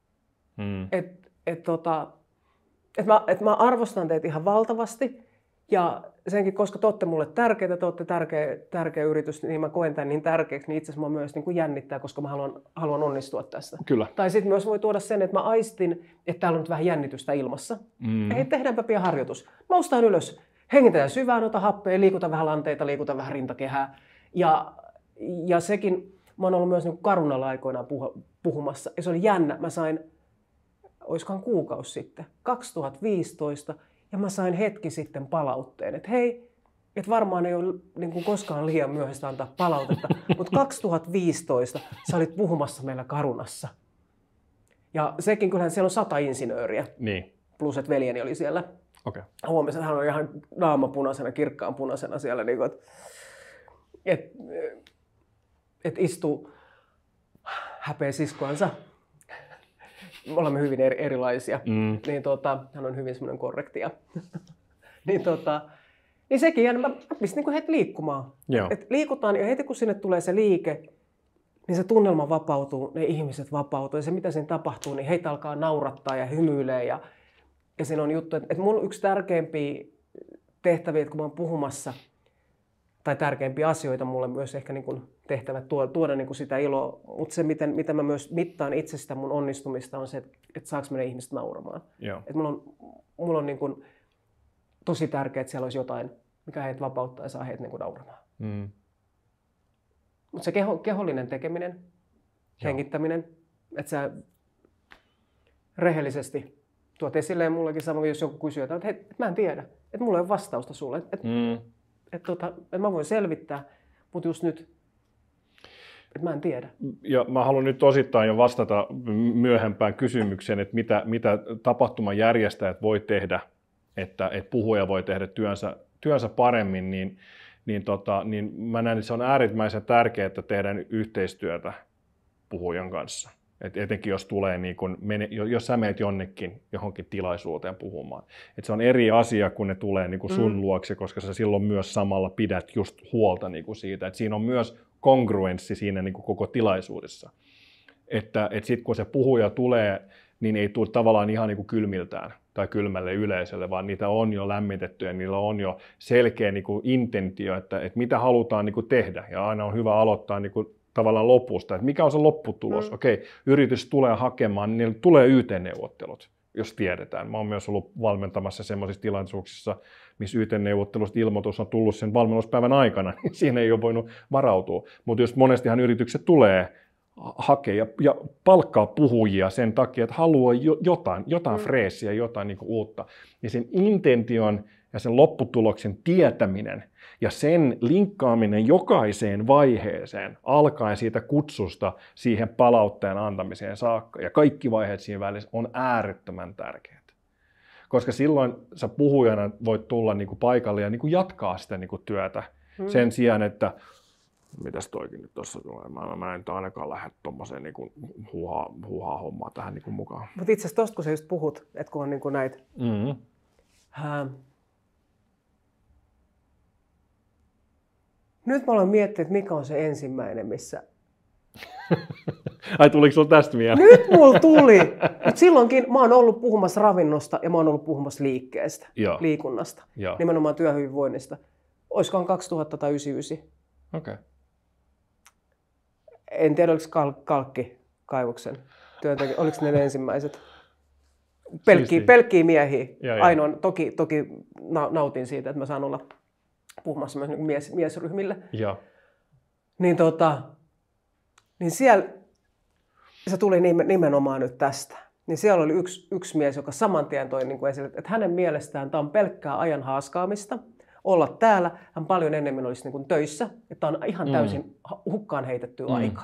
Että mä arvostan teitä ihan valtavasti ja senkin, koska te olette mulle tärkeitä, te olette tärkeä yritys, niin mä koen tämän niin tärkeäksi, niin itse asiassa mua myös niin kuin jännittää, koska mä haluan onnistua tästä. Kyllä. Tai sitten myös voi tuoda sen, että mä aistin, että täällä on nyt vähän jännitystä ilmassa. Hei, tehdäänpä pian harjoitus. Noustaan ylös, hengitään syvään, ota happea, liikuta vähän lanteita, liikuta vähän rintakehää. Ja sekin, mä oon ollut myös niin kuin Carunalla aikoinaan puhumassa, ja se oli jännä. Mä sain, olisikohan kuukausi sitten, 2015, ja mä sain hetki sitten palautteen, että hei, että varmaan ei ole niin kuin koskaan liian myöhäistä antaa palautetta, mutta 2015 sä olit puhumassa meillä Carunassa. Ja sekin, kyllähän siellä on 100 insinööriä, plus että veljeni oli siellä. Okay. Huomasin, että hän oli ihan naamapunaisena, kirkkaan punaisena siellä, niin että istuu häpeä siskoansa. Me olemme hyvin erilaisia, niin hän on hyvin semmoinen korrektia. niin sekin, mä pistin niin heti liikkumaan. Et liikutaan ja heti kun sinne tulee se liike, niin se tunnelma vapautuu, ne ihmiset vapautuu ja se mitä siinä tapahtuu, niin heitä alkaa naurattaa ja hymyilee. Ja siinä on juttu, että mun yksi tärkeimpiä tehtäviä, kun mä oon puhumassa, tai tärkeimpiä asioita mulle myös ehkä niin kuin tehtävät tuoda niin kuin sitä iloa, mutta se, miten mä myös mittaan itse sitä mun onnistumista, on se, että saaks me ne ihmiset nauramaan. Että mulla on niin kuin tosi tärkeää, että siellä olisi jotain, mikä heitä vapauttaa ja saa heitä niin kuin nauramaan. Mutta se kehollinen tekeminen, hengittäminen, että sä rehellisesti tuot esille ja mullekin sama, jos joku kysyy, että hei, mä en tiedä, että mulla ei ole vastausta sulle. Että mä voin selvittää, mutta just nyt, että mä en tiedä. Ja mä haluan nyt osittain jo vastata myöhempään kysymykseen, että mitä tapahtuman järjestäjät voi tehdä, että puhuja voi tehdä työnsä paremmin, niin mä näen, että se on äärimmäisen tärkeää, että tehdään yhteistyötä puhujan kanssa. Et etenkin jos tulee jos sä menet johonkin tilaisuuteen puhumaan. Et se on eri asia, kun ne tulee sun luokse, koska sä silloin myös samalla pidät just huolta siitä. Et siinä on myös kongruenssi siinä koko tilaisuudessa. Että sitten kun se puhuja tulee, niin ei tule tavallaan ihan kylmiltään tai kylmälle yleisölle, vaan niitä on jo lämmitetty ja niillä on jo selkeä intentio, että mitä halutaan tehdä. Ja aina on hyvä aloittaa tavallaan lopusta, että mikä on se lopputulos. Okei, yritys tulee hakemaan, niin niille tulee YT-neuvottelut, jos tiedetään. Mä oon myös ollut valmentamassa semmoisissa tilaisuuksissa, missä YT-neuvottelusta ilmoitus on tullut sen valmennuspäivän aikana, niin siinä ei ole voinut varautua. Mutta jos monestihan yritykset tulee hakea ja palkkaa puhujia sen takia, että haluaa jotain freesiä, jotain uutta, niin sen intention ja sen lopputuloksen tietäminen ja sen linkkaaminen jokaiseen vaiheeseen, alkaen siitä kutsusta siihen palautteen antamiseen saakka, ja kaikki vaiheet siinä välissä on äärettömän tärkeät. Koska silloin sä puhujana voit tulla paikalle ja jatkaa sitä työtä sen sijaan, että mitäs toikin nyt tuossa tulee, mä en ainakaan lähde tuommoiseen huuhaa-hommaan tähän mukaan. Mutta itse asiassa tuosta, kun sä just puhut, että kun on näitä nyt mä olen miettinyt, että mikä on se ensimmäinen, missä... Ai tuliko sulla tästä mieleen? Nyt mulla tuli! Mutta silloinkin mä oon ollut puhumassa ravinnosta ja mä oon ollut puhumassa liikkeestä, liikunnasta, nimenomaan työhyvinvoinnista. Olisikohan 2000 tai 99. Okay. En tiedä, oliko kalkkikaivoksen työntekijä, oliko ne ensimmäiset. Pelkkiä miehiä. Ainoan, toki nautin siitä, että mä saan olla puhumassa myös miesryhmille. Ja. Niin siellä, se tuli nimenomaan nyt tästä. Niin siellä oli yksi mies, joka saman tien toi niin kuin esille, että hänen mielestään tämä on pelkkää ajan haaskaamista. Olla täällä, hän paljon enemmän olisi niin kuin töissä, että on ihan täysin hukkaan heitettyä aikaa.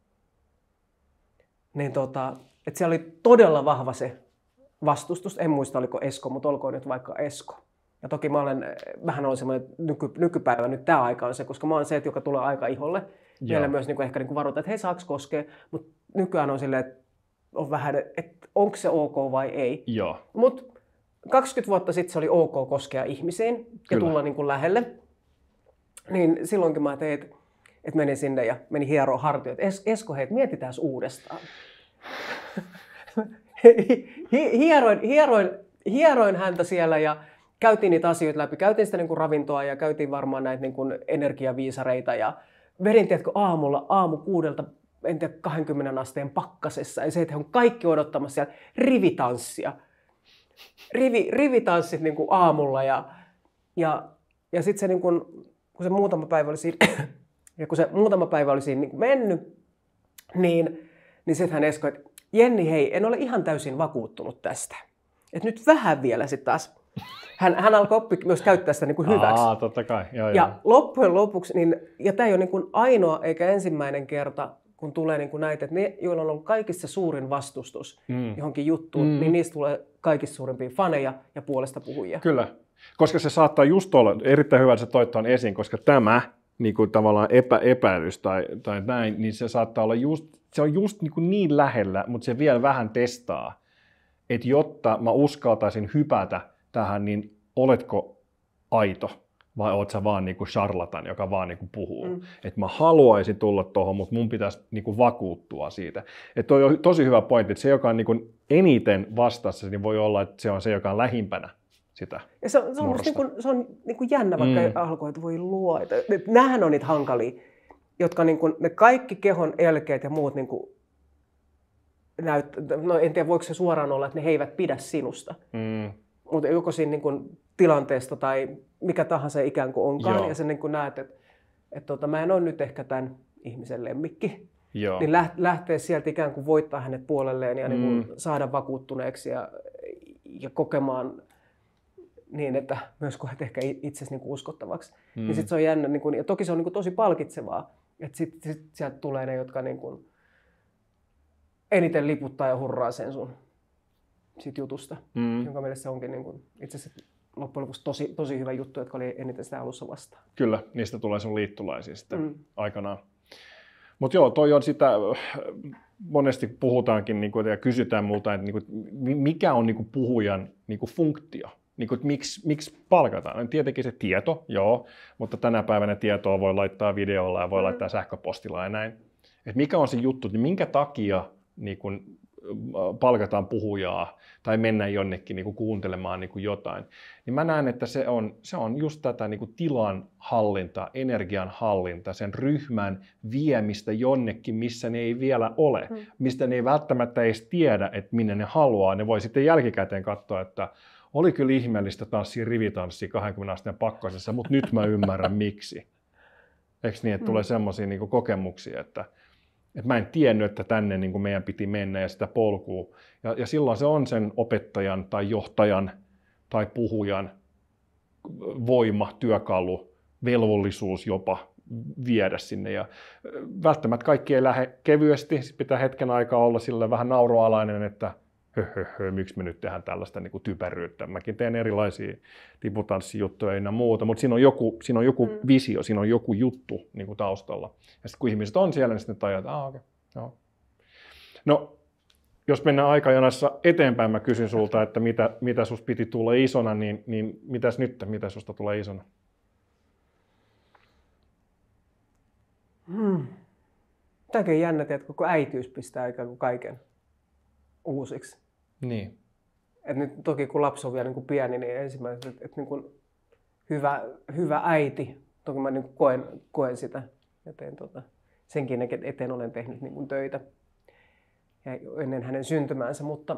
Niin että siellä oli todella vahva se vastustus. En muista, oliko Esko, mutta olkoon nyt vaikka Esko. Ja toki mähän olen semmoinen nykypäivä, nyt tämä aika on se, koska mä olen se, joka tulee aika iholle. Vielä myös niin ehkä niin varoittaa, että hei, saaks koskea, mutta nykyään on silleen, että on vähän, että onko se ok vai ei. Mutta 20 vuotta sitten se oli ok koskea ihmisiin ja tulla niin kuin lähelle. Niin silloinkin mä tein, että menin sinne ja meni hieroon hartioita. Esko, hei, mietitään uudestaan. Hieroin häntä siellä ja käytiin niitä asioita läpi. Käytiin sitä niin kuin ravintoa ja käytiin varmaan näitä niin kuin energiaviisareita. Ja vedin, tiedätkö, aamu 6, en tiedä, 20 asteen pakkasessa. Ja se, että he on kaikki odottamassa siellä rivitanssia. Rivitanssit niin kuin aamulla. Ja sitten se, niin kuin, kun se muutama päivä oli siinä, niin kuin mennyt, niin sitten hän Esko, että Jenni, hei, en ole ihan täysin vakuuttunut tästä. Et nyt vähän vielä sitten taas. Hän alkoi oppia myös käyttää sitä niin kuin hyväksi. Totta kai. Ja loppujen lopuksi, ja tämä ei ole niin kuin ainoa eikä ensimmäinen kerta, kun tulee niin kuin näitä, että ne, joilla on ollut kaikista suurin vastustus johonkin juttuun, niin niistä tulee kaikista suurimpia faneja ja puolesta puhujia. Kyllä, koska se saattaa just olla, erittäin hyvä, että sä toit tuon esiin, koska tämä niin kuin tavallaan epäilys tai näin, niin se saattaa olla se on just niin lähellä, mutta se vielä vähän testaa, että jotta mä uskaltaisin hypätä tähän, niin oletko aito vai oot sä vaan niinku charlatan, joka vaan niinku puhuu. Että mä haluaisin tulla tuohon, mutta mun pitäisi niinku vakuuttua siitä. Että toi on tosi hyvä pointti, että se, joka on niinku eniten vastassa, niin voi olla, että se on se, joka on lähimpänä sitä. Ja se on niinku jännä, vaikka alkoi, että voi luo. Nämähän on niitä hankalia, jotka niinku, ne kaikki kehon elkeet ja muut niinku, no en tiedä voiko se suoraan olla, että ne he eivät pidä sinusta. Mutta joko siinä niin kuin tilanteesta tai mikä tahansa ikään kuin onkaan, ja sen niin kuin näet, että mä en ole nyt ehkä tämän ihmisen lemmikki, niin lähtee sieltä ikään kuin voittaa hänet puolelleen ja niin kuin saada vakuuttuneeksi ja kokemaan niin, että myös koet ehkä itsesi niin kuin uskottavaksi. Niin sit se on jännä, niin kuin, ja toki se on niin kuin tosi palkitsevaa, että sit sieltä tulee ne, jotka niin kuin eniten liputtaa ja hurraa sen sun siitä jutusta, jonka mielestä se onkin niin kuin, itse asiassa loppujen lopuksi tosi hyvä juttu, jotka oli eniten sitä alussa vastaan. Kyllä, niistä tulee sun liittolaisia sitten aikanaan. Mutta joo, toi on sitä, monesti puhutaankin niin kuin, ja kysytään multa, että niin kuin, mikä on niin kuin puhujan niin kuin funktio, niin kuin, miksi palkataan. Tietenkin se tieto, joo, mutta tänä päivänä tietoa voi laittaa videolla ja voi laittaa sähköpostilla ja näin. Et mikä on se juttu, niin minkä takia niin kun palkataan puhujaa tai mennään jonnekin niin kun kuuntelemaan niin kun jotain, niin mä näen, että se on just tätä niin kun tilan hallinta, energian hallinta, sen ryhmän viemistä jonnekin, missä ne ei vielä ole, mistä ne ei välttämättä edes tiedä, että minne ne haluaa. Ne voi sitten jälkikäteen katsoa, että oli kyllä ihmeellistä tanssia rivitanssia 20 asteen pakkasessa, mutta nyt mä ymmärrän miksi. Eikö niin, että tulee semmoisia niin kun kokemuksia, että mä en tiennyt, että tänne niin kuin meidän piti mennä ja sitä polkua. Ja silloin se on sen opettajan tai johtajan tai puhujan voima, työkalu, velvollisuus jopa viedä sinne. Ja välttämättä kaikki ei lähde kevyesti. Sitten pitää hetken aikaa olla sille vähän nauroalainen, että miksi me nyt tehdään tällaista niin kuin typeryyttä. Mäkin teen erilaisia tiputanssijuttuja ja muuta, mutta siinä on joku visio, siinä on joku juttu niin kuin taustalla. Ja sitten kun ihmiset on siellä, niin sitten tajuu, että okei. Joo. No, jos mennään aikajanassa eteenpäin, mä kysyn sulta, että mitä susta piti tulla isona, niin mitäs nyt, mitä susta tulee isona? Tämäkin on jännä, että koko äitiys pistää ikään kuin kaiken uusiksi. Niin. Et nyt toki kun lapsi on vielä niin kuin pieni, niin ensimmäisenä, että niin kuin hyvä äiti, toki mä niin kuin koen sitä ja teen senkin eteen olen tehnyt niin kuin töitä ja ennen hänen syntymäänsä, mutta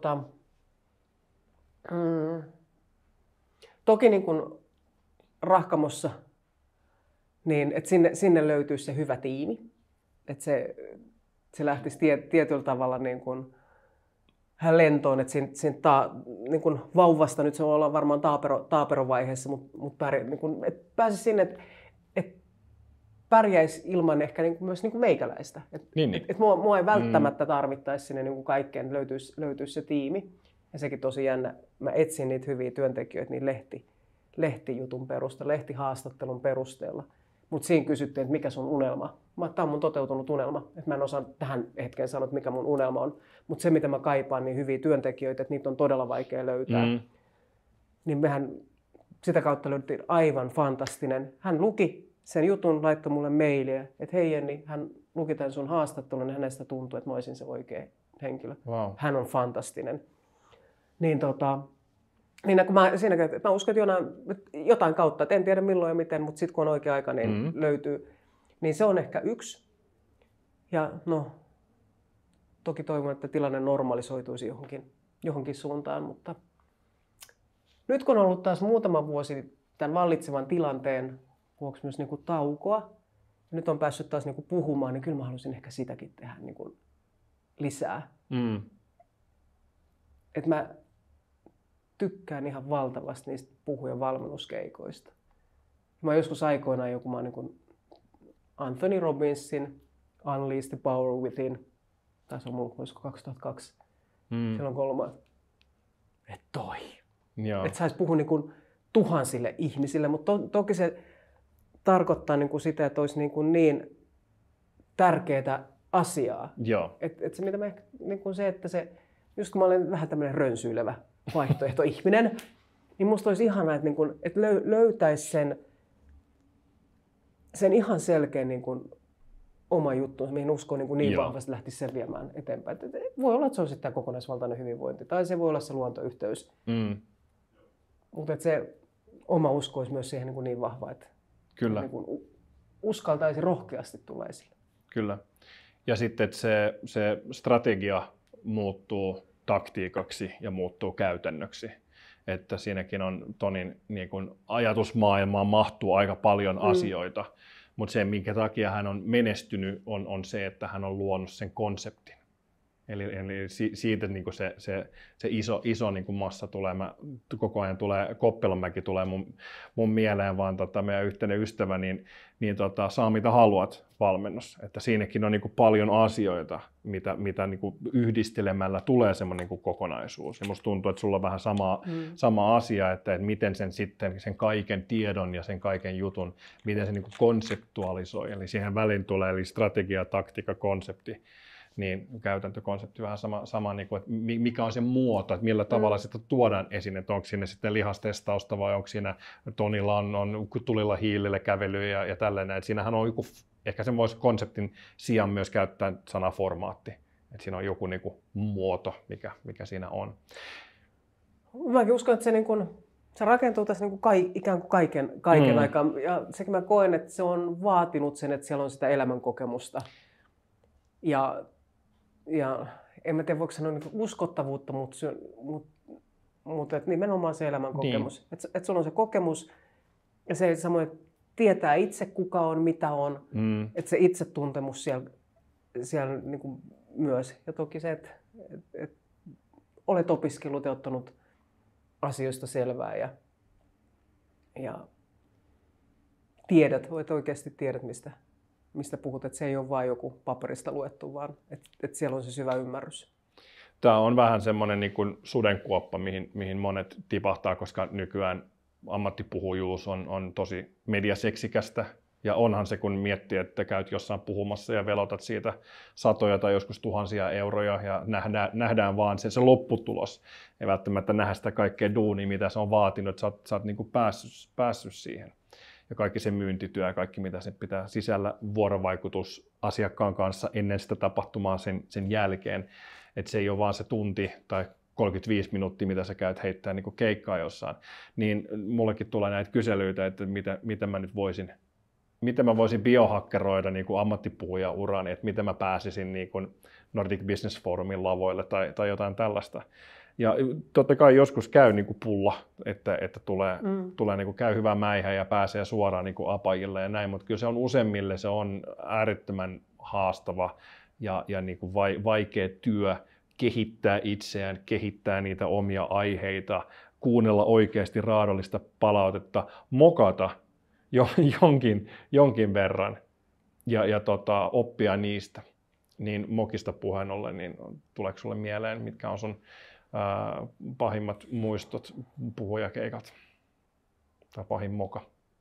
toki niin kuin Rahkamossa, niin että sinne löytyisi se hyvä tiimi, että se lähtisi tietyllä tavalla niin kuin lentoon, että niin kuin vauvasta, nyt se voi olla varmaan taaperovaiheessa, mutta niin pääsisi sinne, että pärjäisi ilman ehkä niin kuin myös niin kuin meikäläistä. Et mua ei välttämättä tarvittaisi sinne niin kuin kaikkeen, löytyisi se tiimi. Ja sekin tosi jännä. Mä etsin niitä hyviä työntekijöitä niin lehtijutun perusteella, lehtihaastattelun perusteella. Mutta siinä kysyttiin, että mikä sun unelma. Tämä on mun toteutunut unelma. Et mä en osaa tähän hetkeen sanoa, että mikä mun unelma on. Mutta se, mitä mä kaipaan, niin hyviä työntekijöitä, että niitä on todella vaikea löytää. Niin mehän sitä kautta löydettiin aivan fantastinen. Hän luki sen jutun, laittoi mulle mailia, että hei Jenni, hän luki tämän sun haastattelun ja hänestä tuntui, että mä olisin se oikea henkilö. Wow. Hän on fantastinen. Niin kun mä uskon, että jotain kautta, että en tiedä milloin ja miten, mutta sitten kun on oikea aika, niin löytyy. Niin se on ehkä yksi. Ja no, toki toivon, että tilanne normalisoituisi johonkin suuntaan, mutta nyt kun on ollut taas muutama vuosi tämän vallitsevan tilanteen vuoksi myös niin kuin taukoa, ja nyt on päässyt taas niin kuin puhumaan, niin kyllä mä haluaisin ehkä sitäkin tehdä niin kuin lisää. Että mä tykkään ihan valtavasti niistä puhu- ja valmennuskeikoista. Mä joskus aikoinaan joku, mä oon niin kuin Anthony Robbinsin Unleash the Power Within, taisi olla olisiko 2002, silloin kolma, että että sais puhua niin kuin tuhansille ihmisille, mutta toki se tarkoittaa niin kuin sitä, että olisi niin tärkeää asiaa. Että se, mitä mä ehkä, niin kuin se, että se, just kun mä olen vähän tämmöinen rönsyilevä vaihtoehtoihminen, niin musta olisi ihanaa, että, niin kuin, että löytäisi sen ihan selkeän niin kuin oma juttu, mihin uskoo niin vahvasti lähtisi sen viemään eteenpäin. Että voi olla, että se on sitten tämä kokonaisvaltainen hyvinvointi, tai se voi olla se luontoyhteys. Mutta että se oma usko olisi myös siihen niin vahva, että Kyllä. Niin kuin uskaltaisi rohkeasti tulla esille. Kyllä. Ja sitten, että se strategia muuttuu taktiikaksi ja muuttuu käytännöksi. Että siinäkin on Tonin niin kuin ajatusmaailmaan mahtuu aika paljon asioita, mutta se, minkä takia hän on menestynyt, on se, että hän on luonut sen konseptin. Eli siitä niin kuin se iso niin kuin massa tulee, koko ajan tulee, Koppelonmäki tulee mun mieleen, vaan meidän yhteinen ystävä, niin saa mitä haluat valmennus. Että siinäkin on niin kuin paljon asioita, mitä niin kuin yhdistelemällä tulee semmoinen niin kuin kokonaisuus. Ja musta tuntuu, että sulla on vähän sama asia, että miten sen kaiken tiedon ja sen kaiken jutun, miten se niin kuin konseptualisoi. Eli siihen väliin tulee eli strategia, taktiikka, konsepti. Niin käytäntökonsepti vähän sama niin kuin, että mikä on se muoto, että millä tavalla sitä tuodaan esiin, että onko siinä sitten lihastestausta vai onko siinä Tonilla on tulilla hiilille kävelyä ja tällainen. Että siinähän on joku, ehkä sen voisi konseptin sijaan myös käyttää sana formaatti, että siinä on joku niin kuin muoto, mikä siinä on. Mäkin uskon, että se rakentuu tässä niin kuin ikään kuin kaiken aikaa. Ja sekin mä koen, että se on vaatinut sen, että siellä on sitä elämänkokemusta. Ja en mä tiedä, voiko sanoa niin uskottavuutta, mutta nimenomaan se elämänkokemus. Niin. Että sulla on se kokemus ja se samoin, että tietää itse kuka on, mitä on. Että se itsetuntemus siellä niin kuin myös. Ja toki se, että olet opiskellut ja ottanut asioista selvää ja oikeasti tiedät, mistä puhut, että se ei ole vain joku paperista luettu, vaan että siellä on se syvä ymmärrys. Tämä on vähän semmoinen niin kuin sudenkuoppa, mihin monet tipahtaa, koska nykyään ammattipuhujuus on tosi mediaseksikästä. Ja onhan se, kun miettii, että käyt jossain puhumassa ja velotat siitä satoja tai joskus tuhansia euroja ja nähdään vaan se lopputulos. Ei välttämättä nähdä sitä kaikkea duunia, mitä se on vaatinut, että sä oot niin kuin päässyt siihen. Ja kaikki se myyntityö ja kaikki, mitä se pitää sisällä, vuorovaikutus asiakkaan kanssa ennen sitä tapahtumaa sen jälkeen. Että se ei ole vaan se tunti tai 35 minuuttia, mitä sä käyt heittää niin keikkaa jossain. Niin mullekin tulee näitä kyselyitä, että mitä mä nyt voisin miten mä voisin biohakkeroida niin kuin ammattipuhuja urani, että miten mä pääsisin niin kuin Nordic Business Forumin lavoille tai jotain tällaista. Ja totta kai joskus käy niin kuin pulla, että tulee niin kuin käy hyvää mäihää ja pääsee suoraan niin kuin apajille ja näin, mutta kyllä se on useimmille se on äärettömän haastava ja niin kuin vaikea työ kehittää itseään, kehittää niitä omia aiheita, kuunnella oikeasti raadollista palautetta, mokata jonkin verran ja oppia niistä. Niin mokista puheen ollen, niin tuleeko sulle mieleen, mitkä on sun pahimmat muistot puhujakeikat tai pahin moka?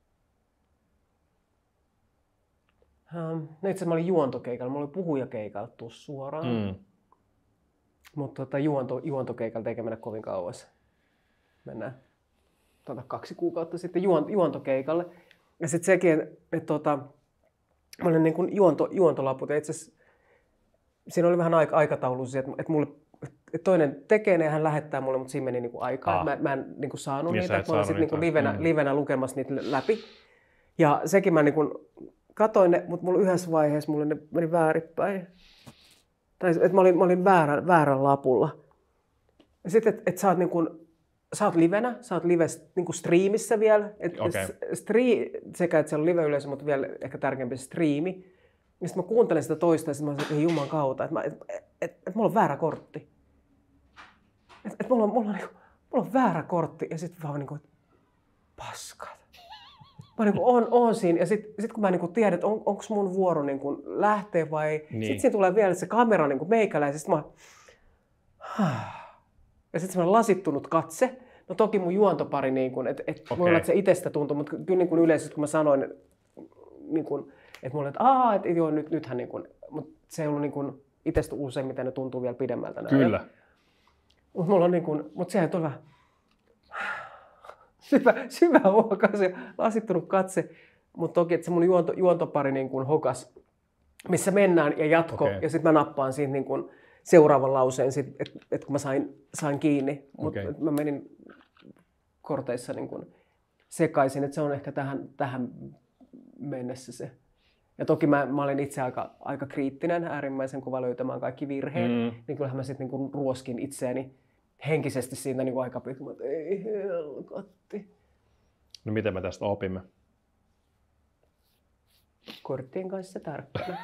No itse asiassa mä olin juontokeikalla, mä olin puhujakeikalla tuossa suoraan. Mutta juontokeikalla eikä mennä kovin kauas. Mennään 2 kuukautta sitten juontokeikalle. Ja sitten sekin, että mä olin niin kuin juontolaput. Ja itse asiassa siinä oli vähän aikataulussa, että mulle toinen tekee ne ja hän lähettää mulle, mutta siinä meni niin kuin aikaa. Mä en niin kuin saanut niitä. Mä olin sitten niin livenä lukemassa niitä läpi. Ja sekin mä niin kuin katoin ne, mutta mulla yhdessä vaiheessa mulle ne meni väärinpäin. Tai että mä olin väärän lapulla. Ja sitten, että sä oot livenä, sä oot niin striimissä vielä. Sekä että siellä on live-yleisö, mutta vielä ehkä tärkeämpi striimi. Ja sitten mä kuuntelen sitä toista ja sitten mä sanoin, että juman kautta, että mulla on väärä kortti. Että mulla on väärä kortti ja sitten vaan niin kuin, paskat. Mä niin kuin on siinä ja sit kun mä niin kuin tiedän, että onko mun vuoro niin kuin lähteä vai... Niin. Sitten siinä tulee vielä se kamera niin kuin meikäläisen ja ja sitten semmoinen lasittunut katse. No toki mun juontopari, niin kuin, että voi olla, että se itsestä tuntuu, mutta kyllä niin kuin yleisesti kun mä sanoin, niin kuin, että mulle, että joo, nythän niin kuin, mutta se ei ollut niin kuin itsestä useimmiten, ne tuntuu vielä pidemmältä. Kyllä. Mutta mulla on niin kuin, mutta sehän on vähän syvä huokas ja lasittunut katse, mutta toki, että se mun juontopari niin kuin hokas, missä mennään ja jatko, ja sitten mä nappaan siitä niin kuin seuraavan lauseen, että kun mä sain kiinni, mutta mä menin korteissa niin kuin sekaisin, että se on ehkä tähän mennessä se. Ja toki mä olin itse aika kriittinen, äärimmäisen kova löytämään kaikki virheet, niin kyllähän mä sitten niin kuin ruoskin itseäni henkisesti siitä niin kuin aika pitkään, että ei helkatti. No miten me tästä opimme? Korttien kanssa tarkkana.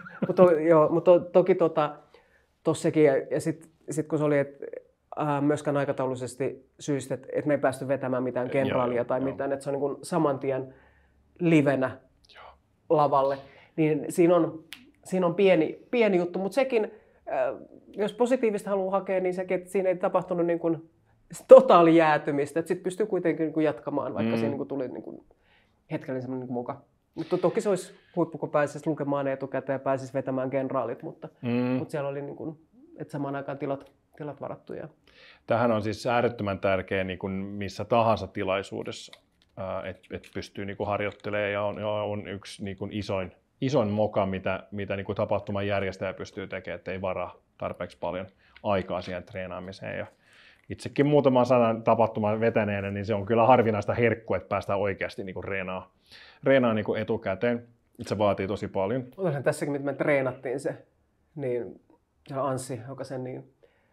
mutta toki tossakin, ja sit kun se oli, että myöskään aikataulullisesti syystä, että me ei päästy vetämään mitään kenraalia tai mitään, että se on niin kuin saman tien livenä lavalle, niin siinä on pieni juttu, mutta sekin, jos positiivista haluaa hakea, niin sekin, että siinä ei tapahtunut niin kuin totaali jäätymistä, että sitten pystyy kuitenkin niin kuin jatkamaan, vaikka siinä niin kuin tuli niin kuin hetkellinen semmoinen niin kuin moka. Mutta toki se olisi huippu, kun pääsisi lukemaan etukäteen ja pääsisi vetämään kenraalit, mutta siellä oli niin kuin, että samaan aikaan tilat varattuja. Tämähän on siis äärettömän tärkeä niin kuin missä tahansa tilaisuudessa, että pystyy niin kuin harjoittelemaan ja on yksi niin kuin isoin moka, mitä niin kuin tapahtuman järjestäjä pystyy tekemään, että ei varaa tarpeeksi paljon aikaa siihen treenaamiseen. Ja itsekin muutaman sadan tapahtuman vetäneenä, niin se on kyllä harvinaista herkkua, että päästään oikeasti niin kuin reenaa niin kuin etukäteen. Se vaatii tosi paljon. Olethan tässäkin, mitä me treenattiin se, niin Anssi, joka sen niin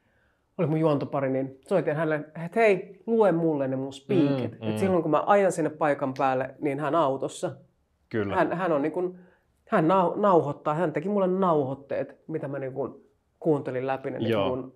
oli mun juontopari, niin soitin hänelle, että hei, lue mulle ne mun speakit. Et silloin kun mä ajan sinne paikan päälle, niin hän autossa. Kyllä. Hän on niin kuin, hän nauhoittaa, hän teki mulle nauhoitteet, mitä mä niin kuin kuuntelin läpi ne niin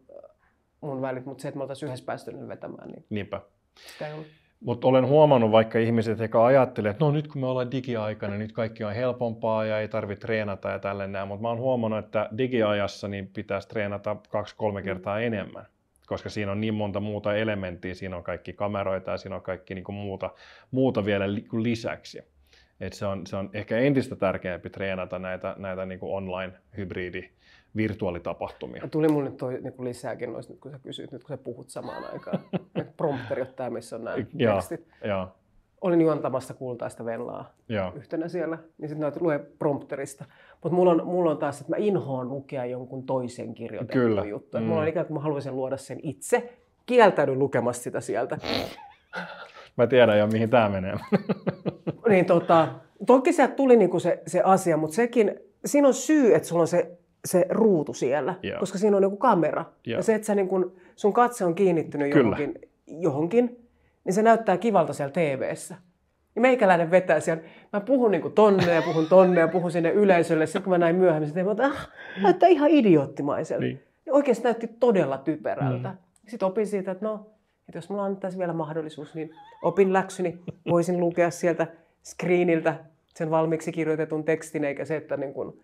mun välit, mutta se, että me oltaisiin yhdessä päästy vetämään, niin niinpä. Sitä ei ollut. Mutta olen huomannut, vaikka ihmiset ehkä ajattelee, että no nyt kun me ollaan digiaikana, nyt kaikki on helpompaa ja ei tarvitse treenata ja tälleen, mutta mä oon huomannut, että digiajassa niin pitäisi treenata 2-3 kertaa enemmän, koska siinä on niin monta muuta elementtiä, siinä on kaikki kameroita ja siinä on kaikki niin kuin muuta vielä lisäksi. Et se on ehkä entistä tärkeämpi treenata näitä niin kuin online-hybridi virtuaalitapahtumia. Tuli mulle nyt toi niin lisääkin noista, kun sä kysyt, nyt kun sä puhut samaan aikaan. Prompterit tää, missä on nämä tekstit. Ja. Olin juontamassa Kultaista Vellaa yhtenä siellä, niin sitten noita lue prompterista. Mutta mulla on taas, että mä inhoan lukea jonkun toisen kirjoitettua juttua. Mulla on ikään kuin mä haluaisin luoda sen itse. Kieltäydyn lukemasta sitä sieltä. Mä tiedän jo, mihin tää menee. Niin Toki sieltä tuli niinku se asia, mutta sekin, siinä on syy, että sulla on se ruutu siellä, koska siinä on niinku kamera. Ja se, että sä niinku, sun katse on kiinnittynyt johonkin, niin se näyttää kivalta siellä TV:ssä. Ja meikäläinen vetää siellä. Mä puhun niinku tonne ja puhun sinne yleisölle. Sitten kun mä näin myöhemmin, että näyttää ihan idioottimaiselta. Niin. Oikeasti näytti todella typerältä. Sitten opin siitä, että että jos mulla annettaisiin vielä mahdollisuus, niin opin läksyni. Voisin lukea sieltä screeniltä sen valmiiksi kirjoitetun tekstin, eikä se, että niin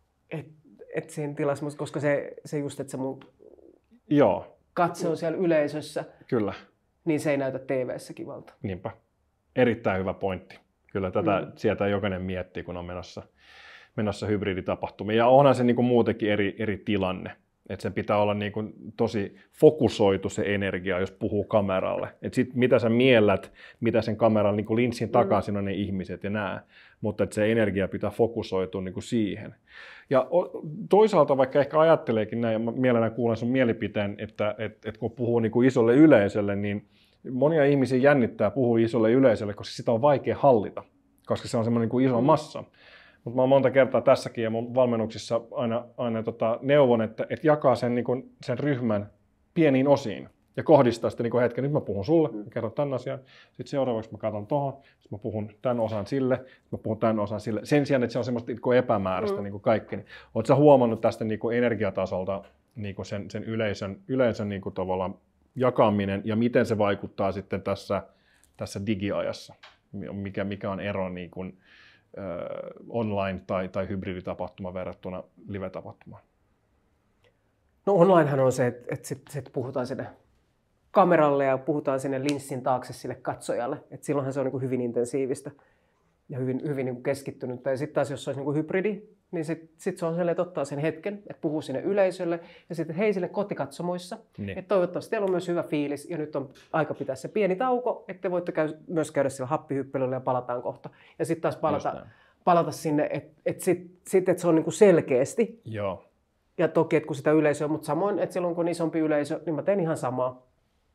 et siinä tilassa, koska se just, että se mun katse on siellä yleisössä, kyllä, niin se ei näytä TV:ssä kivalta. Niinpä. Erittäin hyvä pointti. Kyllä tätä sieltä jokainen miettii, kun on menossa hybriditapahtumia. Ja onhan se niin kuin muutenkin eri tilanne. Että sen pitää olla niin kuin tosi fokusoitu se energia, jos puhuu kameralle. Että sit mitä sä miellät, mitä sen kameran niin kuin linssin takaa siinä on ne ihmiset ja nää. Mutta että se energia pitää fokusoitua niin kuin siihen. Ja toisaalta vaikka ehkä ajatteleekin näin, ja mielellään kuulen sun mielipiteen, että kun puhuu niin kuin isolle yleisölle, niin monia ihmisiä jännittää puhua isolle yleisölle, koska sitä on vaikea hallita, koska se on semmoinen niin kuin iso massa. Mutta mä oon monta kertaa tässäkin ja mun valmennuksissa aina neuvon, että jakaa sen ryhmän pieniin osiin ja kohdistaa sitten niin hetken. Nyt mä puhun sulle, mä kerron tämän asian, sitten seuraavaksi mä katson tohon, sitten mä puhun tämän osan sille, sitten mä puhun tämän osan sille. Sen sijaan, että se on semmoista niin epämääräistä niin kaikki. Niin, ootko sä huomannut tästä niin energiatasolta niin sen yleisön niin tavallaan jakaminen ja miten se vaikuttaa sitten tässä digiajassa? Mikä on ero niin kuin online tai hybriditapahtuma verrattuna live-tapahtumaan? No onlinehan on se, että sit puhutaan sinne kameralle ja puhutaan sinne linssin taakse sille katsojalle. Et silloinhan se on niin kuin hyvin intensiivistä ja hyvin niin kuin keskittynyt. Ja sitten taas jos se olisi niin kuin hybridi, niin sit se on sellainen, että ottaa sen hetken, että puhuu sinne yleisölle ja sitten hei sille kotikatsomoissa. Niin. Että toivottavasti teillä on myös hyvä fiilis ja nyt on aika pitää se pieni tauko, että te voitte myös käydä siellä happihyppelyllä ja palataan kohta. Ja sitten taas palata sinne, että se on niin kuin selkeästi. Joo. Ja toki, että kun sitä yleisöä, mutta samoin, että silloin kun on isompi yleisö, niin mä teen ihan samaa.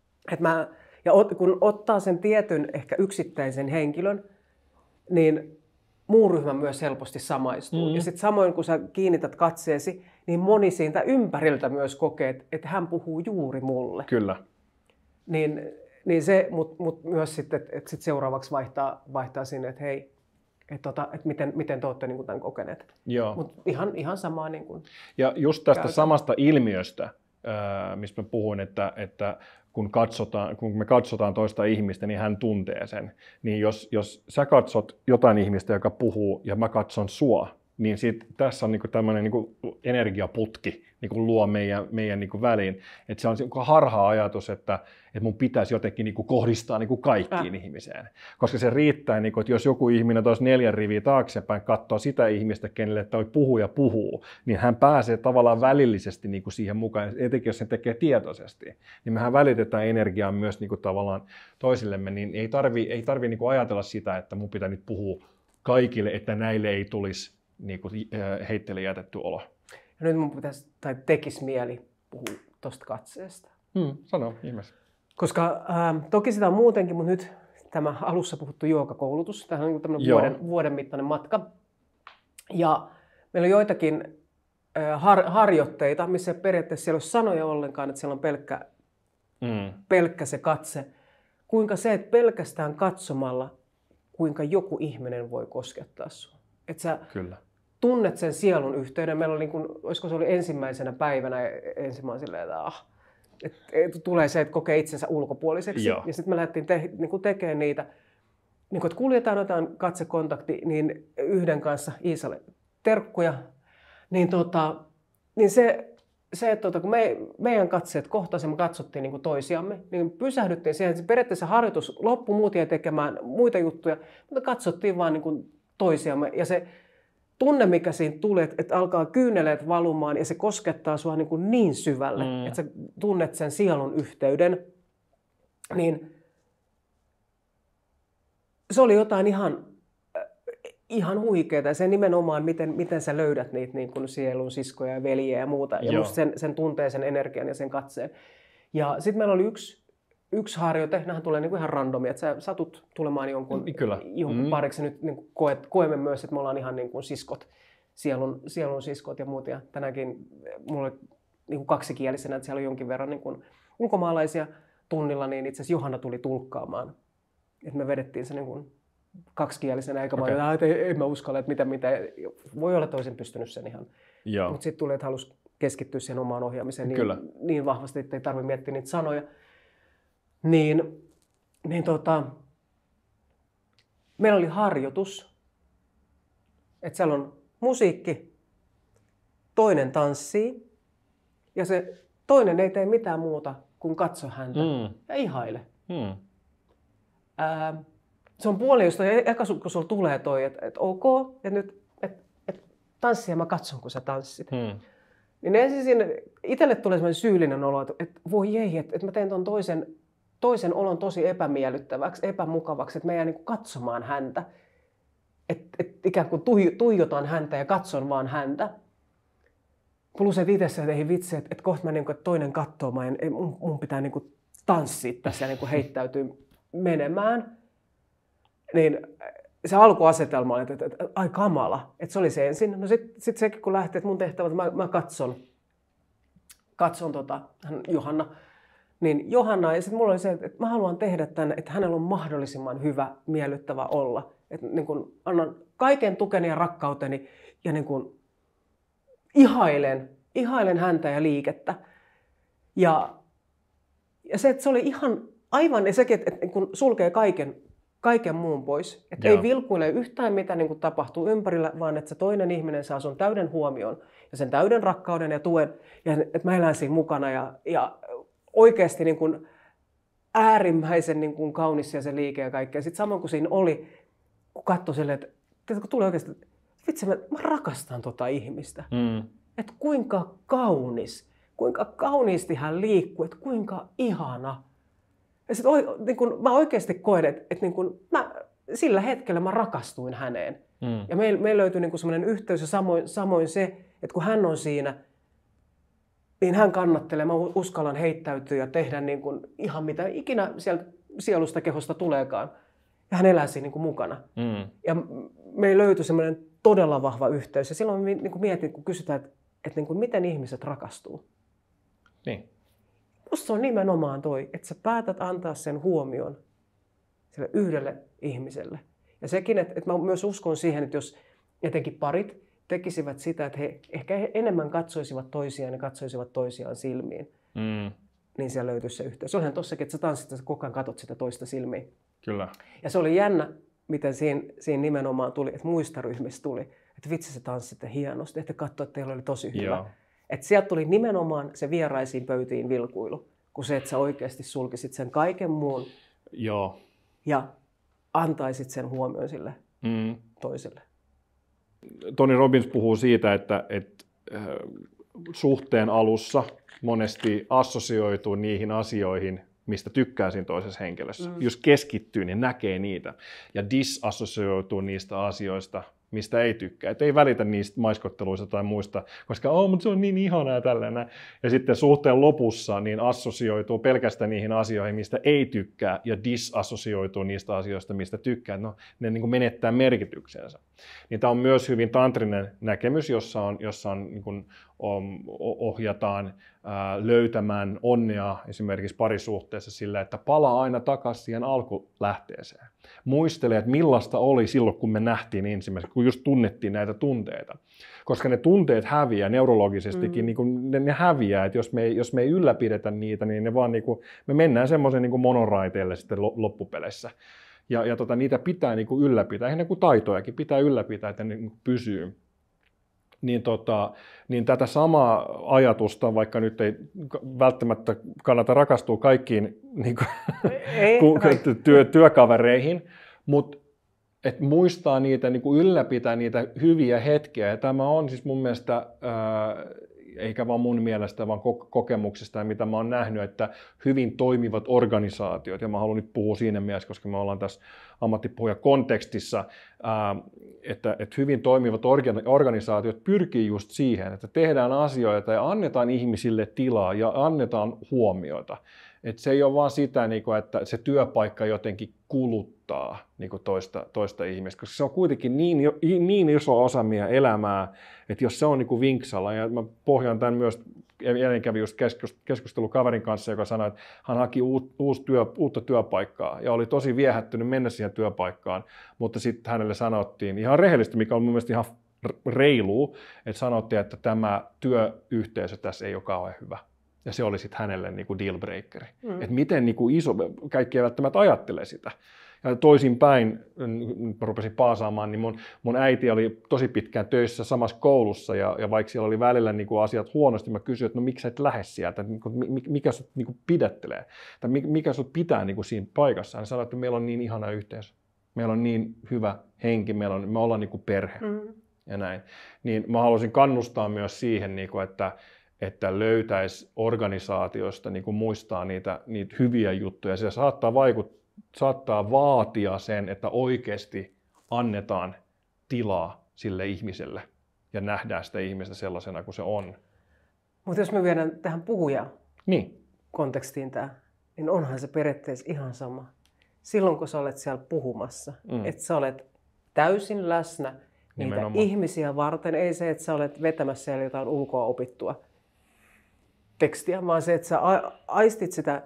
Kun ottaa sen tietyn ehkä yksittäisen henkilön, niin muu ryhmä myös helposti samaistuu. Ja sitten samoin, kun sä kiinnität katseesi, niin moni siitä ympäriltä myös kokee, että hän puhuu juuri mulle. Kyllä. Niin se, mutta myös sitten, että sit seuraavaksi vaihtaa sinne, että hei, että miten te olette niin kuin tämän kokeneet. Mutta ihan samaa. Niin kuin ja just tästä samasta ilmiöstä, mistä mä puhuin, että kun me katsotaan toista ihmistä, niin hän tuntee sen. Niin jos sä katsot jotain ihmistä, joka puhuu, ja mä katson sua, niin tässä on niinku tämmöinen niinku energiaputki niinku luo meidän niinku väliin. Et se on niinku harha-ajatus, että mun pitäisi jotenkin niinku kohdistaa niinku kaikkiin ihmiseen. Koska se riittää, niinku, että jos joku ihminen toisi 4 riviä taaksepäin, katsoo sitä ihmistä, kenelle toi puhuja puhuu, niin hän pääsee tavallaan välillisesti niinku siihen mukaan, etenkin jos sen tekee tietoisesti. Niin mehän välitetään energiaa myös niinku tavallaan toisillemme, niin ei tarvi niinku ajatella sitä, että mun pitää nyt puhua kaikille, että näille ei tulisi niinku heittele jätetty olo. Ja nyt mun pitäisi, tai tekisi mieli puhua tuosta katseesta. Sano ihmeessä. Koska toki sitä on muutenkin, mutta nyt tämä alussa puhuttu joogakoulutus, tämä on tämmöinen vuoden mittainen matka. Ja meillä on joitakin harjoitteita, missä periaatteessa siellä ei ole sanoja ollenkaan, että siellä on pelkkä se katse. Kuinka se, että pelkästään katsomalla, kuinka joku ihminen voi koskettaa sinua. Että sä tunnet sen sielun yhteyden. Meillä oli, niin kuin, olisiko se oli ensimmäisenä päivänä, silleen, että tulee se, että kokee itsensä ulkopuoliseksi. Ja sitten me lähdettiin tekemään niitä, niin kun, että kuljetaan jotain katsekontakti, niin yhden kanssa Iisalle terkkuja. Niin se että kun meidän katseet kohtasimme, me katsottiin niin kuin toisiamme, niin pysähdyttiin siihen. Periaatteessa harjoitus loppui, muut jäi tekemään muita juttuja, mutta katsottiin vaan niin kuin toisiamme. Ja se tunne, mikä siinä tulee, että alkaa kyyneleet valumaan ja se koskettaa sua niin syvälle, että sä tunnet sen sielun yhteyden, niin se oli jotain ihan huikeaa. Ja se nimenomaan, miten sä löydät niitä niin kuin sielun siskoja ja veljiä ja muuta. Ja musta sen tuntee, sen energian ja sen katseen. Ja sitten meillä oli yksi yksi harjoite, nämähän tulee niin kuin ihan randomia, että sä satut tulemaan jonkun pariksi. Nyt niin kuin koemme myös, että me ollaan ihan niin kuin siskot, sielun siskot ja muut. Ja tänäänkin mulla oli niin kuin kaksikielisenä, että siellä oli jonkin verran niin kuin ulkomaalaisia tunnilla, niin itse asiassa Johanna tuli tulkkaamaan. Että me vedettiin se niin kuin kaksikielisenä, eikä vaan, että en mä uskalla, että mitä. Voi olla, että olisin pystynyt sen ihan. Mutta sitten tuli, että halusi keskittyä siihen omaan ohjaamiseen niin vahvasti, että ei tarvitse miettiä niitä sanoja. Meillä oli harjoitus, että siellä on musiikki, toinen tanssii ja se toinen ei tee mitään muuta kuin katso häntä ja ihaile. Se on puoli, josta eka kun sulla tulee toi, että ok, ja nyt tanssi ja mä katson, kun sä tanssit. Niin ensin siinä itselle tulee sellainen syyllinen olo, että voi ei, että mä teen ton toisen olon tosi epämiellyttäväksi, epämukavaksi, että mä jään niin katsomaan häntä. Että ikään kuin tuijotan häntä ja katson vaan häntä. Plus et itse että ei vitsi, että kohta mä että toinen katsoo, mun pitää tanssia tässä ja heittäytyä menemään. Niin se alkuasetelma oli, että ai kamala, että se oli se ensin. No sit sekin kun lähti, että mun tehtävä, että mä katson Johanna. Niin Johanna, ja sitten mulla oli se, että mä haluan tehdä tämän, että hänellä on mahdollisimman hyvä, miellyttävä olla. Että niin kun annan kaiken tukeni ja rakkauteni ja niin kun ihailen häntä ja liikettä. Ja se, että se oli ihan aivan, ja sekin, että niin kun sulkee kaiken muun pois. Että ei vilkuile yhtään, mitä niin kun tapahtuu ympärillä, vaan että se toinen ihminen saa sun täyden huomion ja sen täyden rakkauden ja tuen. Ja että mä elän siinä mukana ja oikeasti niin kuin äärimmäisen niin kuin kaunis ja se liike ja kaikkea. Sitten samoin kuin siinä oli, kun katsoi silleen, että kun tulee oikeasti, että vitsi, mä rakastan tota ihmistä. Että kuinka kauniisti hän liikkuu, että kuinka ihana. Ja sitten niin mä oikeasti koen, että niin kuin sillä hetkellä mä rakastuin häneen. Ja meillä löytyi niin kuin semmoinen yhteys ja samoin se, että kun hän on siinä, niin hän kannattelee, mä uskallan heittäytyä ja tehdä niin kuin ihan mitä ikinä sieltä sielusta kehosta tuleekaan. Ja hän elää siinä niin kuin mukana. Ja meillä löytyi semmoinen todella vahva yhteys. Ja silloin niin kuin mietin, kun kysytään, että niin kuin miten ihmiset rakastuu. Niin. Musta se on nimenomaan toi, että sä päätät antaa sen huomion sille yhdelle ihmiselle. Ja sekin, että mä myös uskon siihen, että jos etenkin parit tekisivät sitä, että he ehkä enemmän katsoisivat toisiaan ja katsoisivat toisiaan silmiin, niin siellä löytyisi se yhteys. Olihan tossakin, että sä tanssit ja koko ajan katot sitä toista silmiin. Kyllä. Ja se oli jännä, miten siinä nimenomaan tuli, että muista ryhmistä tuli, että vitsi sä tanssitte hienosti, että katsoa, että teillä oli tosi hyvä. Että sieltä tuli nimenomaan se vieraisiin pöytiin vilkuilu, kun se, että sä oikeasti sulkisit sen kaiken muun ja antaisit sen huomioon sille toiselle. Tony Robbins puhuu siitä, että suhteen alussa monesti assosioituu niihin asioihin, mistä tykkää siinä toisessa henkilössä. Jos keskittyy, niin näkee niitä. Ja disassosioituu niistä asioista, mistä ei tykkää. Et ei välitä niistä maiskotteluista tai muista, koska mutta se on niin ihanaa tällainen. Ja sitten suhteen lopussa niin assosioituu pelkästään niihin asioihin, mistä ei tykkää, ja disassosioituu niistä asioista, mistä tykkää. No, ne niin kuin menettää merkityksensä. Niin tämä on myös hyvin tantrinen näkemys, jossa on niin kuin ohjataan löytämään onnea esimerkiksi parisuhteessa sillä, että palaa aina takaisin siihen alkulähteeseen. Muistele, että millaista oli silloin, kun me nähtiin ensimmäisenä, kun just tunnettiin näitä tunteita. Koska ne tunteet häviää neurologisestikin, niin kuin ne häviää, että jos me ei ylläpidetä niitä, niin ne vaan niin kuin, me mennään semmoisen niin kuin monoraiteelle sitten loppupeleissä. Ja niitä pitää niin kuin ylläpitää, ihan kuin taitojakin pitää ylläpitää, että ne niin kuin pysyy. Niin tätä samaa ajatusta, vaikka nyt ei välttämättä kannata rakastua kaikkiin niin työkavereihin, mutta että muistaa niitä, niin kuin ylläpitää niitä hyviä hetkiä. Ja tämä on siis mun mielestä eikä vaan mun mielestä, vaan kokemuksista ja mitä mä oon nähnyt, että hyvin toimivat organisaatiot, ja mä haluan nyt puhua siinä mielessä, koska me ollaan tässä ammattipuhujakontekstissa, että hyvin toimivat organisaatiot pyrkii just siihen, että tehdään asioita ja annetaan ihmisille tilaa ja annetaan huomiota. Että se ei ole vaan sitä, että se työpaikka jotenkin kuluttaa toista ihmistä, koska se on kuitenkin niin iso osa meidän elämää, että jos se on vinksalla, ja mä pohjaan tämän myös, eilen kävin just keskustelu kaverin kanssa, joka sanoi, että hän haki uutta työpaikkaa ja oli tosi viehättynyt mennä siihen työpaikkaan, mutta sitten hänelle sanottiin ihan rehellisesti, mikä on mun mielestä ihan reilu, että sanottiin, että tämä työyhteisö tässä ei ole kauhean hyvä. Ja se oli sitten hänelle dealbreakeri. Että miten iso, kaikki eivät välttämättä ajattele sitä. Ja toisinpäin, nyt mä rupesin paasaamaan, niin mun äiti oli tosi pitkään töissä samassa koulussa, ja vaikka siellä oli välillä asiat huonosti, mä kysyin, että no miksi sä et lähde sieltä, mikä sut pidättelee, tai mikä sut pitää siinä paikassa. Hän sanoi, että meillä on niin ihana yhteisö, meillä on niin hyvä henki, me ollaan perhe ja näin. Niin mä haluaisin kannustaa myös siihen, että löytäisi organisaatiosta muistaa niitä hyviä juttuja. Se saattaa vaatia sen, että oikeasti annetaan tilaa sille ihmiselle ja nähdään sitä ihmistä sellaisena kuin se on. Mutta jos me viedään tähän puhuja-kontekstiin niin onhan se periaatteessa ihan sama. Silloin kun sä olet siellä puhumassa, että sä olet täysin läsnä niitä ihmisiä varten, ei se, että sä olet vetämässä siellä jotain ulkoa opittua tekstiä, vaan se, että sä aistit sitä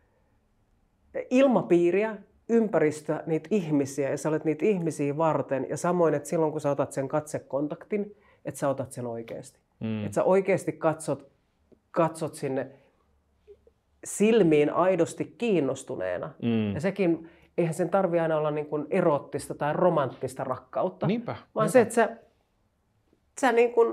ilmapiiriä, ympäristöä, niitä ihmisiä, ja sä olet niitä ihmisiä varten. Ja samoin, että silloin kun sä otat sen katsekontaktin, että sä otat sen oikeasti. Että sä oikeasti katsot sinne silmiin aidosti kiinnostuneena. Ja sekin, eihän sen tarvitse aina olla erottista tai romanttista rakkautta. Vaan se, että sä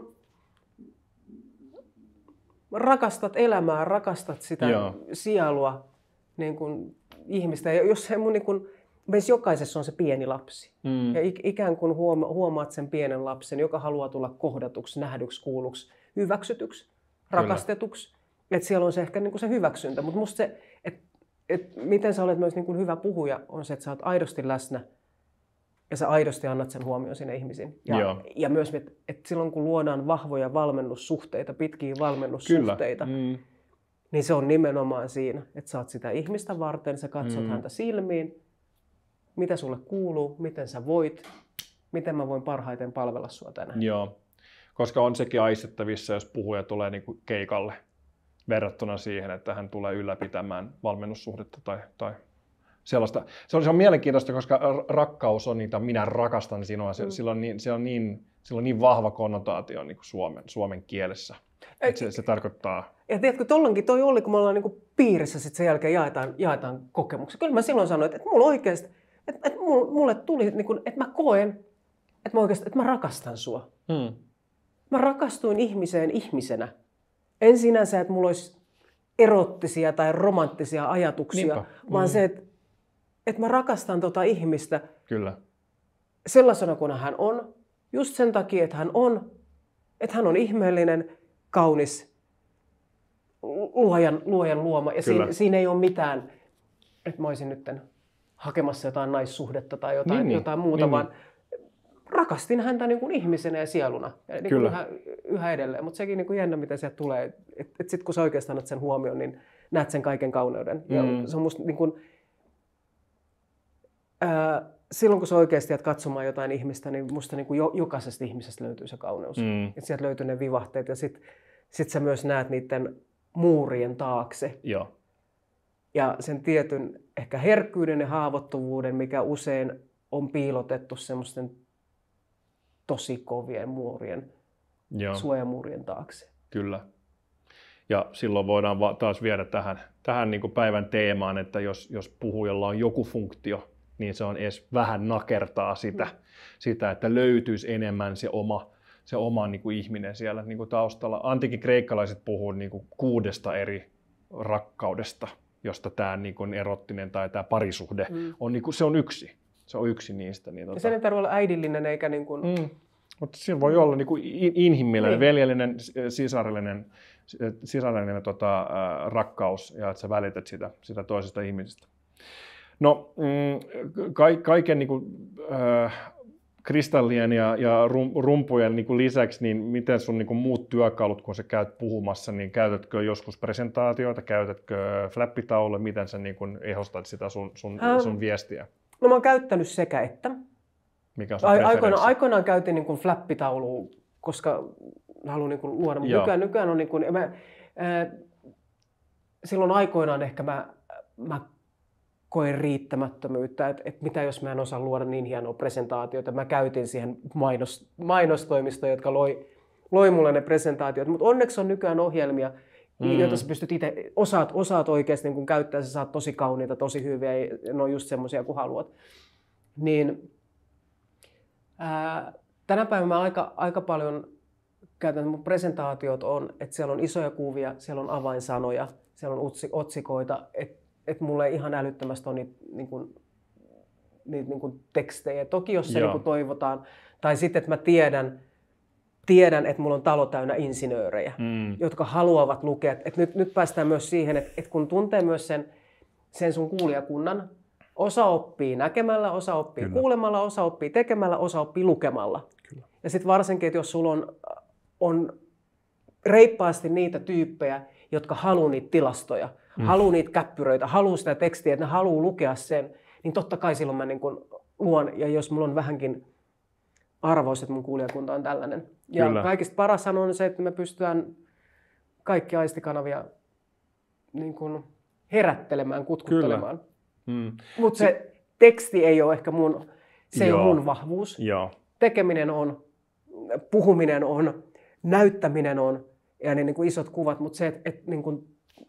rakastat elämää, rakastat sitä sielua, ihmistä. Ja jos se meissä jokaisessa on se pieni lapsi. Ja ikään kuin huomaat sen pienen lapsen, joka haluaa tulla kohdatuksi, nähdyksi, kuulluksi, hyväksytyksi, rakastetuksi. Että siellä on se ehkä se hyväksyntä. Mutta musta se, että miten sä olet myös hyvä puhuja, on se, että sä oot aidosti läsnä ja sä aidosti annat sen huomioon sinne ihmisiin. Ja myös, että silloin kun luodaan vahvoja valmennussuhteita, pitkiä valmennussuhteita, niin se on nimenomaan siinä, että sä oot sitä ihmistä varten, sä katsot häntä silmiin, mitä sulle kuuluu, miten sä voit, miten mä voin parhaiten palvella sua tänään. Joo, koska on sekin aistettavissa, jos puhuja tulee keikalle verrattuna siihen, että hän tulee ylläpitämään valmennussuhdetta tai sellaista. Se on mielenkiintoista, koska rakkaus on niitä, minä rakastan sinua, sillä on niin vahva konnotaatio suomen kielessä. Se tarkoittaa. Ja tiedätkö, tollankin toi oli, kun me ollaan piirissä, sit sen jälkeen jaetaan kokemuksia. Kyllä mä silloin sanoin, että mulla oikeasti, että mulle tuli, että mä koen, että mä rakastan sua. Mä rakastuin ihmiseen ihmisenä. En sinänsä, että mulla olisi erottisia tai romanttisia ajatuksia, vaan se, että mä rakastan tota ihmistä sellaisena kuin hän on. Just sen takia, että hän on ihmeellinen, kaunis, luojan luoma. Ja siinä ei ole mitään, että mä olisin nyt hakemassa jotain naissuhdetta tai jotain muuta, vaan rakastin häntä ihmisenä ja sieluna. Ja yhä edelleen. Mutta sekin jännä, mitä sieltä tulee. Että sitten kun sä oikeastaan annat sen huomioon, niin näet sen kaiken kauneuden. Ja se on musta silloin kun sä oikeasti jäät katsomaan jotain ihmistä, niin musta jokaisesta ihmisestä löytyy se kauneus. Että sieltä löytyy ne vivahteet ja sit sä myös näet niiden muurien taakse. Ja sen tietyn ehkä herkkyyden ja haavoittuvuuden, mikä usein on piilotettu semmoisten tosi kovien muurien, suojamuurien taakse. Kyllä. Ja silloin voidaan taas viedä tähän päivän teemaan, että jos puhujalla on joku funktio, niin se on edes vähän nakertaa sitä, että löytyisi enemmän se oma ihminen siellä taustalla. Antiikin kreikkalaiset puhuu 6 eri rakkaudesta, josta tämä erottinen tai tämä parisuhde on, se on yksi. Se on yksi niistä. Ja sen ei tarvitse olla äidillinen eikä Mutta siinä voi olla niin kuin inhimillinen, Niin. veljellinen, sisarellinen rakkaus ja että sä välität sitä toisesta ihmisestä. No, kaiken niin kuin, kristallien ja rumpujen niin kuin lisäksi, niin miten sun niin kuin muut työkalut, kun sä käyt puhumassa, niin käytätkö joskus presentaatioita, käytätkö flappitauluja, miten sä niin kuin ehostat sitä sun viestiä? No mä oon käyttänyt sekä että. Mikä on sun preferenssi? Aikoinaan käytin niin kuin flappitaulua, koska haluan niin kuin luoda, mutta nykyään on niin kuin, silloin aikoinaan ehkä mä koen riittämättömyyttä, että mitä jos mä en osaa luoda niin hienoa presentaatiota. Mä käytin siihen mainostoimistoja, jotka loi mulle ne presentaatiot, mutta onneksi on nykyään ohjelmia, joita sä pystyt itse, osaat oikeasti niin kun käyttää, sä saat tosi kauniita, tosi hyviä, ja ne on just semmoisia kuin haluat. Niin, tänä päivänä mä aika paljon käytän, mun presentaatiot on, että siellä on isoja kuvia, siellä on avainsanoja, siellä on otsikoita, että mulle ei ihan älyttömästi on niitä niin kuin tekstejä. Toki jos se niin kuin toivotaan, tai sitten että mä tiedän, että mulla on talo täynnä insinöörejä, jotka haluavat lukea. Että nyt päästään myös siihen, että kun tuntee myös sen sun kuulijakunnan, osa oppii näkemällä, osa oppii kuulemalla, osa oppii tekemällä, osa oppii lukemalla. Kyllä. Ja sitten varsinkin, että jos sulla on reippaasti niitä tyyppejä, jotka haluaa niitä tilastoja, haluaa niitä käppyröitä, haluaa sitä tekstiä, että ne haluaa lukea sen, niin totta kai silloin mä niin kun luon, ja jos mulla on vähänkin arvaus, että mun kuulijakunta on tällainen. Ja kyllä. Kaikista paras on se, että me pystytään kaikki aistikanavia niin kun herättelemään, kutkuttelemaan. Mutta se teksti ei ole ehkä mun vahvuus. Joo. Tekeminen on, puhuminen on, näyttäminen on, ja ne niin kuin isot kuvat, mutta se, että niin kuin,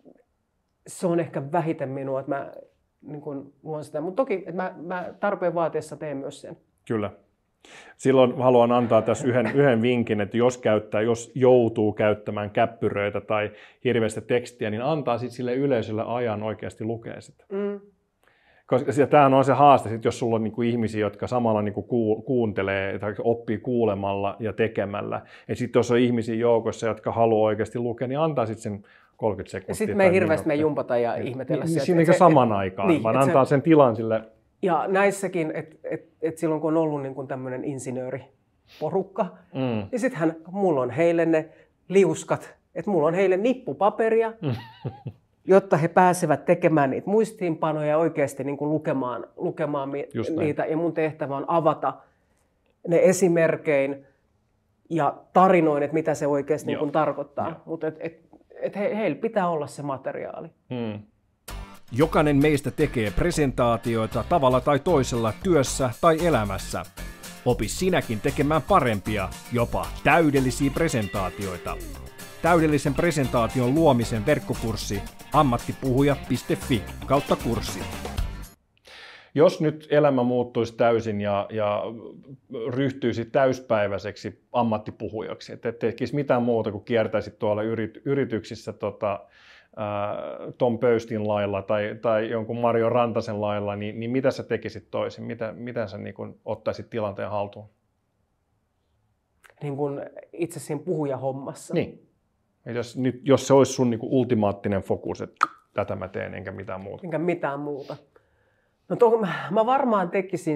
se on ehkä vähiten minua, että mä niin kuin luon sitä. Mutta toki, että mä tarpeen vaatiessa teen myös sen. Kyllä. Silloin haluan antaa tässä yhden vinkin, että jos joutuu käyttämään käppyröitä tai hirveästi tekstiä, niin antaa sitten sille yleisölle ajan oikeasti lukea sitä. Koska tämähän on se haaste, sit jos sulla on niinku ihmisiä, jotka samalla niinku kuuntelee tai oppii kuulemalla ja tekemällä. Ja sitten jos on ihmisiä joukossa, jotka haluaa oikeasti lukea, niin antaa sitten sen 30 sekuntia. Ja sitten me ei hirveästi jumpata ja ihmetellä sieltä. Siinä ei saman aikaan, niin, vaan antaa sen tilan sille. Ja näissäkin, että silloin kun on ollut niin tämmöinen insinööriporukka, niin sittenhän mulla on heille ne liuskat, että mulla on heille nippupaperia, jotta he pääsevät tekemään niitä muistiinpanoja ja oikeasti niin kuin lukemaan niitä. Ja mun tehtävä on avata ne esimerkein ja tarinoin, että mitä se oikeasti niin kuin tarkoittaa. Mutta heillä pitää olla se materiaali. Jokainen meistä tekee presentaatioita tavalla tai toisella työssä tai elämässä. Opi sinäkin tekemään parempia, jopa täydellisiä presentaatioita. Täydellisen presentaation luomisen verkkokurssi ammattipuhuja.fi/kurssi. Jos nyt elämä muuttuisi täysin ja ryhtyisi täyspäiväiseksi ammattipuhujaksi, et tekisi mitään muuta kuin kiertäisi tuolla yrityksissä Tom Pöystin lailla tai jonkun Mario Rantasen lailla, niin mitä sä tekisit toisin? Miten sä niin kun ottaisit tilanteen haltuun? Niin kuin itse siinä puhujahommassa? Niin. Jos se olisi sun niin kuin ultimaattinen fokus, että tätä mä teen enkä mitään muuta. Enkä mitään muuta. No mä varmaan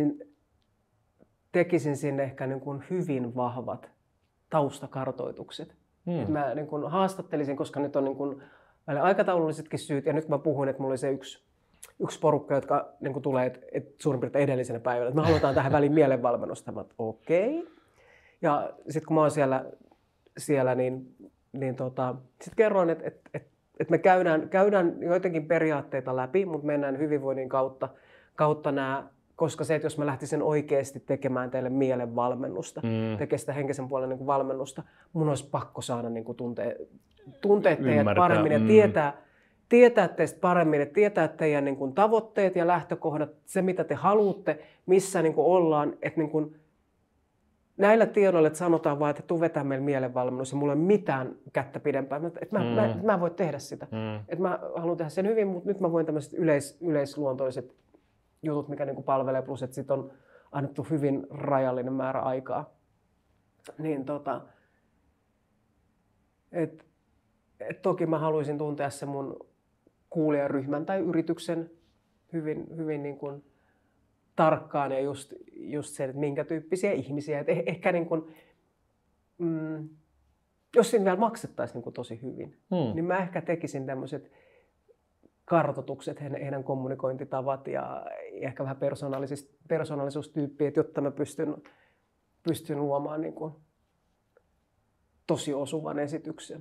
tekisin sinne ehkä niin kuin hyvin vahvat taustakartoitukset. Että mä niin kuin haastattelisin, koska nyt on niin kuin aikataulullisetkin syyt, ja nyt kun mä puhuin, että mulla oli se yksi porukka, jotka niin kuin tulee että suurin piirtein edellisenä päivänä, että me halutaan tähän väliin mielenvalmennusta. Mä okei. Ja sitten kun mä oon siellä niin sitten kerroin, että me käydään joitakin periaatteita läpi, mutta mennään hyvinvoinnin kautta nämä, koska se, että jos mä lähtisin oikeasti tekemään teille mielenvalmennusta, tekemään sitä henkisen puolen niin kuin valmennusta, mun olisi pakko saada niin kuin tuntea teidät paremmin ja tietää teistä paremmin, että tietää teidän niin kuin tavoitteet ja lähtökohdat, se mitä te haluatte, missä niin kuin ollaan, että niin kuin näillä tiedoilla, että sanotaan vaan, että tuu vetää meille mielenvalmennus ja mulla ei ole mitään kättä pidempään, että mä en voi tehdä sitä. Että mä haluan tehdä sen hyvin, mutta nyt mä voin tämmöiset yleisluontoiset jutut, mikä niin kuin palvelee, plus että sit on annettu hyvin rajallinen määrä aikaa Niin toki mä haluaisin tuntea sen mun kuulijaryhmän tai yrityksen hyvin niin kuin tarkkaan ja just se, että minkä tyyppisiä ihmisiä. Et ehkä niin kuin, jos siinä vielä maksettaisiin niin kuin tosi hyvin, niin mä ehkä tekisin tämmöiset kartoitukset, heidän kommunikointitavat ja ehkä vähän persoonallisuustyyppiä, jotta mä pystyn luomaan niin kuin tosi osuvan esityksen.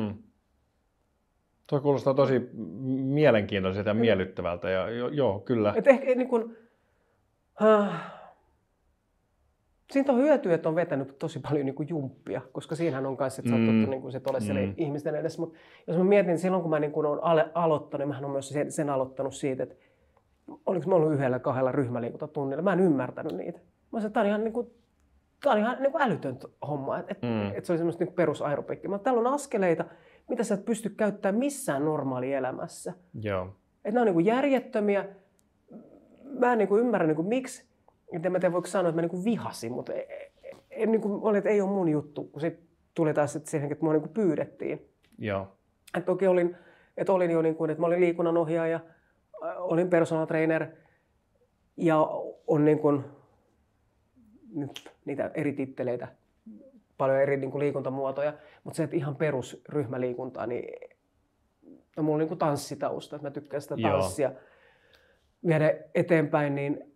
Tuo kuulostaa tosi mielenkiintoiselta ja miellyttävältä. Ja joo, kyllä. Et ehkä niin kuin, siitä on hyötyä, että on vetänyt tosi paljon niin kuin jumppia, koska siinähän on kanssa, että sä oot tottu niin kuin se ole siellä ihmisten edessä. Mutta jos mä mietin, silloin kun mä niin kuin olen aloittanut, niin mähän olen myös sen aloittanut siitä, että oliko mä ollut 1-2 ryhmäliikuntatunnilla. Mä en ymmärtänyt niitä. Mä sanoin, että tää on ihan niin kuin älytöntä hommaa, että se oli semmoista niin kuin perusaerobiikkia. Mutta täällä on askeleita, mitä sä et pysty käyttämään missään normaalielämässä. Joo. Että nämä on niin kuin järjettömiä. Mä en niin kuin ymmärrä, niin kuin miksi. En mä tiedä, voiko sanoa, että mä niin kuin vihasin, mutta niin kuin oli, että ei ole mun juttu. Kun sitten tuli taas siihen, että mua niin kuin pyydettiin. Joo. Että toki olin jo niin kuin, että mä olin liikunnanohjaaja, olin personal trainer ja on niin kuin niitä eri titteleitä, paljon eri niin kuin liikuntamuotoja, mutta se, että ihan perusryhmäliikuntaa, niin mulla on niin kuin tanssitausta, että mä tykkään sitä tanssia viedä eteenpäin, niin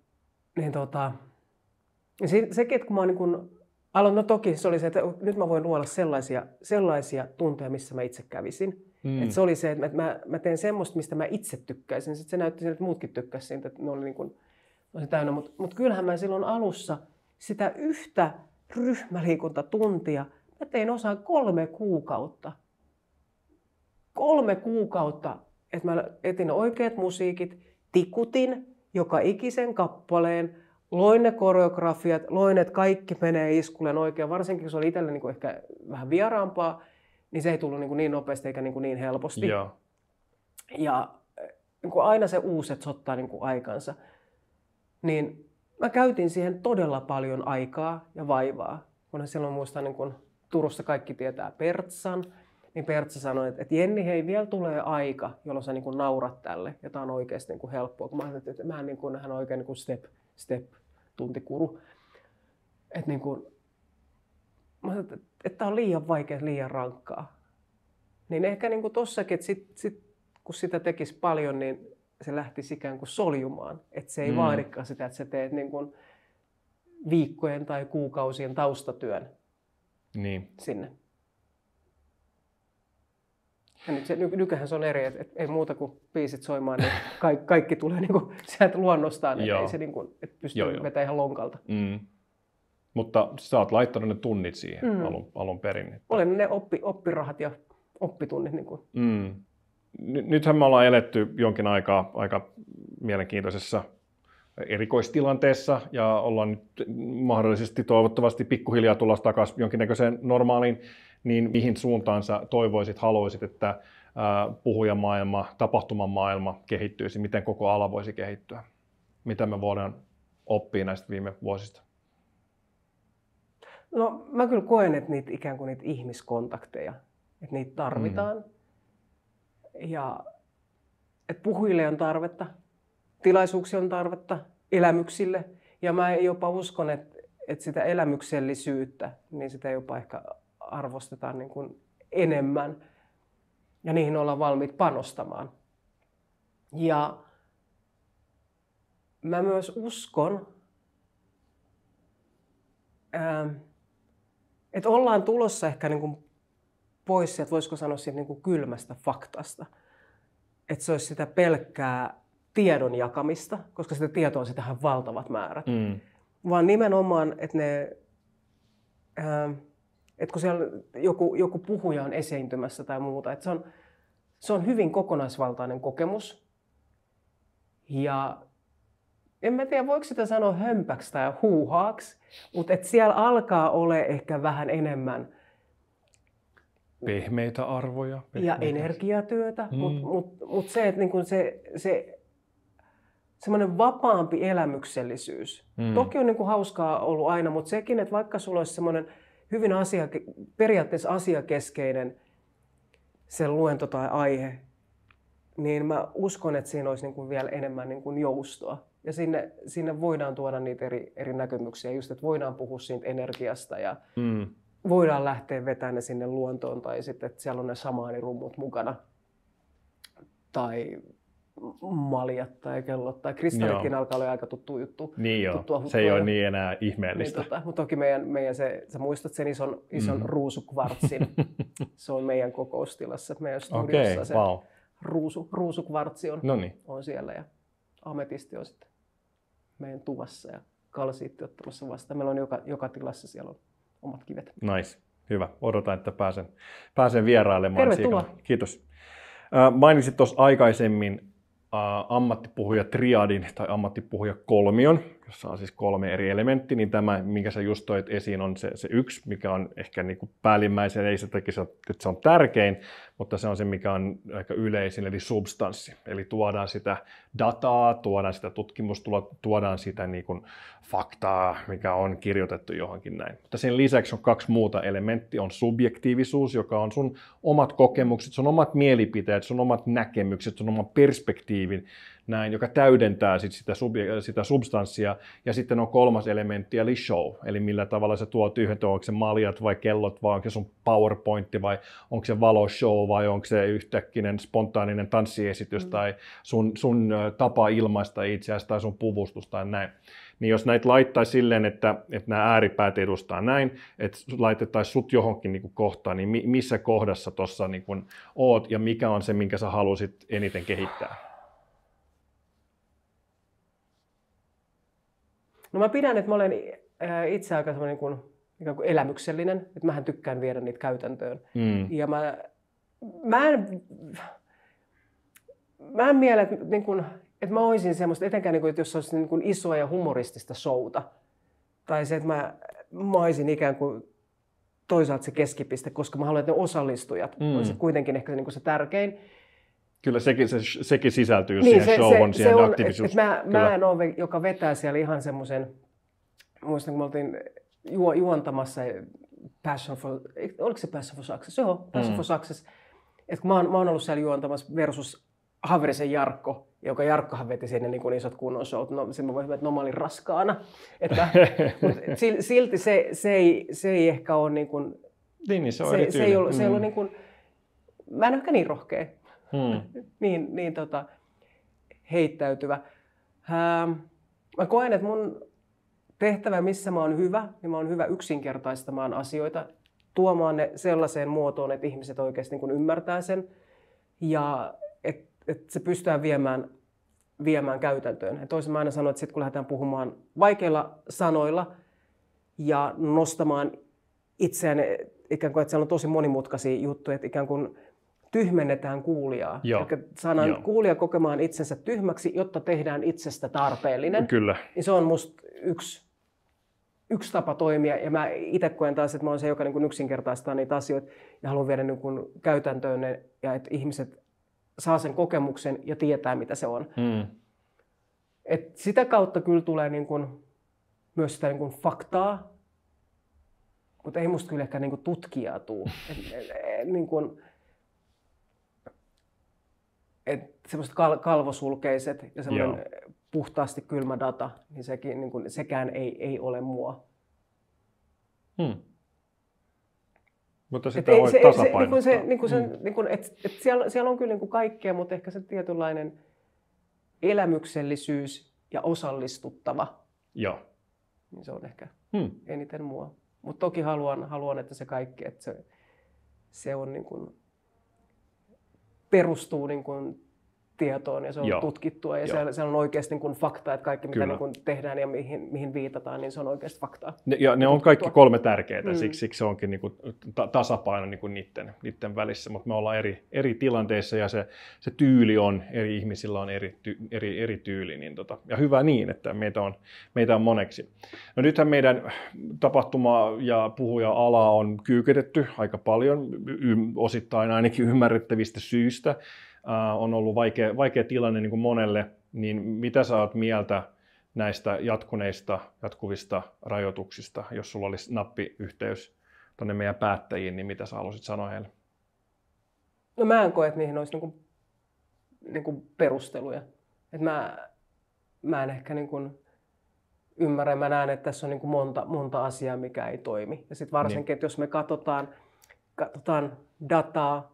sekin, että kun mä oon niin kuin aloin, no toki se oli se, että nyt mä voin luoda sellaisia tunteja, missä mä itse kävisin. Että se oli se, että mä teen semmoista, mistä mä itse tykkäisin. Sitten se näytti siltä, että muutkin tykkäsivät siitä, että ne oli niin kuin täynnä. Mutta kyllähän mä silloin alussa sitä yhtä ryhmäliikuntatuntia, mä tein osaan 3 kuukautta. 3 kuukautta, että mä etin oikeat musiikit, tikutin joka ikisen kappaleen, loin ne koreografiat, loin, että kaikki menee iskulleen oikein. Varsinkin kun se oli itselle niin kuin ehkä vähän vieraampaa, niin se ei tullut niin nopeasti eikä niin helposti. Joo. Ja niin kuin aina se uusi, että se ottaa niin kuin aikansa. Niin mä käytin siihen todella paljon aikaa ja vaivaa. Kun silloin muistan, niin kun Turussa kaikki tietää Pertsan, niin Pertsa sanoi, että Jenni, hei, vielä tulee aika, jolloin sä niin kuin naurat tälle. Ja tää on oikeasti niin kuin helppoa. Kun mä ajattelin, että mä niin kuin, hän on oikein niin kuin step tuntikuru. Että niin kuin, mä ajattelin, että tää on liian vaikea, liian rankkaa. Niin ehkä niin kuin tossakin, että sit, kun sitä tekisi paljon, niin se lähtisi ikään kuin soljumaan. Että se ei vaadikaan sitä, että sä teet niin kuin viikkojen tai kuukausien taustatyön sinne. Ja nyt nykyään se on eri, että ei muuta kuin biisit soimaan, niin kaikki tulee niin kuin sieltä luonnostaan, että ei se niin kuin, että pystyy vetämään ihan lonkalta. Mutta sä oot laittanut ne tunnit siihen alun perin. Että... Olen ne oppirahat ja oppitunnit. Niin kuin. Nythän me ollaan eletty jonkin aikaa aika mielenkiintoisessa erikoistilanteessa ja ollaan nyt mahdollisesti toivottavasti pikkuhiljaa tulla takaisin jonkinnäköiseen normaaliin, niin mihin suuntaan sä haluaisit, että puhujamaailma, tapahtumamaailma kehittyisi, miten koko ala voisi kehittyä? Mitä me voidaan oppia näistä viime vuosista? No mä kyllä koen, että ikään kuin niitä ihmiskontakteja, että niitä tarvitaan. Ja että puhujille on tarvetta, tilaisuuksia on tarvetta, elämyksille. Ja mä jopa uskon, että sitä elämyksellisyyttä, niin sitä jopa ehkä arvostetaan niin kuin enemmän. Ja niihin ollaan valmiit panostamaan. Ja mä myös uskon, että ollaan tulossa ehkä niin kuin pois sieltä, voisiko sanoa siitä niin kuin kylmästä faktasta. Että se olisi sitä pelkkää tiedon jakamista, koska sitä tietoa on sitähän valtavat määrät. Vaan nimenomaan, että että kun siellä joku puhuja on esiintymässä tai muuta, että se on hyvin kokonaisvaltainen kokemus. Ja en mä tiedä, voiko sitä sanoa hömpäksi tai huuhaaksi, mutta että siellä alkaa olla ehkä vähän enemmän pehmeitä arvoja. Ja energiatyötä, mutta se, että niin kun se semmoinen vapaampi elämyksellisyys. Toki on niin kuin hauskaa ollut aina, mutta sekin, että vaikka sulla olisi semmoinen hyvin periaatteessa asiakeskeinen se luento tai aihe, niin mä uskon, että siinä olisi niin kuin vielä enemmän niin kuin joustoa. Ja sinne voidaan tuoda niitä eri näkemyksiä, just että voidaan puhua siitä energiasta ja voidaan lähteä vetämään ne sinne luontoon tai sitten, että siellä on ne samaanirummut mukana. Tai maljat tai kellot tai kristallikin alkaa olla aika tuttu juttu. Niin joo, se ei ole niin enää ihmeellistä. Niin, mutta toki meidän sä muistat sen ison ruusukvartsin. Se on meidän kokoustilassa, meidän studiossa se ruusukvartsi on siellä ja ametisti on sitten meidän tuvassa ja kalsiitti ottamassa vastaan. Meillä on joka tilassa siellä on omat kivet. Nice, hyvä. Odotan, että pääsen vierailemaan. Tervetuloa. Kiitos. Mainitsit tuossa aikaisemmin ammattipuhuja triadin tai ammattipuhuja kolmion, jossa on siis 3 eri elementtiä, niin tämä, minkä sä just toit esiin, on se yksi, mikä on ehkä niin kuin päällimmäisen, ei se tekisi, että se on tärkein, mutta se on se, mikä on aika yleisin, eli substanssi. Eli tuodaan sitä dataa, tuodaan sitä tutkimustulosta, tuodaan sitä niin kuin faktaa, mikä on kirjoitettu johonkin näin. Mutta sen lisäksi on 2 muuta elementtiä, on subjektiivisuus, joka on sun omat kokemukset, sun omat mielipiteet, sun omat näkemykset, sun oma perspektiivin, näin, joka täydentää sitä substanssia. Ja sitten on 3. elementti, eli show, eli millä tavalla se tuo yhden, onko se maljat vai kellot, vai onko se sun PowerPointti, vai onko se valoshow, vai onko se yhtäkkinen spontaaninen tanssiesitys, tai sun tapa ilmaista itseäsi, tai sun puvustus, tai näin. Niin jos näitä laittaisi silleen, että nämä ääripäät edustaa näin, että laitettaisiin sut johonkin niin kuin kohtaan, niin missä kohdassa tuossa niin kuin oot, ja mikä on se, minkä sä halusit eniten kehittää? No mä pidän, että mä olen itse aika semmoinen ikään kuin elämyksellinen, että mähän tykkään viedä niitä käytäntöön. Ja mä en miele, että mä olisin semmoista, etenkään että jos olisi isoa ja humoristista showta. Tai se, että mä olisin ikään kuin toisaalta se keskipiste, koska mä haluan, että ne osallistujat olisi kuitenkin ehkä se tärkein. Kyllä sekin sisältyy siihen showon, siihen aktiivisuuteen. Mä en ole, joka vetää siellä ihan semmoisen, muistan kun me oltiin juontamassa oliko se Passion for Success? Joo, Passion for Success. Että kun mä oon ollut siellä juontamassa versus Haverisen Jarkko, joka Jarkkohan veti sinne niin kuin isot kunnon showt. No, sen mä voin että mä olin raskaana. Silti se ei ehkä ole niin kuin... Niin, se on eri tyyli. Se ei ollut niin kuin... Mä en ole ehkä niin rohkea. niin heittäytyvä. Mä koen, että mun tehtävä, missä mä oon hyvä, niin mä oon hyvä yksinkertaistamaan asioita, tuomaan ne sellaiseen muotoon, että ihmiset oikeasti niin kuin ymmärtää sen ja että se pystytään viemään käytäntöön. Toisin mä aina sanon, että sit kun lähdetään puhumaan vaikeilla sanoilla ja nostamaan itseään, ikään kuin, että siellä on tosi monimutkaisia juttuja, että ikään kuin tyhmennetään kuulijaa. Eli saadaan kuulija kokemaan itsensä tyhmäksi, jotta tehdään itsestä tarpeellinen. Kyllä. Niin se on musta yksi tapa toimia. Ja mä itse koen taas, että mä oon se, joka niin yksinkertaistaa niitä asioita ja haluan viedä niin käytäntöön ne, ja että ihmiset saa sen kokemuksen ja tietää, mitä se on. Et sitä kautta kyllä tulee niin kuin myös sitä niin kuin faktaa, mutta ei musta kyllä ehkä niin kuin tutkijaa tuu. Niin kuin, semmoiset kalvosulkeiset ja semmoinen puhtaasti kylmä data, niin sekään ei ole mua. Mutta sitä voi tasapainottaa. Siellä on kyllä kaikkea, mutta ehkä se tietynlainen elämyksellisyys ja osallistuttava. Niin se on ehkä eniten mua. Mutta toki haluan, että se kaikki, että se on niin kuin, perustuu niin kuin tietoon ja se on tutkittua ja siellä on oikeasti niin kuin fakta, että kaikki mitä niin kuin tehdään ja mihin viitataan, niin se on oikeasti faktaa. Ne on kaikki 3 tärkeitä, siksi se onkin niin kuin tasapaino niin kuin niiden välissä, mutta me ollaan eri tilanteissa ja se tyyli on, eri ihmisillä on eri tyyli, niin ja hyvä niin, että meitä on moneksi. No nythän meidän tapahtuma- ja puhuja-ala on kyykytetty aika paljon, osittain ainakin ymmärrettävistä syistä. On ollut vaikea tilanne niin kuin monelle, niin mitä sä oot mieltä näistä jatkuvista rajoituksista, jos sulla olisi nappiyhteys tuonne meidän päättäjiin, niin mitä sä haluaisit sanoa heille? No mä en koe, että niihin olisi niinku perusteluja. Et mä en ehkä niinku ymmärrä, mä näen, että tässä on niinku monta asiaa, mikä ei toimi. Ja sitten varsinkin, että jos me katsotaan dataa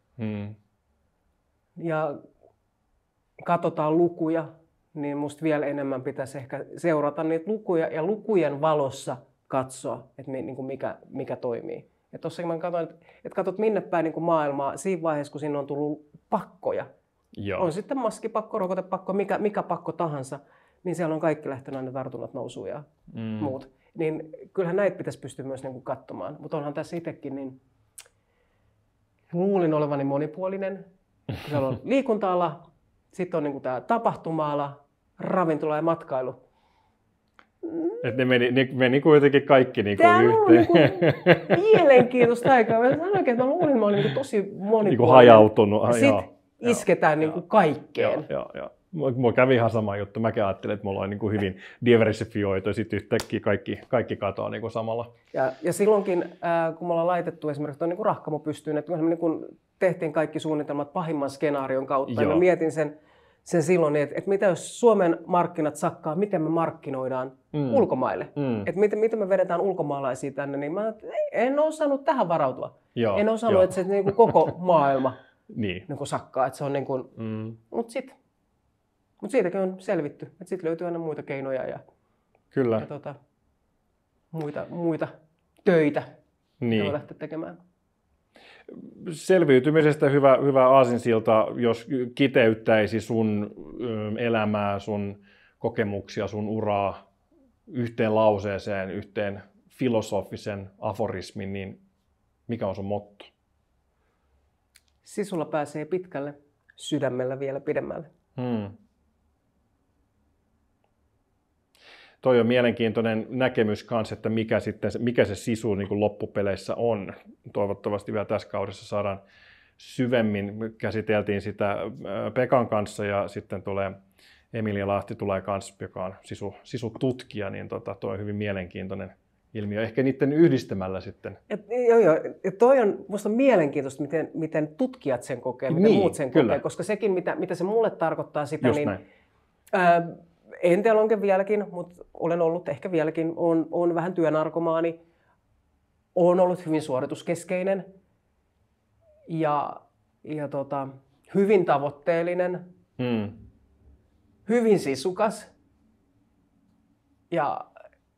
ja katsotaan lukuja, niin musta vielä enemmän pitäisi ehkä seurata niitä lukuja ja lukujen valossa katsoa, että niinku mikä toimii. Ja tuossa mä katsoin, että katsot minne päin niin maailmaa siinä vaiheessa, kun siinä on tullut pakkoja. Joo. On sitten maskipakko, rokotepakko, mikä pakko tahansa, niin siellä on kaikki lähtenyt aina tartunnat nousuun ja muut. Niin kyllähän näitä pitäisi pystyä myös niin kuin katsomaan. Mutta onhan tässä itsekin, niin luulin olevani monipuolinen. Siellä on liikunta-ala, sitten on niin kuin tämä tapahtuma-ala, ravintola ja matkailu. Et ne meni kuitenkin kaikki niinku tämä on yhteen. Niinku mielenkiintoista aikaa. Mä sanoin oikein, että mä luulin, että mä olen niinku tosi monipuolinen. Niinku hajautunut. Ja sitten isketään niinku kaikkeen. Joo. Mulla kävi ihan sama juttu. Mäkin ajattelin, että mulla on niinku hyvin diversifioitu ja sitten yhtäkkiä kaikki katoaa niinku samalla. Ja silloinkin, kun me ollaan laitettu esimerkiksi tuon niinku Rahkamo pystyyn, että me niinku tehtiin kaikki suunnitelmat pahimman skenaarion kautta. Ja mä mietin sen silloin, että mitä jos Suomen markkinat sakkaa, miten me markkinoidaan ulkomaille. Että miten me vedetään ulkomaalaisia tänne, niin mä en osannut tähän varautua. En osannut, että se niinku koko maailma niinku sakkaa. Että se on niinku, Mutta siitäkin on selvitty. Että sitten löytyy aina muita keinoja ja muita töitä, joita lähteä tekemään. Selviytymisestä hyvä aasinsilta, jos kiteyttäisi sun elämää, sun kokemuksia, sun uraa yhteen lauseeseen, yhteen filosofisen aforismin, niin mikä on sun motto? Sisulla pääsee pitkälle, sydämellä vielä pidemmälle. Toi on mielenkiintoinen näkemys kanssa, että mikä se sisu niin kuin loppupeleissä on. Toivottavasti vielä tässä kaudessa saadaan syvemmin. Käsiteltiin sitä Pekan kanssa ja sitten tulee Emilia Lahti tulee kanssa, joka on sisututkija, niin toi on hyvin mielenkiintoinen ilmiö. Ehkä niiden yhdistämällä sitten. Joo. Ja toi on musta mielenkiintoista, miten tutkijat sen kokee, miten muut sen kokee, koska sekin, mitä se mulle tarkoittaa sitä, just niin näin. En tiedä onko vieläkin, mutta olen ollut ehkä vieläkin, on vähän työnarkomaani, olen ollut hyvin suorituskeskeinen ja hyvin tavoitteellinen, hyvin sisukas ja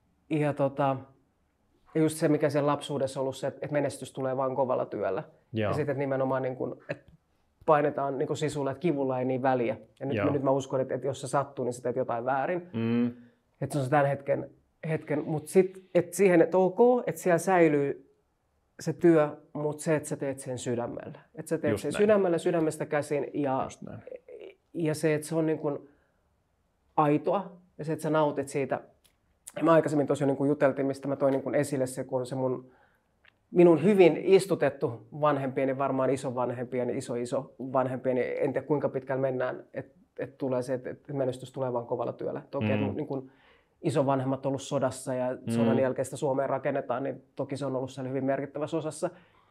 just se, mikä siellä lapsuudessa on ollut se, että menestys tulee vain kovalla työllä. Ja sitten että nimenomaan niin kun, että painetaan niin sisulla, että kivulla ei niin väliä. Ja nyt mä uskon, että jos se sattuu, niin sä teet jotain väärin. Että se on se tämän hetken. Mutta sitten siihen, että ok, että siellä säilyy se työ, mutta se, että sä teet sen sydämellä. Että sä teet just sen näin. Sydämellä, sydämestä käsin. Ja se, että se on niin kuin aitoa. Ja se, että sä nautit siitä. Ja mä aikaisemmin tosiaan niin kuin juteltiin, mistä mä toin niin kuin esille se, kun se minun hyvin istutettu vanhempieni, varmaan isovanhempieni, iso vanhempieni, en tiedä kuinka pitkällä mennään, että tulee se, että menestys tulee vain kovalla työllä. Toki niin kun isovanhemmat on ollut sodassa ja sodan jälkeistä Suomea rakennetaan, niin toki se on ollut siellä hyvin merkittävässä osassa.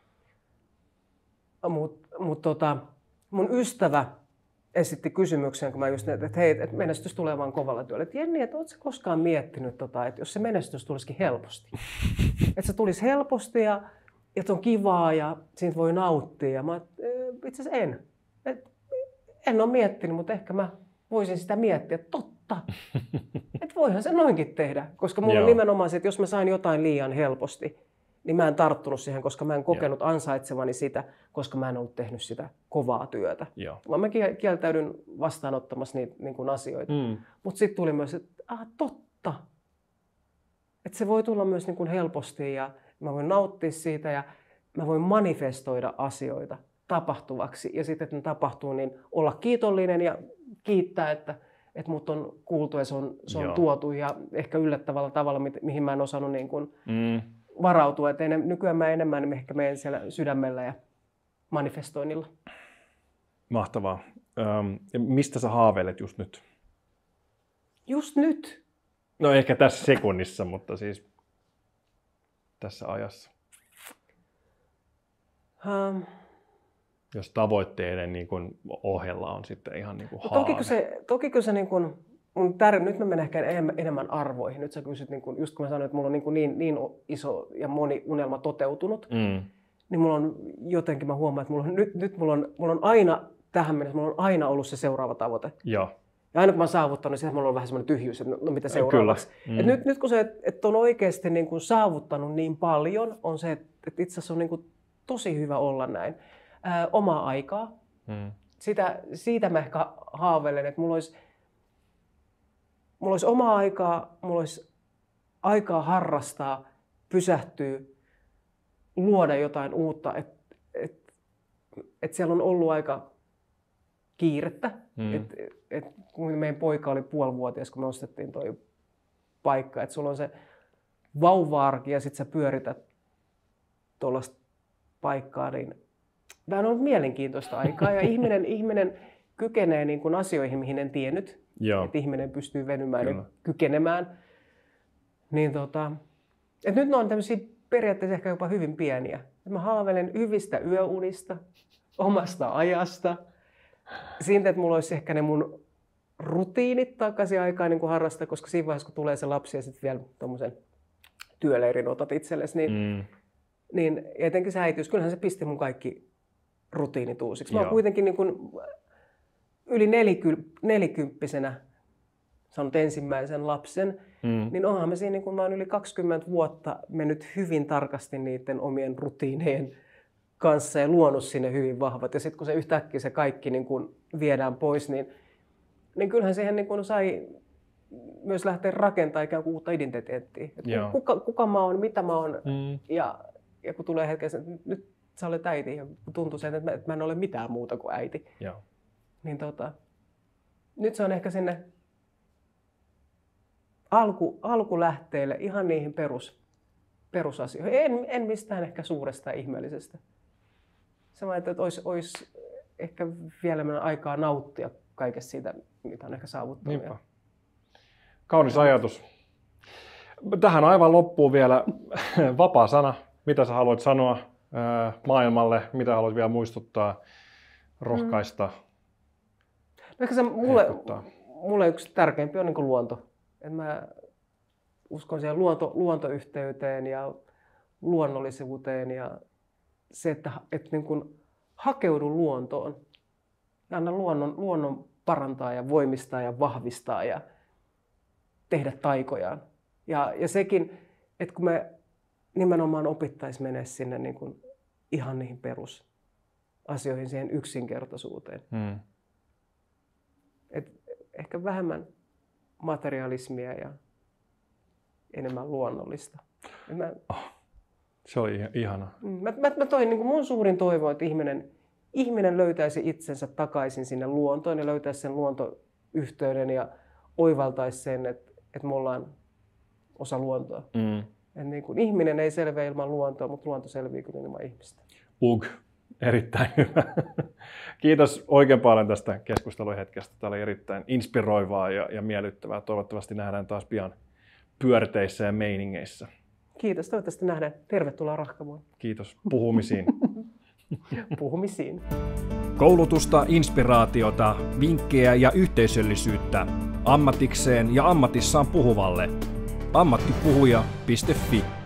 Mutta mun ystävä esitti kysymyksen, kun mä just että hei, että menestys tulee vain kovalla työllä. Että Jenni, että ootko koskaan miettinyt, että jos se menestys tulisikin helposti? Että se tulisi helposti ja että on kivaa ja siitä voi nauttia. Ja mä itse asiassa en. En ole miettinyt, mutta ehkä mä voisin sitä miettiä. Totta. Että voihan se noinkin tehdä. Koska mulla on nimenomaan se, että jos mä sain jotain liian helposti, niin mä en tarttunut siihen, koska mä en kokenut ansaitsevani sitä, koska mä en ollut tehnyt sitä kovaa työtä. Vaan mä kieltäydyn vastaanottamassa niitä niin kuin asioita. Mutta sitten tuli myös, että totta. Että se voi tulla myös niin kuin helposti ja mä voin nauttia siitä ja mä voin manifestoida asioita tapahtuvaksi. Ja sitten, että ne tapahtuu, niin olla kiitollinen ja kiittää, että mut on kuultu ja se on tuotu ja ehkä yllättävällä tavalla, mihin mä en osannut niin kuin varautua. Et nykyään mä enemmän ehkä menen siellä sydämellä ja manifestoinnilla. Mahtavaa. Mistä sä haaveilet just nyt? Just nyt? No ehkä tässä sekunnissa, mutta siis tässä ajassa. Jos tavoitteiden niin kuin ohella on sitten ihan niin kuin no, haave. Toki se niin kuin, nyt mä menen ehkä enemmän arvoihin. Nyt sä kysyt, niin kuin, just kun mä sanoin, että mulla on niin iso ja moni unelma toteutunut, niin mulla on jotenkin, mä huomaan, että mulla on aina tähän mennessä, mulla on aina ollut se seuraava tavoite. Joo. Ja aina kun mä oon saavuttanut, niin mulla on vähän semmoinen tyhjyys, että no mitä seuraavaksi. Nyt kun se, että on oikeasti niin kuin saavuttanut niin paljon, on se, että itse asiassa on niin kuin tosi hyvä olla näin. Omaa aikaa. Siitä mä ehkä haaveilen, että mulla olisi omaa aikaa, mulla olisi aikaa harrastaa, pysähtyä, luoda jotain uutta. Että siellä on ollut aika kiirettä. Kun meidän poika oli 5,5-vuotias, kun me ostettiin toi paikka, että sulla on se vauva-arki ja sit sä pyörität tuollaista paikkaa, niin tämä on ollut mielenkiintoista aikaa ja ihminen kykenee niin kuin asioihin, mihin en tiennyt, että ihminen pystyy venymään ja kykenemään. Niin että nyt ne on tämmöisiä periaatteessa ehkä jopa hyvin pieniä. Mä haaveilen hyvistä yöunista, omasta ajasta, siitä, että mulla olisi ehkä ne mun rutiinit takaisin aikaan niin kuin harrastaa, koska siinä vaiheessa, kun tulee se lapsi ja sitten vielä tommosen työleirin otat itsellesi, niin etenkin se äitiys, kyllähän se pisti mun kaikki rutiinit uusiksi. Mä oon kuitenkin niin kuin yli 40-vuotiaana saanut ensimmäisen lapsen, niin onhan mä siinä, niin kun mä oon yli 20 vuotta mennyt hyvin tarkasti niiden omien rutiinejen kanssa ja luonut sinne hyvin vahvat. Ja sitten kun se yhtäkkiä se kaikki niin kun viedään pois, niin kyllähän siihen niin kun sai myös lähteä rakentamaan ikään kuin uutta identiteettiä. Kuka mä oon, mitä mä oon, ja kun tulee hetkessä, että nyt sä olet äiti, ja tuntuu sen, että mä en ole mitään muuta kuin äiti. Niin nyt se on ehkä sinne alkulähteille ihan niihin perusasioihin. En mistään ehkä suuresta ja ihmeellisestä. Se vaan, että olisi ehkä vielä aikaa nauttia kaikesta siitä, mitä on ehkä saavuttanut. Niinpä. Kaunis ajatus. Tähän aivan loppuun vielä vapaa sana. Mitä sä haluat sanoa maailmalle? Mitä haluat vielä muistuttaa, rohkaista? Ehkä se mulle yksi tärkeimpi on niin kuin luonto. Et mä uskon siihen luontoyhteyteen ja luonnollisuuteen ja se, että niin kuin hakeudu luontoon ja anna luonnon parantaa ja voimistaa ja vahvistaa ja tehdä taikojaan. Ja sekin, että kun me nimenomaan opittaisiin mennä sinne niin kuin ihan niihin perusasioihin, siihen yksinkertaisuuteen. Et ehkä vähemmän materialismia ja enemmän luonnollista. Se oli ihana. Mä toin, niin kuin mun suurin toivo, että ihminen löytäisi itsensä takaisin sinne luontoon ja löytäisi sen luontoyhteyden ja oivaltaisi sen, että me ollaan osa luontoa. Et niin kuin ihminen ei selviä ilman luontoa, mutta luonto selviää kyllä ilman ihmistä. Erittäin hyvä. Kiitos oikein paljon tästä keskusteluhetkestä. Tämä oli erittäin inspiroivaa ja miellyttävää. Toivottavasti nähdään taas pian pyörteissä ja meiningeissä. Kiitos. Toivottavasti nähdään. Tervetuloa Rahkamoon. Kiitos. Puhumisiin. Puhumisiin. Koulutusta, inspiraatiota, vinkkejä ja yhteisöllisyyttä ammatikseen ja ammatissaan puhuvalle. ammattipuhuja.fi